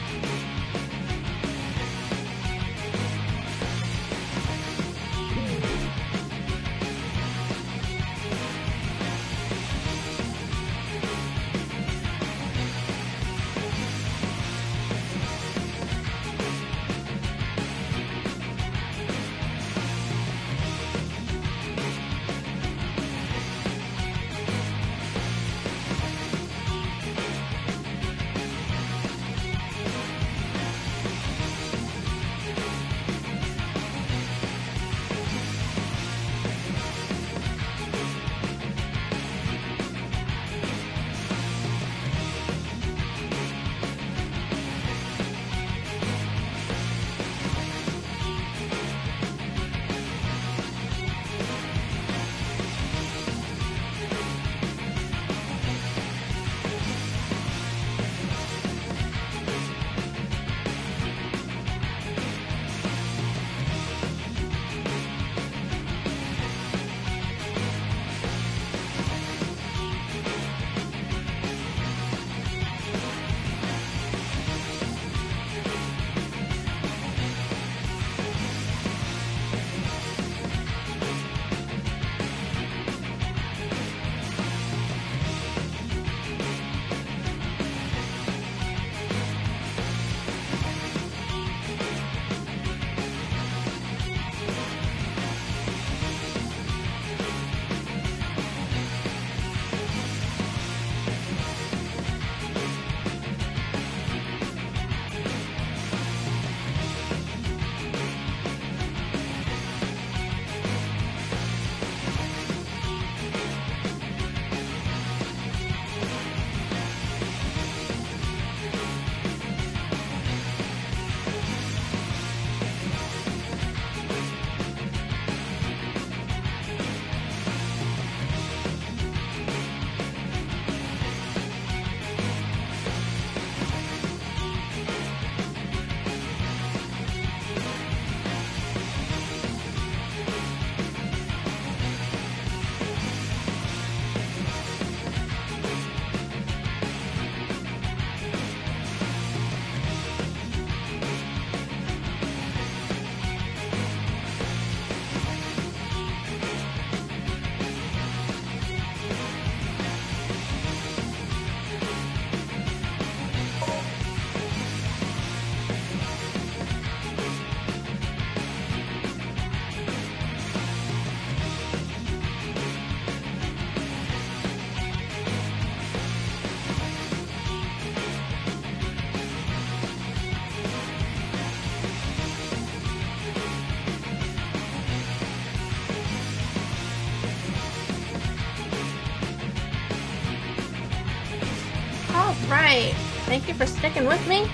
[SPEAKER 1] Thank you for sticking with me.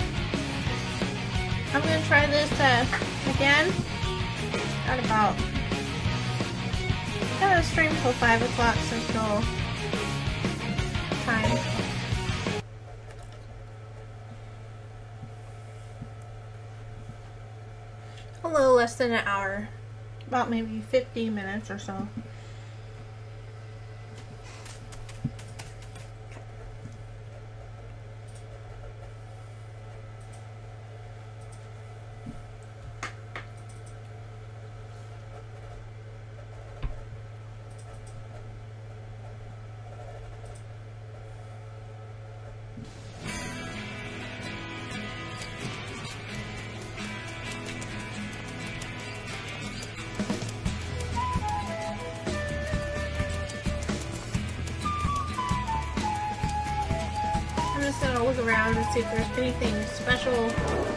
[SPEAKER 1] I'm gonna try this again. Gotta stream till 5 o'clock Central Time. A little less than an hour. About maybe 50 minutes or so. I'm just gonna look around and see if there's anything special.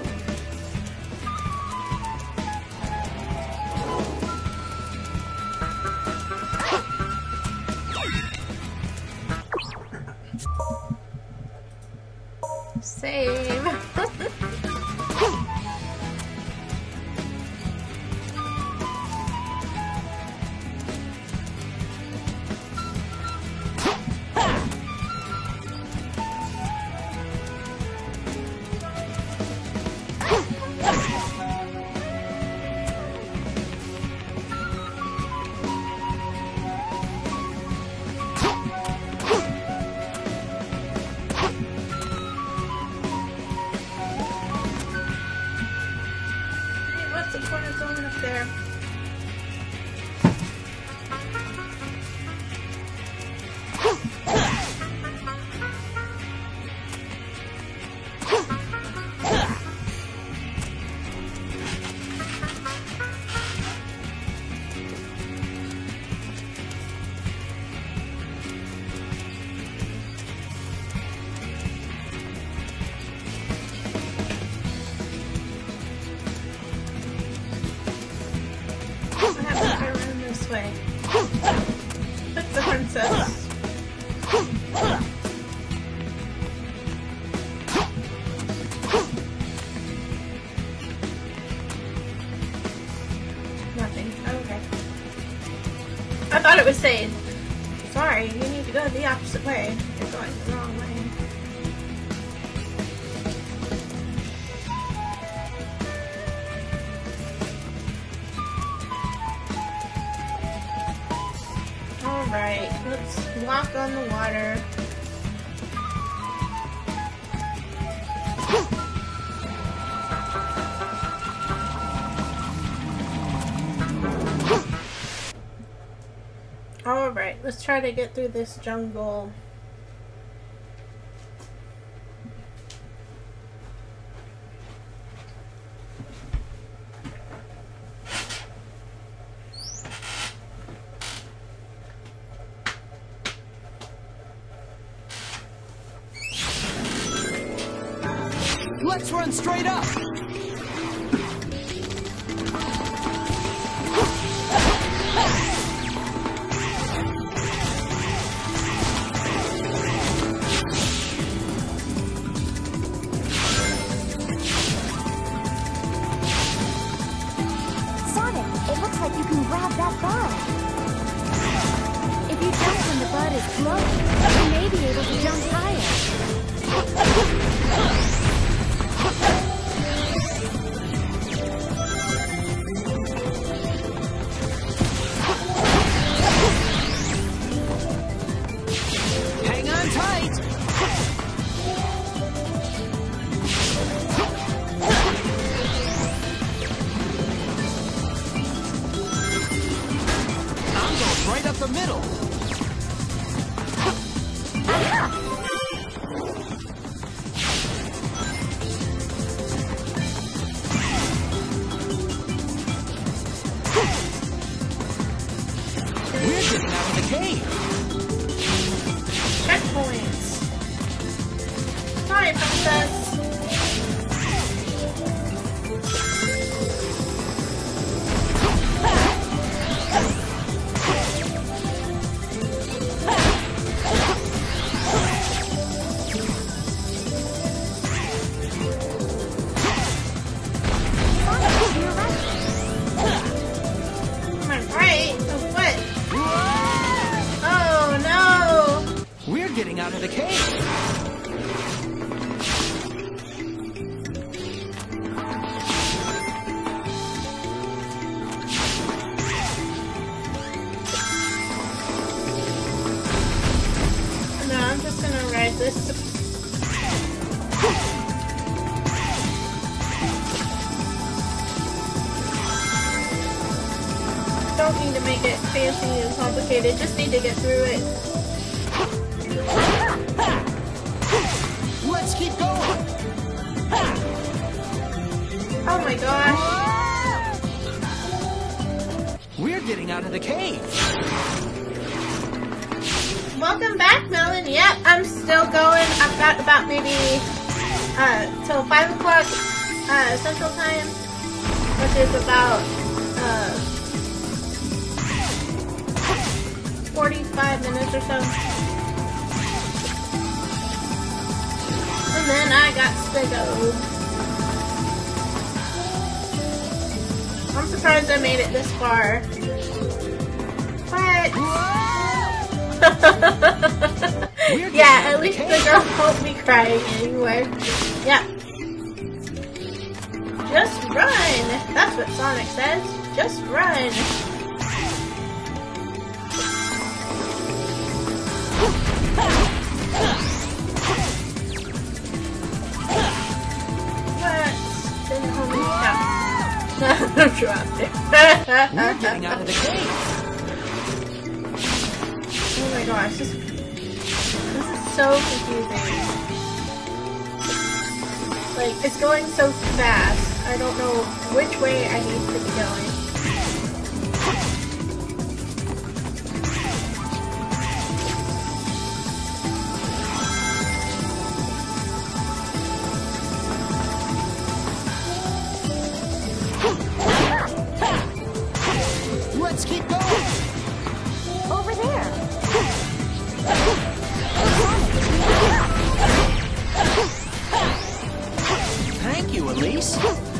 [SPEAKER 1] Save. What's the corner zone up there? Way. That's the princess. Nothing. Okay. I thought it was saying, sorry, you need to go the opposite way. You're going the wrong way. Alright, let's walk on the water. Alright, let's try to get through this jungle.
[SPEAKER 3] Let's run straight up!
[SPEAKER 9] Sonic, it looks like you can grab that bud. If you jump when the bud is floating, you may be able to jump higher.
[SPEAKER 3] Hang on tight! I'm going right up the middle! We're getting out of the cave!
[SPEAKER 1] Checkpoints. Hi, princess. don't need to make it fancy and complicated, just need to get through it.
[SPEAKER 3] Let's keep going.
[SPEAKER 1] Oh my gosh.
[SPEAKER 3] We're getting out of the cave.
[SPEAKER 1] Welcome back, Melon. Yep, I'm still going. I've got about maybe till 5 o'clock Central Time, which is about 45 minutes or so. And then I got to go. I'm surprised I made it this far. But yeah, at least the girl won't be crying anyway. Yeah. Just run! That's what Sonic says. Just run! What? Didn't hold me out. Dropped it.
[SPEAKER 3] We're getting out of the cave.
[SPEAKER 1] Oh my gosh, this is so confusing. Like, it's going so fast. I don't know which way I need to be going.
[SPEAKER 3] Let's keep going.
[SPEAKER 9] Over there.
[SPEAKER 3] Thank you, Elise.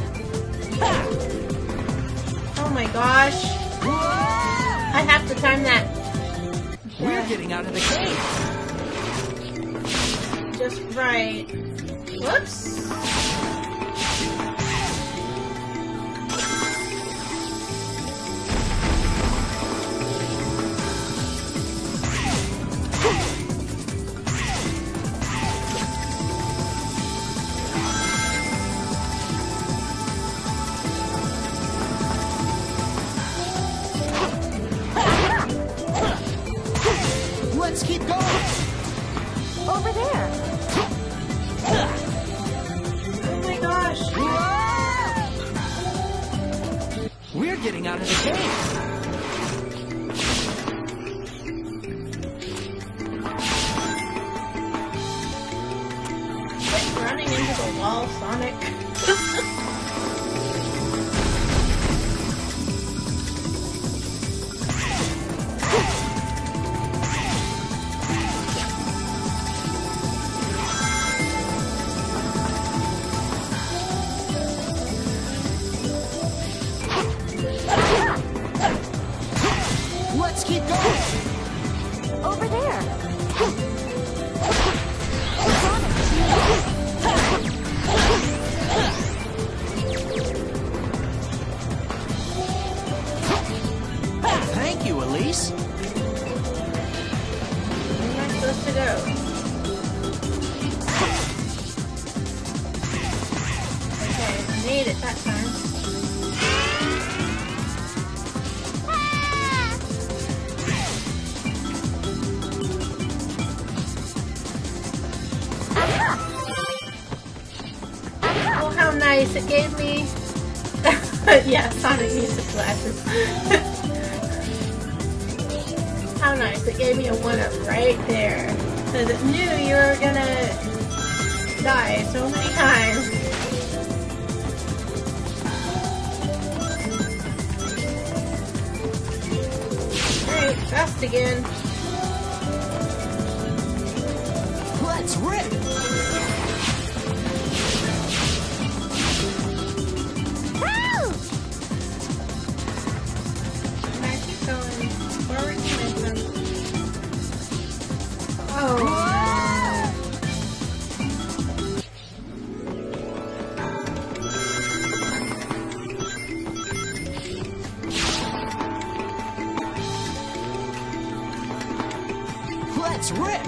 [SPEAKER 1] Oh my gosh. I have to time that.
[SPEAKER 3] We're getting out of the cave.
[SPEAKER 1] Just right. Whoops.
[SPEAKER 3] Let's keep going.
[SPEAKER 9] Over there.
[SPEAKER 1] Oh my gosh.
[SPEAKER 3] We're getting out of the cave.
[SPEAKER 1] Quit running into the wall, Sonic.
[SPEAKER 3] Let's keep going.
[SPEAKER 9] Over there.
[SPEAKER 3] Thank you, Elise.
[SPEAKER 1] Where am I supposed to go? Okay, I made it that time. Oh, how nice. It gave me... yeah, Sonic needs his glasses. How nice. It gave me a 1-up right there. Because it knew you were gonna die so many times. Alright, fast again.
[SPEAKER 3] Let's rip. Let's rip.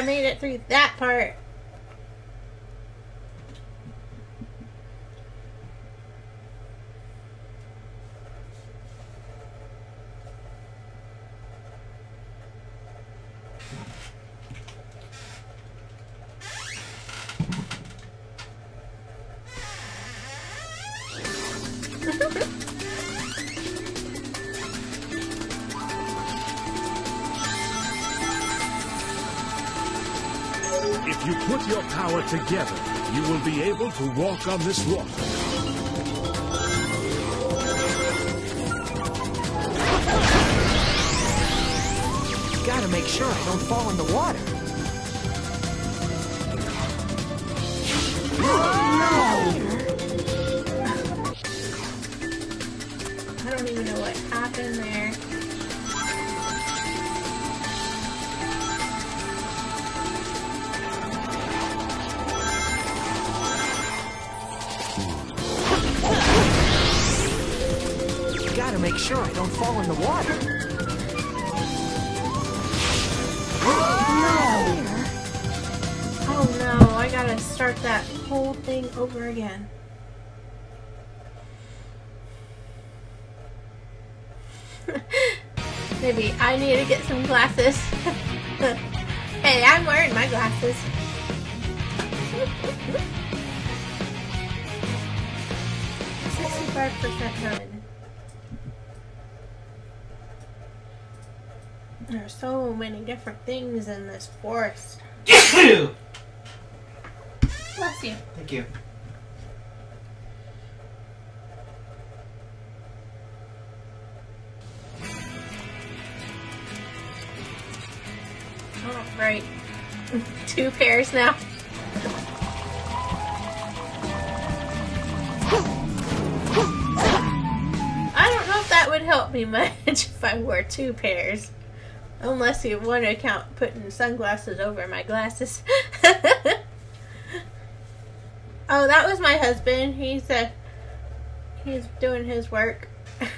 [SPEAKER 1] made it through that part.
[SPEAKER 8] If you put your power together, you will be able to walk on this water.
[SPEAKER 3] Gotta make sure I don't fall in the water.
[SPEAKER 1] I don't even know what happened there.
[SPEAKER 3] Gotta make sure I don't fall in the water.
[SPEAKER 1] Oh no, I gotta start that whole thing over again. Maybe I need to get some glasses. Hey, I'm wearing my glasses. 65% done. There are so many different things in this forest. Bless you.
[SPEAKER 10] Thank you.
[SPEAKER 1] Oh, right. 2 pairs now. I don't know if that would help me much if I wore 2 pairs. Unless you want to count putting sunglasses over my glasses. Oh, that was my husband. He's doing his work.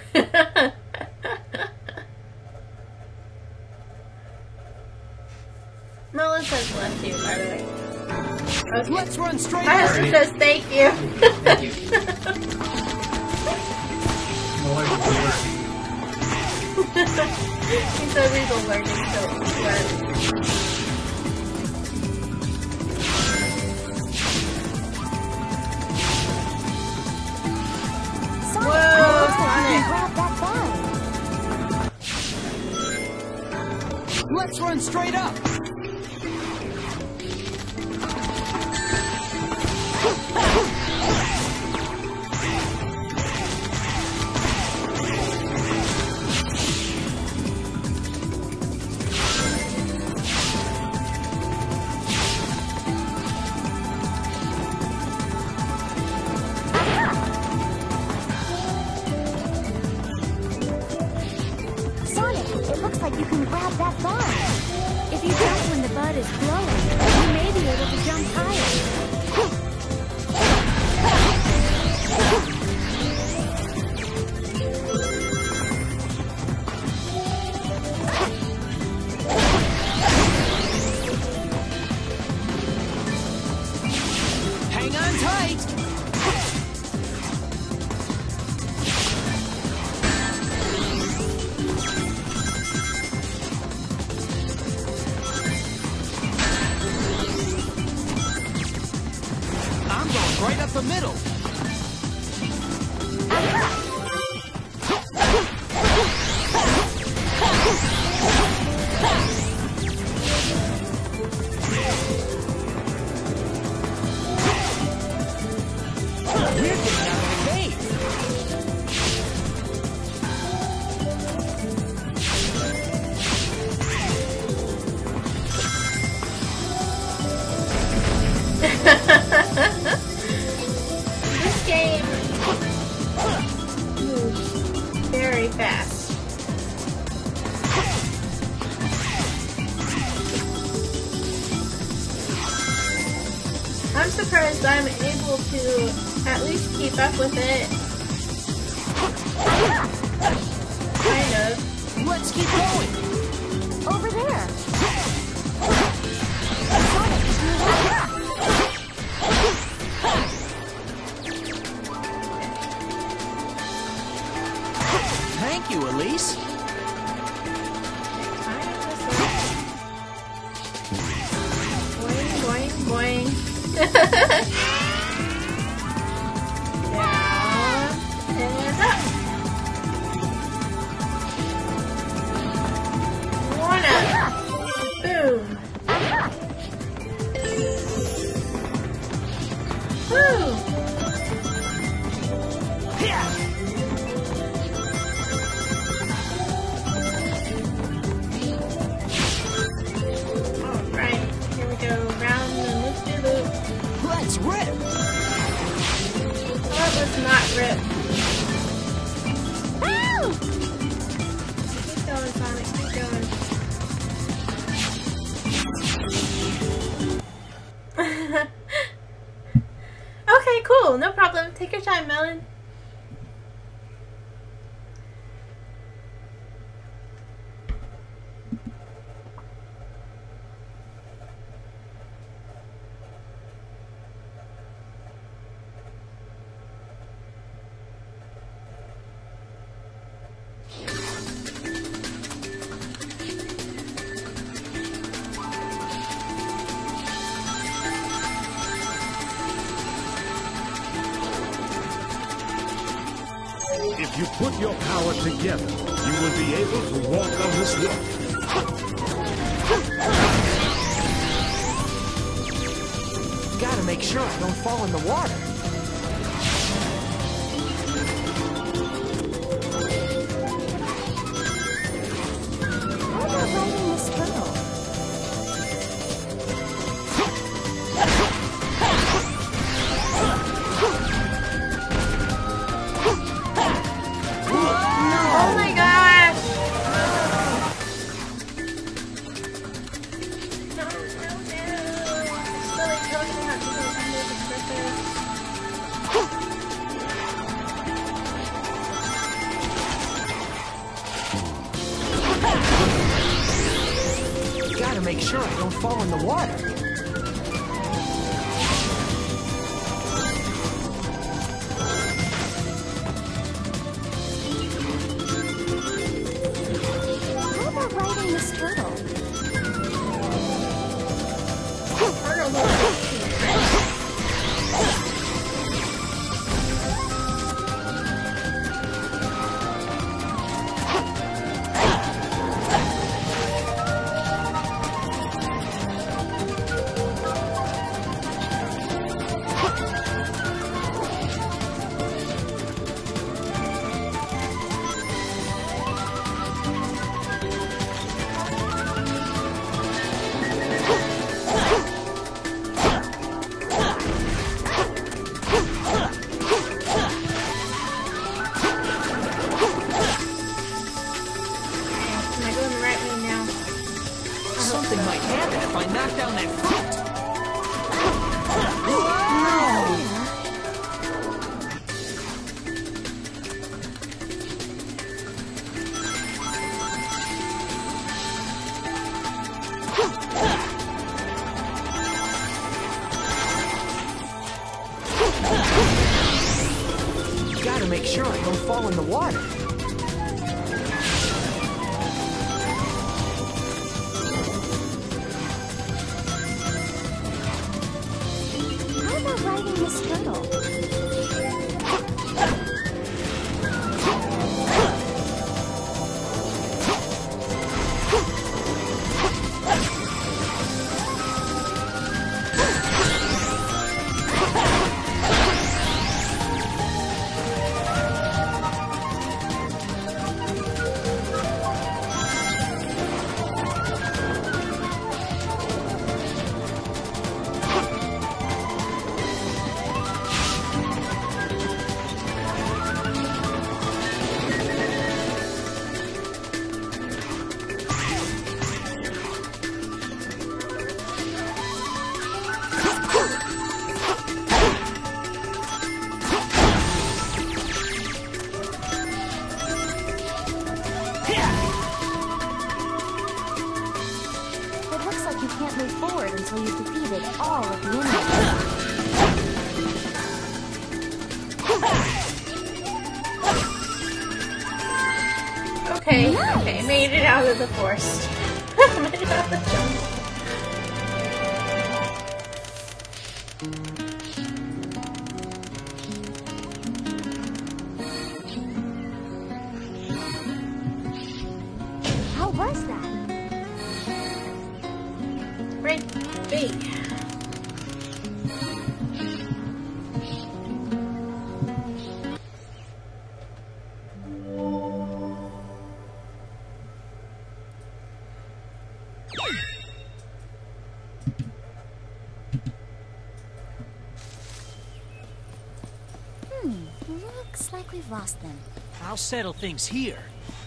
[SPEAKER 1] Melon says bless you, by the way. Okay.
[SPEAKER 3] Let's run straight.
[SPEAKER 1] My husband says thank you.
[SPEAKER 10] Thank you. My wife will bless you.
[SPEAKER 1] He says he's allergic to work.
[SPEAKER 9] Sonic,
[SPEAKER 1] Whoa,
[SPEAKER 9] looks like you can grab that bar.
[SPEAKER 3] Let's run straight up.
[SPEAKER 9] Sonic, it looks like you can grab that bar.
[SPEAKER 4] If you jump when the bud is glowing, you may be able to jump higher.
[SPEAKER 3] Hang on tight. I'm going right up the middle. We're getting out of the cave.
[SPEAKER 1] This game moves very fast. I'm surprised I'm able to at least keep up with it. Kind of.
[SPEAKER 3] Let's keep going.
[SPEAKER 9] Over there.
[SPEAKER 3] you, Elise.
[SPEAKER 1] Boing, boing, boing. Down and up. One up. Boom. Woo. Alright, here we go. Round and loop-de-loop.
[SPEAKER 3] Let's rip.
[SPEAKER 1] That was not rip.
[SPEAKER 4] Woo!
[SPEAKER 1] Keep going, Sonic. Keep going. Okay, cool. No problem. Take your time, Melon.
[SPEAKER 8] If you put your power together, you will be able to walk on this water.
[SPEAKER 3] Gotta make sure I don't fall in the water.
[SPEAKER 9] How about riding this turtle?
[SPEAKER 1] Oh my gosh! No, no, no. Silly turtle had to go under the surface.
[SPEAKER 3] Gotta make sure I don't fall in the water.
[SPEAKER 9] How about riding this turtle?
[SPEAKER 1] Turtle looks Am I going the right way now?
[SPEAKER 3] Something might happen if I knock down that fruit. Gotta make sure I don't fall in the water.
[SPEAKER 9] How about riding this turtle?
[SPEAKER 1] made it out of the forest. Made it out of the jungle.
[SPEAKER 9] How was that?
[SPEAKER 1] Great B.
[SPEAKER 9] Looks like we've lost them.
[SPEAKER 3] I'll settle things here.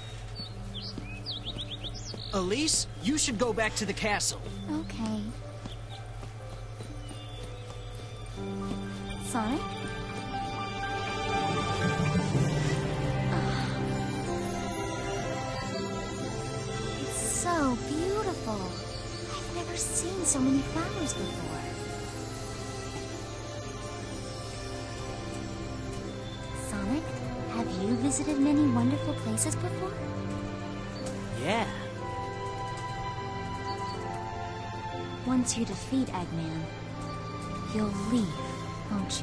[SPEAKER 3] Elise, you should go back to the castle.
[SPEAKER 9] Okay. Sonic? It's so beautiful. I've never seen so many flowers before. Sonic, have you visited many wonderful places before?
[SPEAKER 3] Yeah.
[SPEAKER 9] Once you defeat Eggman, you'll leave, won't you?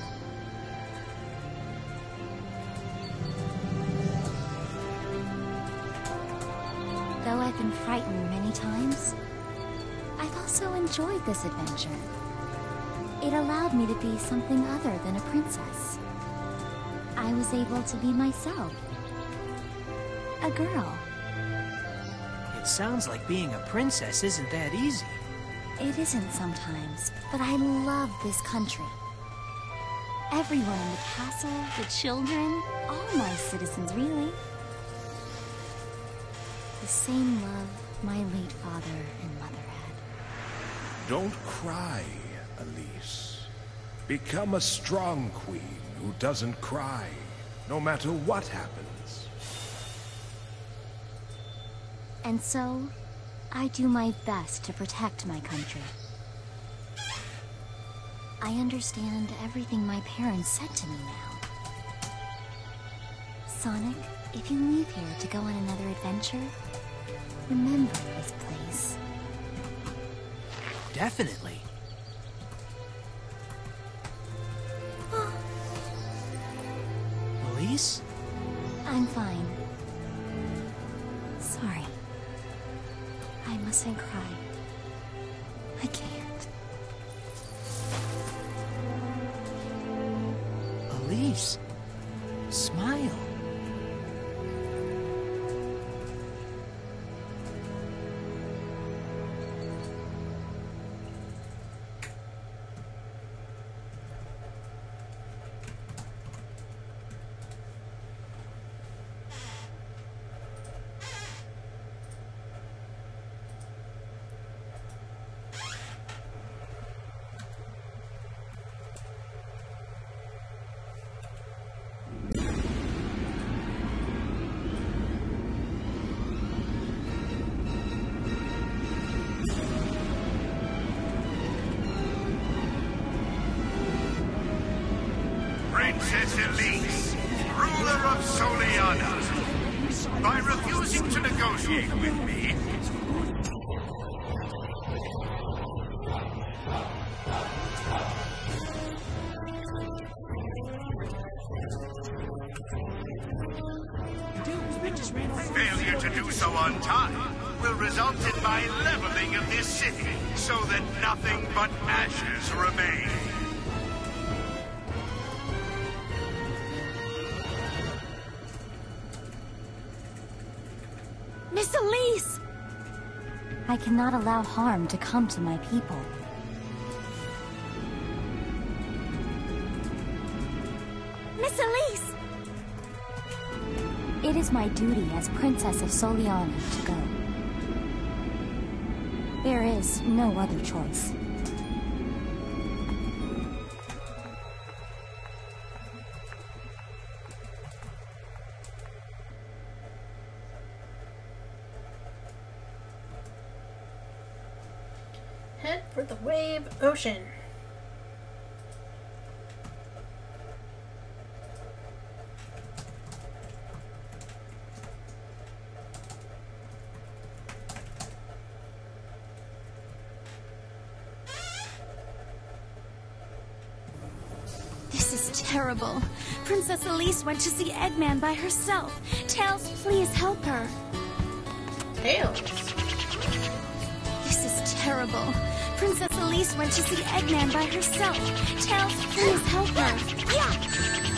[SPEAKER 9] Though I've been frightened many times, I've also enjoyed this adventure. It allowed me to be something other than a princess. I was able to be myself. A girl.
[SPEAKER 3] It sounds like being a princess isn't that easy.
[SPEAKER 9] It isn't sometimes, but I love this country. Everyone in the castle, the children, all my citizens, really. The same love my late father and mother had.
[SPEAKER 8] Don't cry, Elise. Become a strong queen who doesn't cry, no matter what happens.
[SPEAKER 9] And so, I do my best to protect my country. I understand everything my parents said to me now. Sonic, if you leave here to go on another adventure, remember this place.
[SPEAKER 3] Definitely. Elise?
[SPEAKER 9] I'm fine. Sorry. I mustn't cry. I can't.
[SPEAKER 3] Elise? Smile.
[SPEAKER 2] Princess Elise, ruler of Soliana. By refusing to negotiate with me, failure to do so on time will result in my leveling of this city so that nothing but ashes remain.
[SPEAKER 9] Miss Elise! I cannot allow harm to come to my people. Miss Elise! It is my duty as Princess of Soliana to go. There is no other choice.
[SPEAKER 1] Head for the wave ocean.
[SPEAKER 4] This is terrible. Princess Elise went to see Eggman by herself. Tails, please help her.
[SPEAKER 1] Tails.
[SPEAKER 4] This is terrible. Princess Elise went to see Eggman by herself. Tails, please help her. Yeah!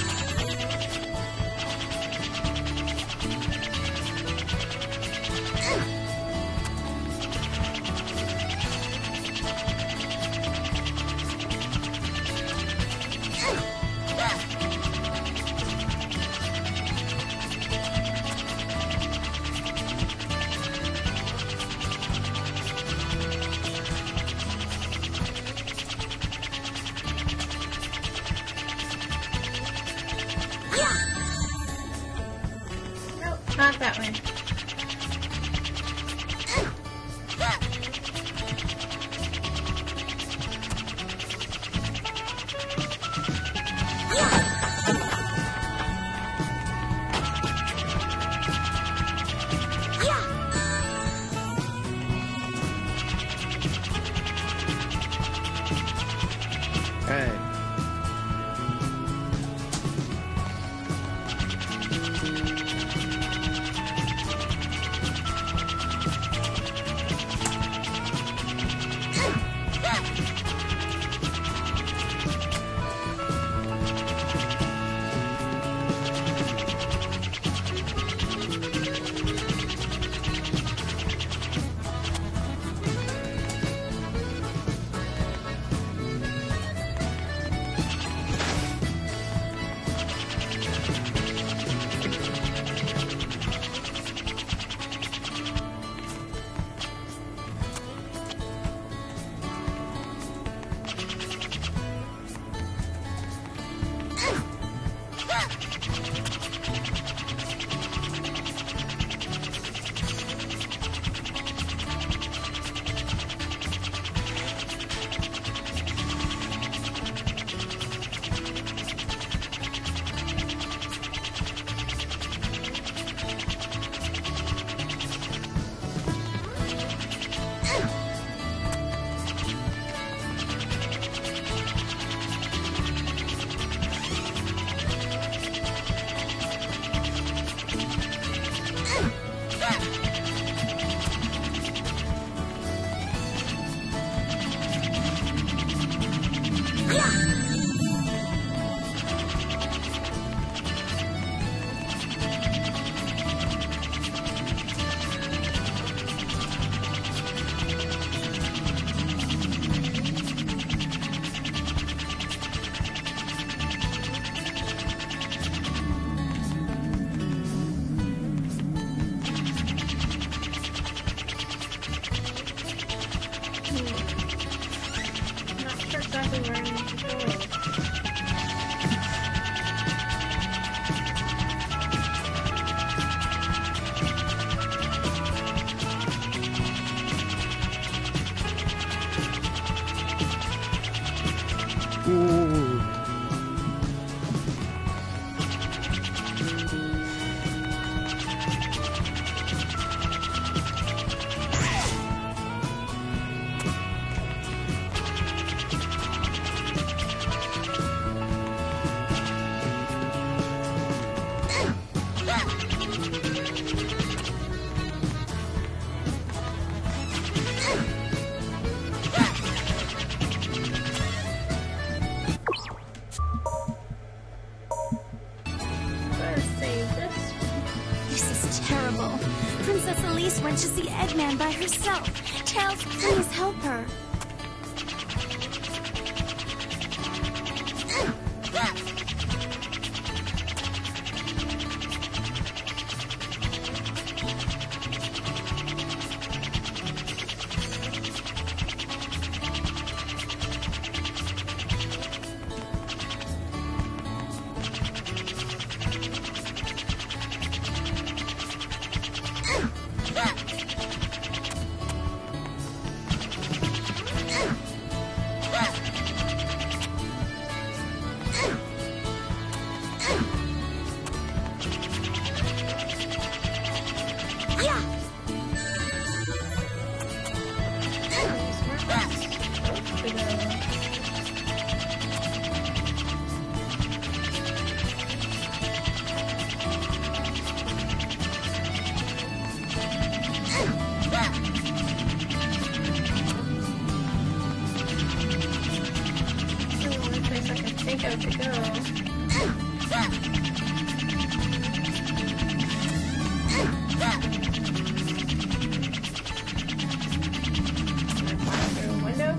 [SPEAKER 1] Not that way.
[SPEAKER 8] Hey.
[SPEAKER 1] Not sure exactly where I need to go.
[SPEAKER 8] Ooh.
[SPEAKER 4] Terrible. Princess Elise went to see Eggman by herself. Tails, please help her.
[SPEAKER 1] think I should go. Through a window.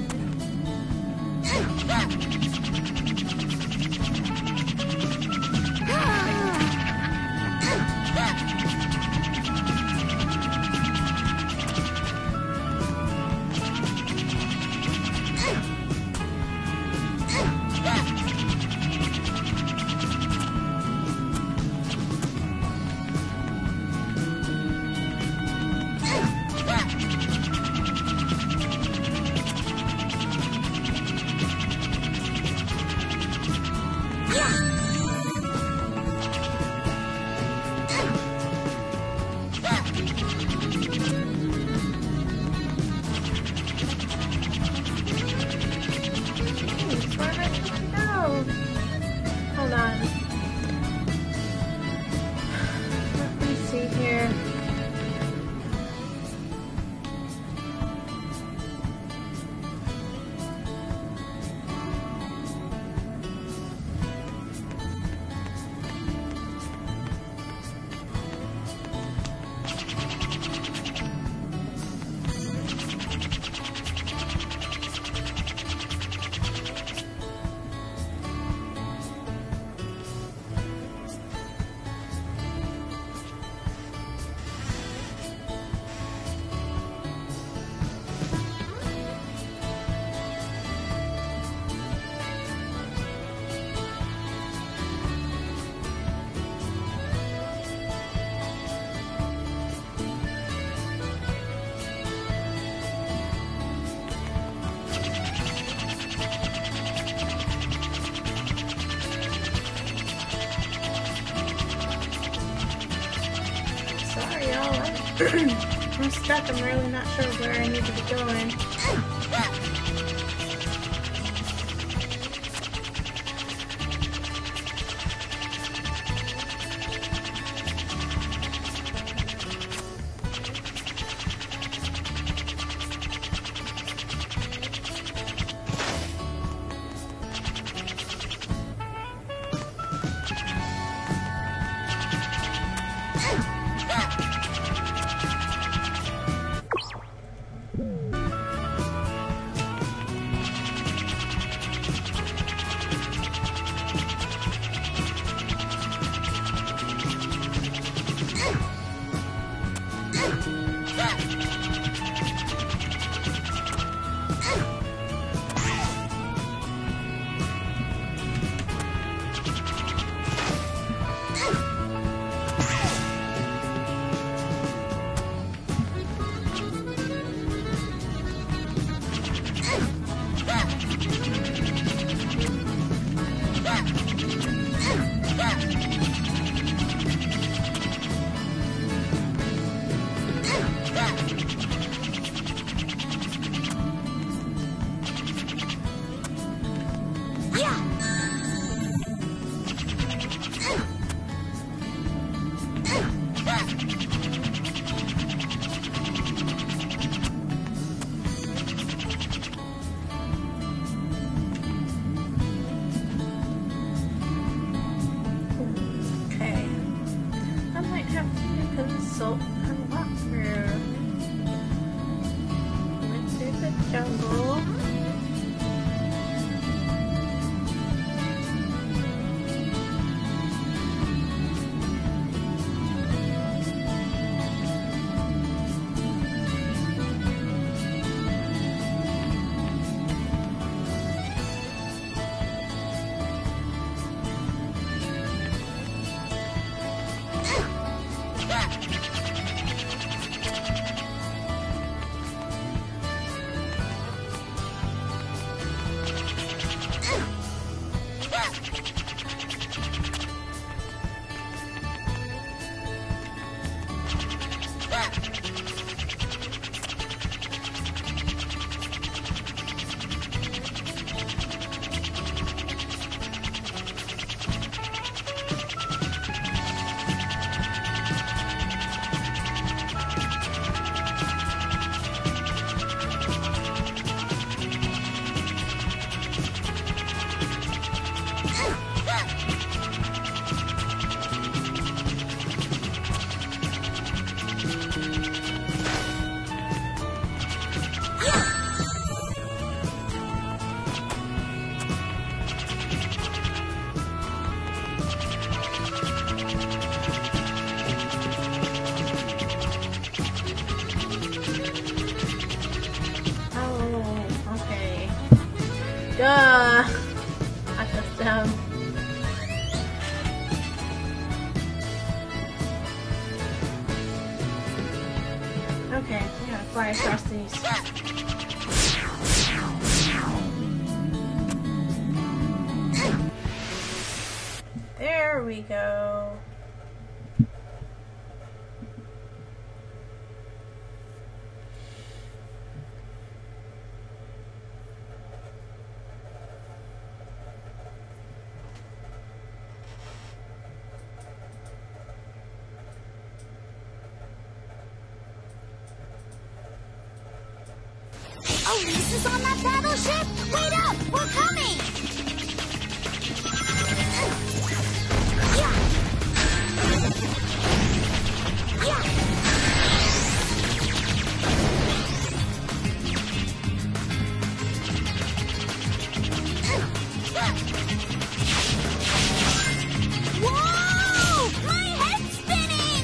[SPEAKER 1] I'm stuck. I'm really not sure where I need to be going. Duh! I was dumb. Okay, we gotta fly across these. There we go.
[SPEAKER 4] Elise is on that battleship? Wait up! We're coming! Yeah! Whoa! My head's spinning!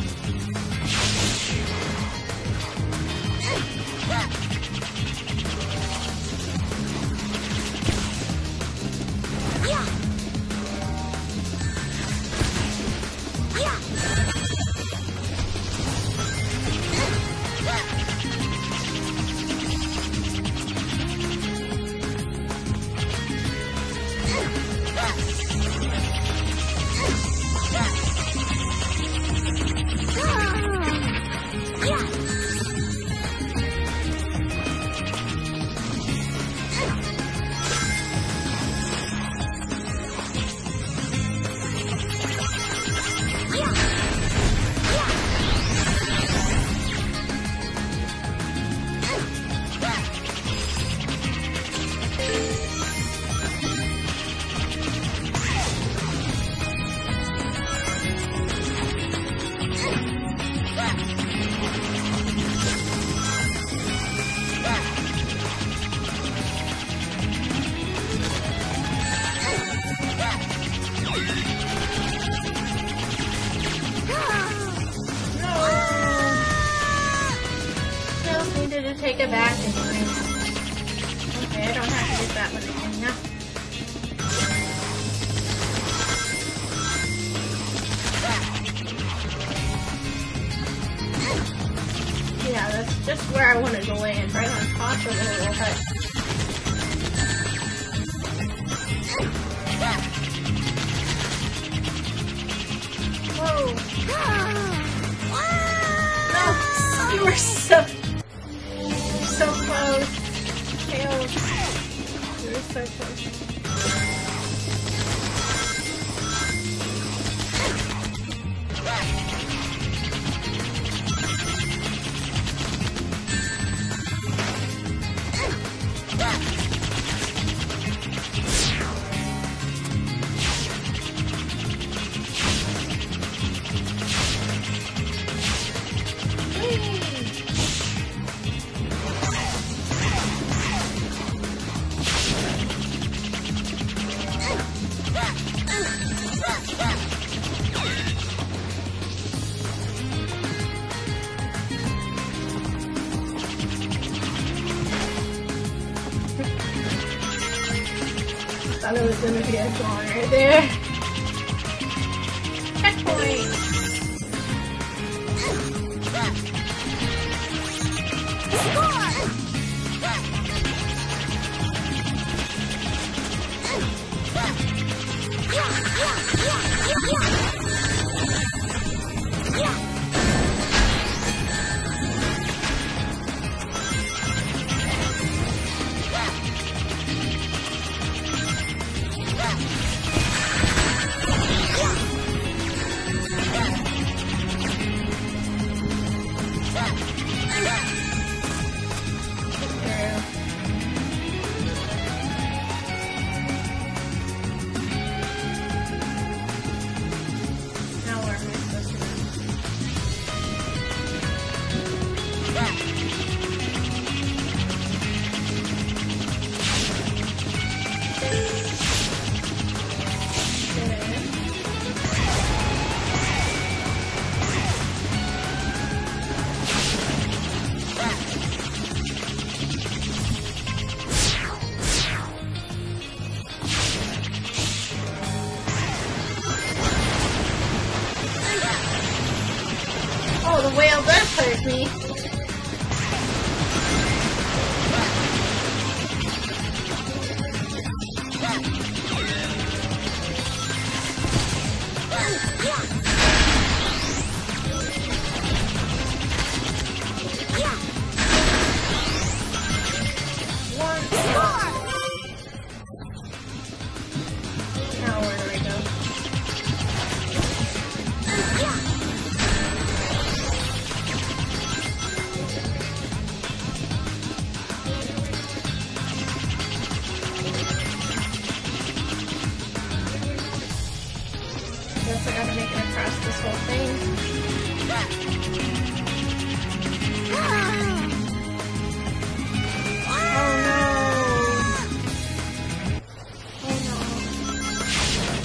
[SPEAKER 1] Take it back anyway. Okay, I don't have to get that one again now. Yeah, that's just where I wanted to land, right on top of the little hut. Whoa! No! You were so close. Tails. You're so close. I thought it was gonna be a song right there. Checkpoint! the whale does hurt me. Now where do I go? Guess I gotta make it across this whole thing. Oh no! Oh no.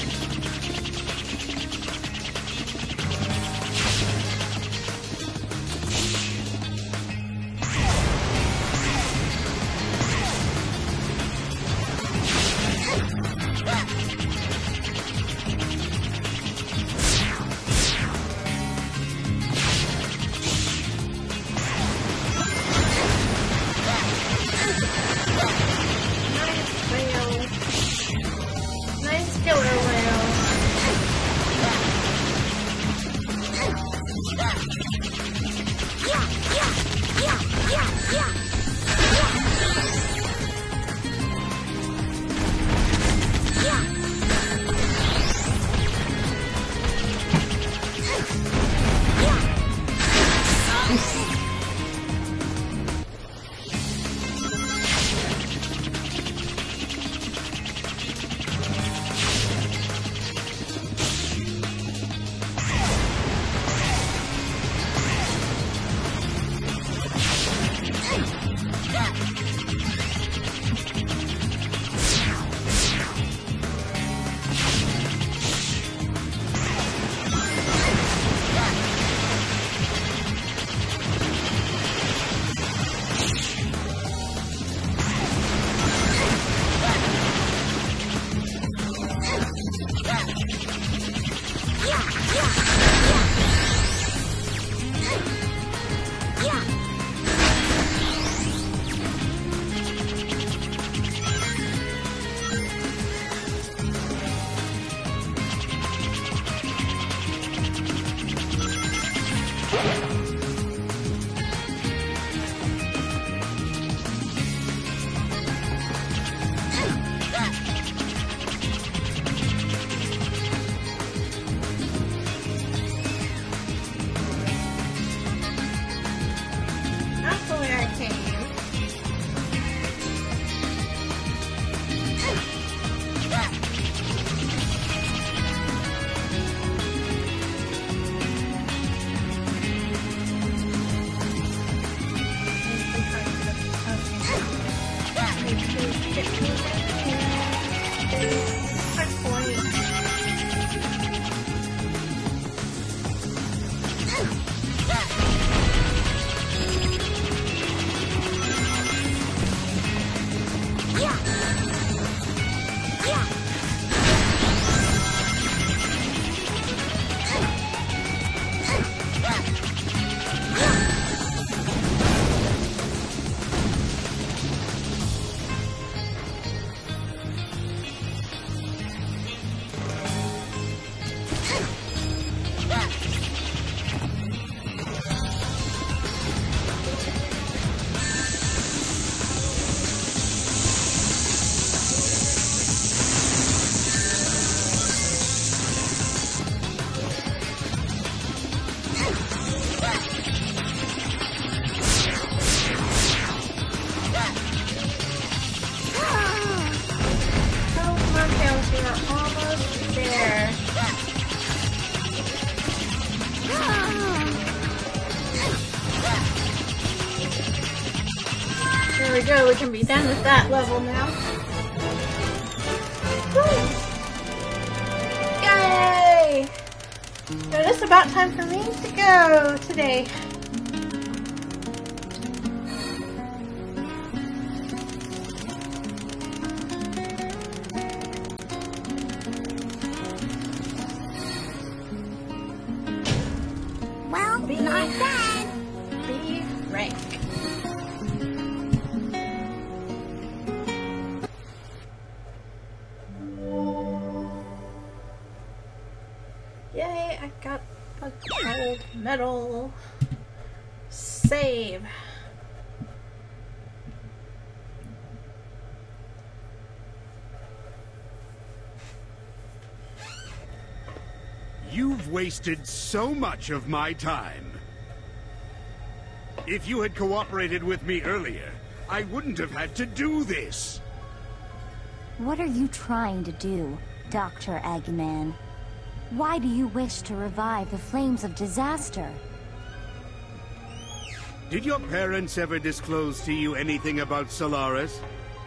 [SPEAKER 1] Nice whale. Nice killer whale. That's the way I came. There we go, we can be done with that level now. Woo! Yay! So it's about time for me to go today.
[SPEAKER 4] Well, not bad.
[SPEAKER 1] I got a gold medal. Save.
[SPEAKER 2] You've wasted so much of my time. If you had cooperated with me earlier, I wouldn't have had to do this.
[SPEAKER 9] What are you trying to do, Dr. Eggman? Why do you wish to revive the flames of disaster?
[SPEAKER 2] Did your parents ever disclose to you anything about Solaris?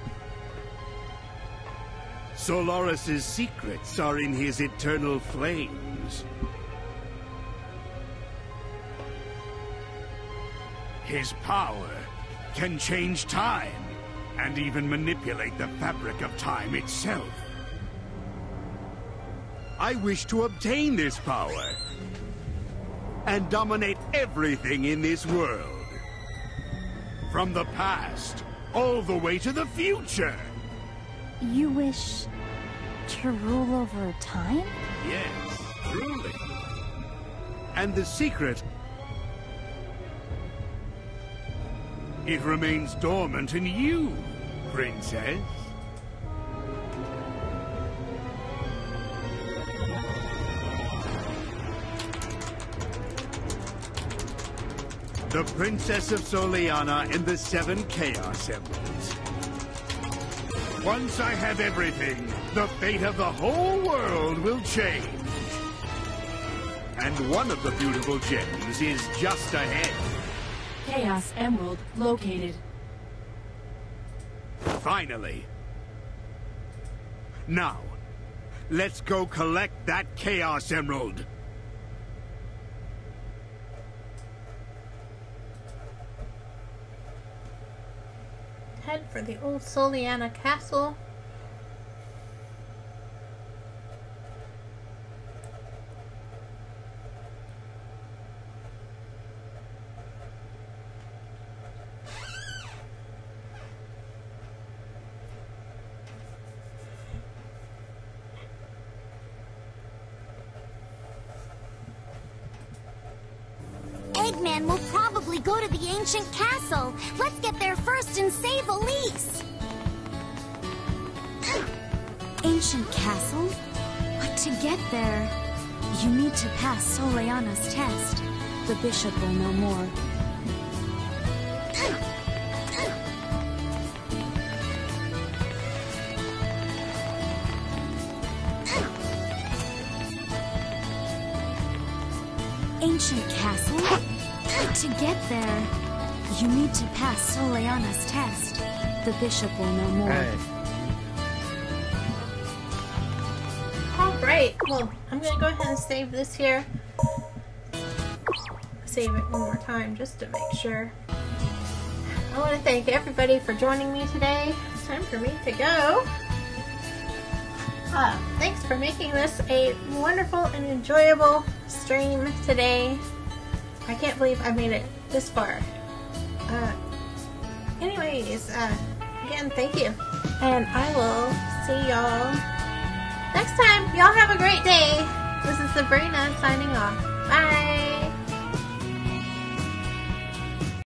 [SPEAKER 2] Solaris's secrets are in his eternal flames. His power can change time, and even manipulate the fabric of time itself. I wish to obtain this power, and dominate everything in this world. From the past, all the way to the future.
[SPEAKER 9] You wish to rule over time?
[SPEAKER 2] Yes, truly. And the secret... it remains dormant in you, Princess. The Princess of Soliana and the 7 Chaos Emeralds. Once I have everything, the fate of the whole world will change. And one of the beautiful gems is just ahead.
[SPEAKER 11] Chaos Emerald located.
[SPEAKER 2] Finally. Now, let's go collect that Chaos Emerald.
[SPEAKER 1] Head for the old Soliana Castle.
[SPEAKER 4] Eggman will probably go to the ancient castle. Let's get there first and save Elise.
[SPEAKER 9] Ancient castle? But to get there, you need to pass Soliana's test. The bishop will know more. Ancient castle? But to get there, you need to pass Soliana's test. The bishop will know more.
[SPEAKER 1] Alright, well, I'm gonna go ahead and save this here. Save it one more time just to make sure. I want to thank everybody for joining me today. It's time for me to go. Thanks for making this a wonderful and enjoyable stream today. I can't believe I made it this far. Anyways, again, thank you. And I will see y'all next time. Y'all have a great day. This is Zebrina signing off. Bye!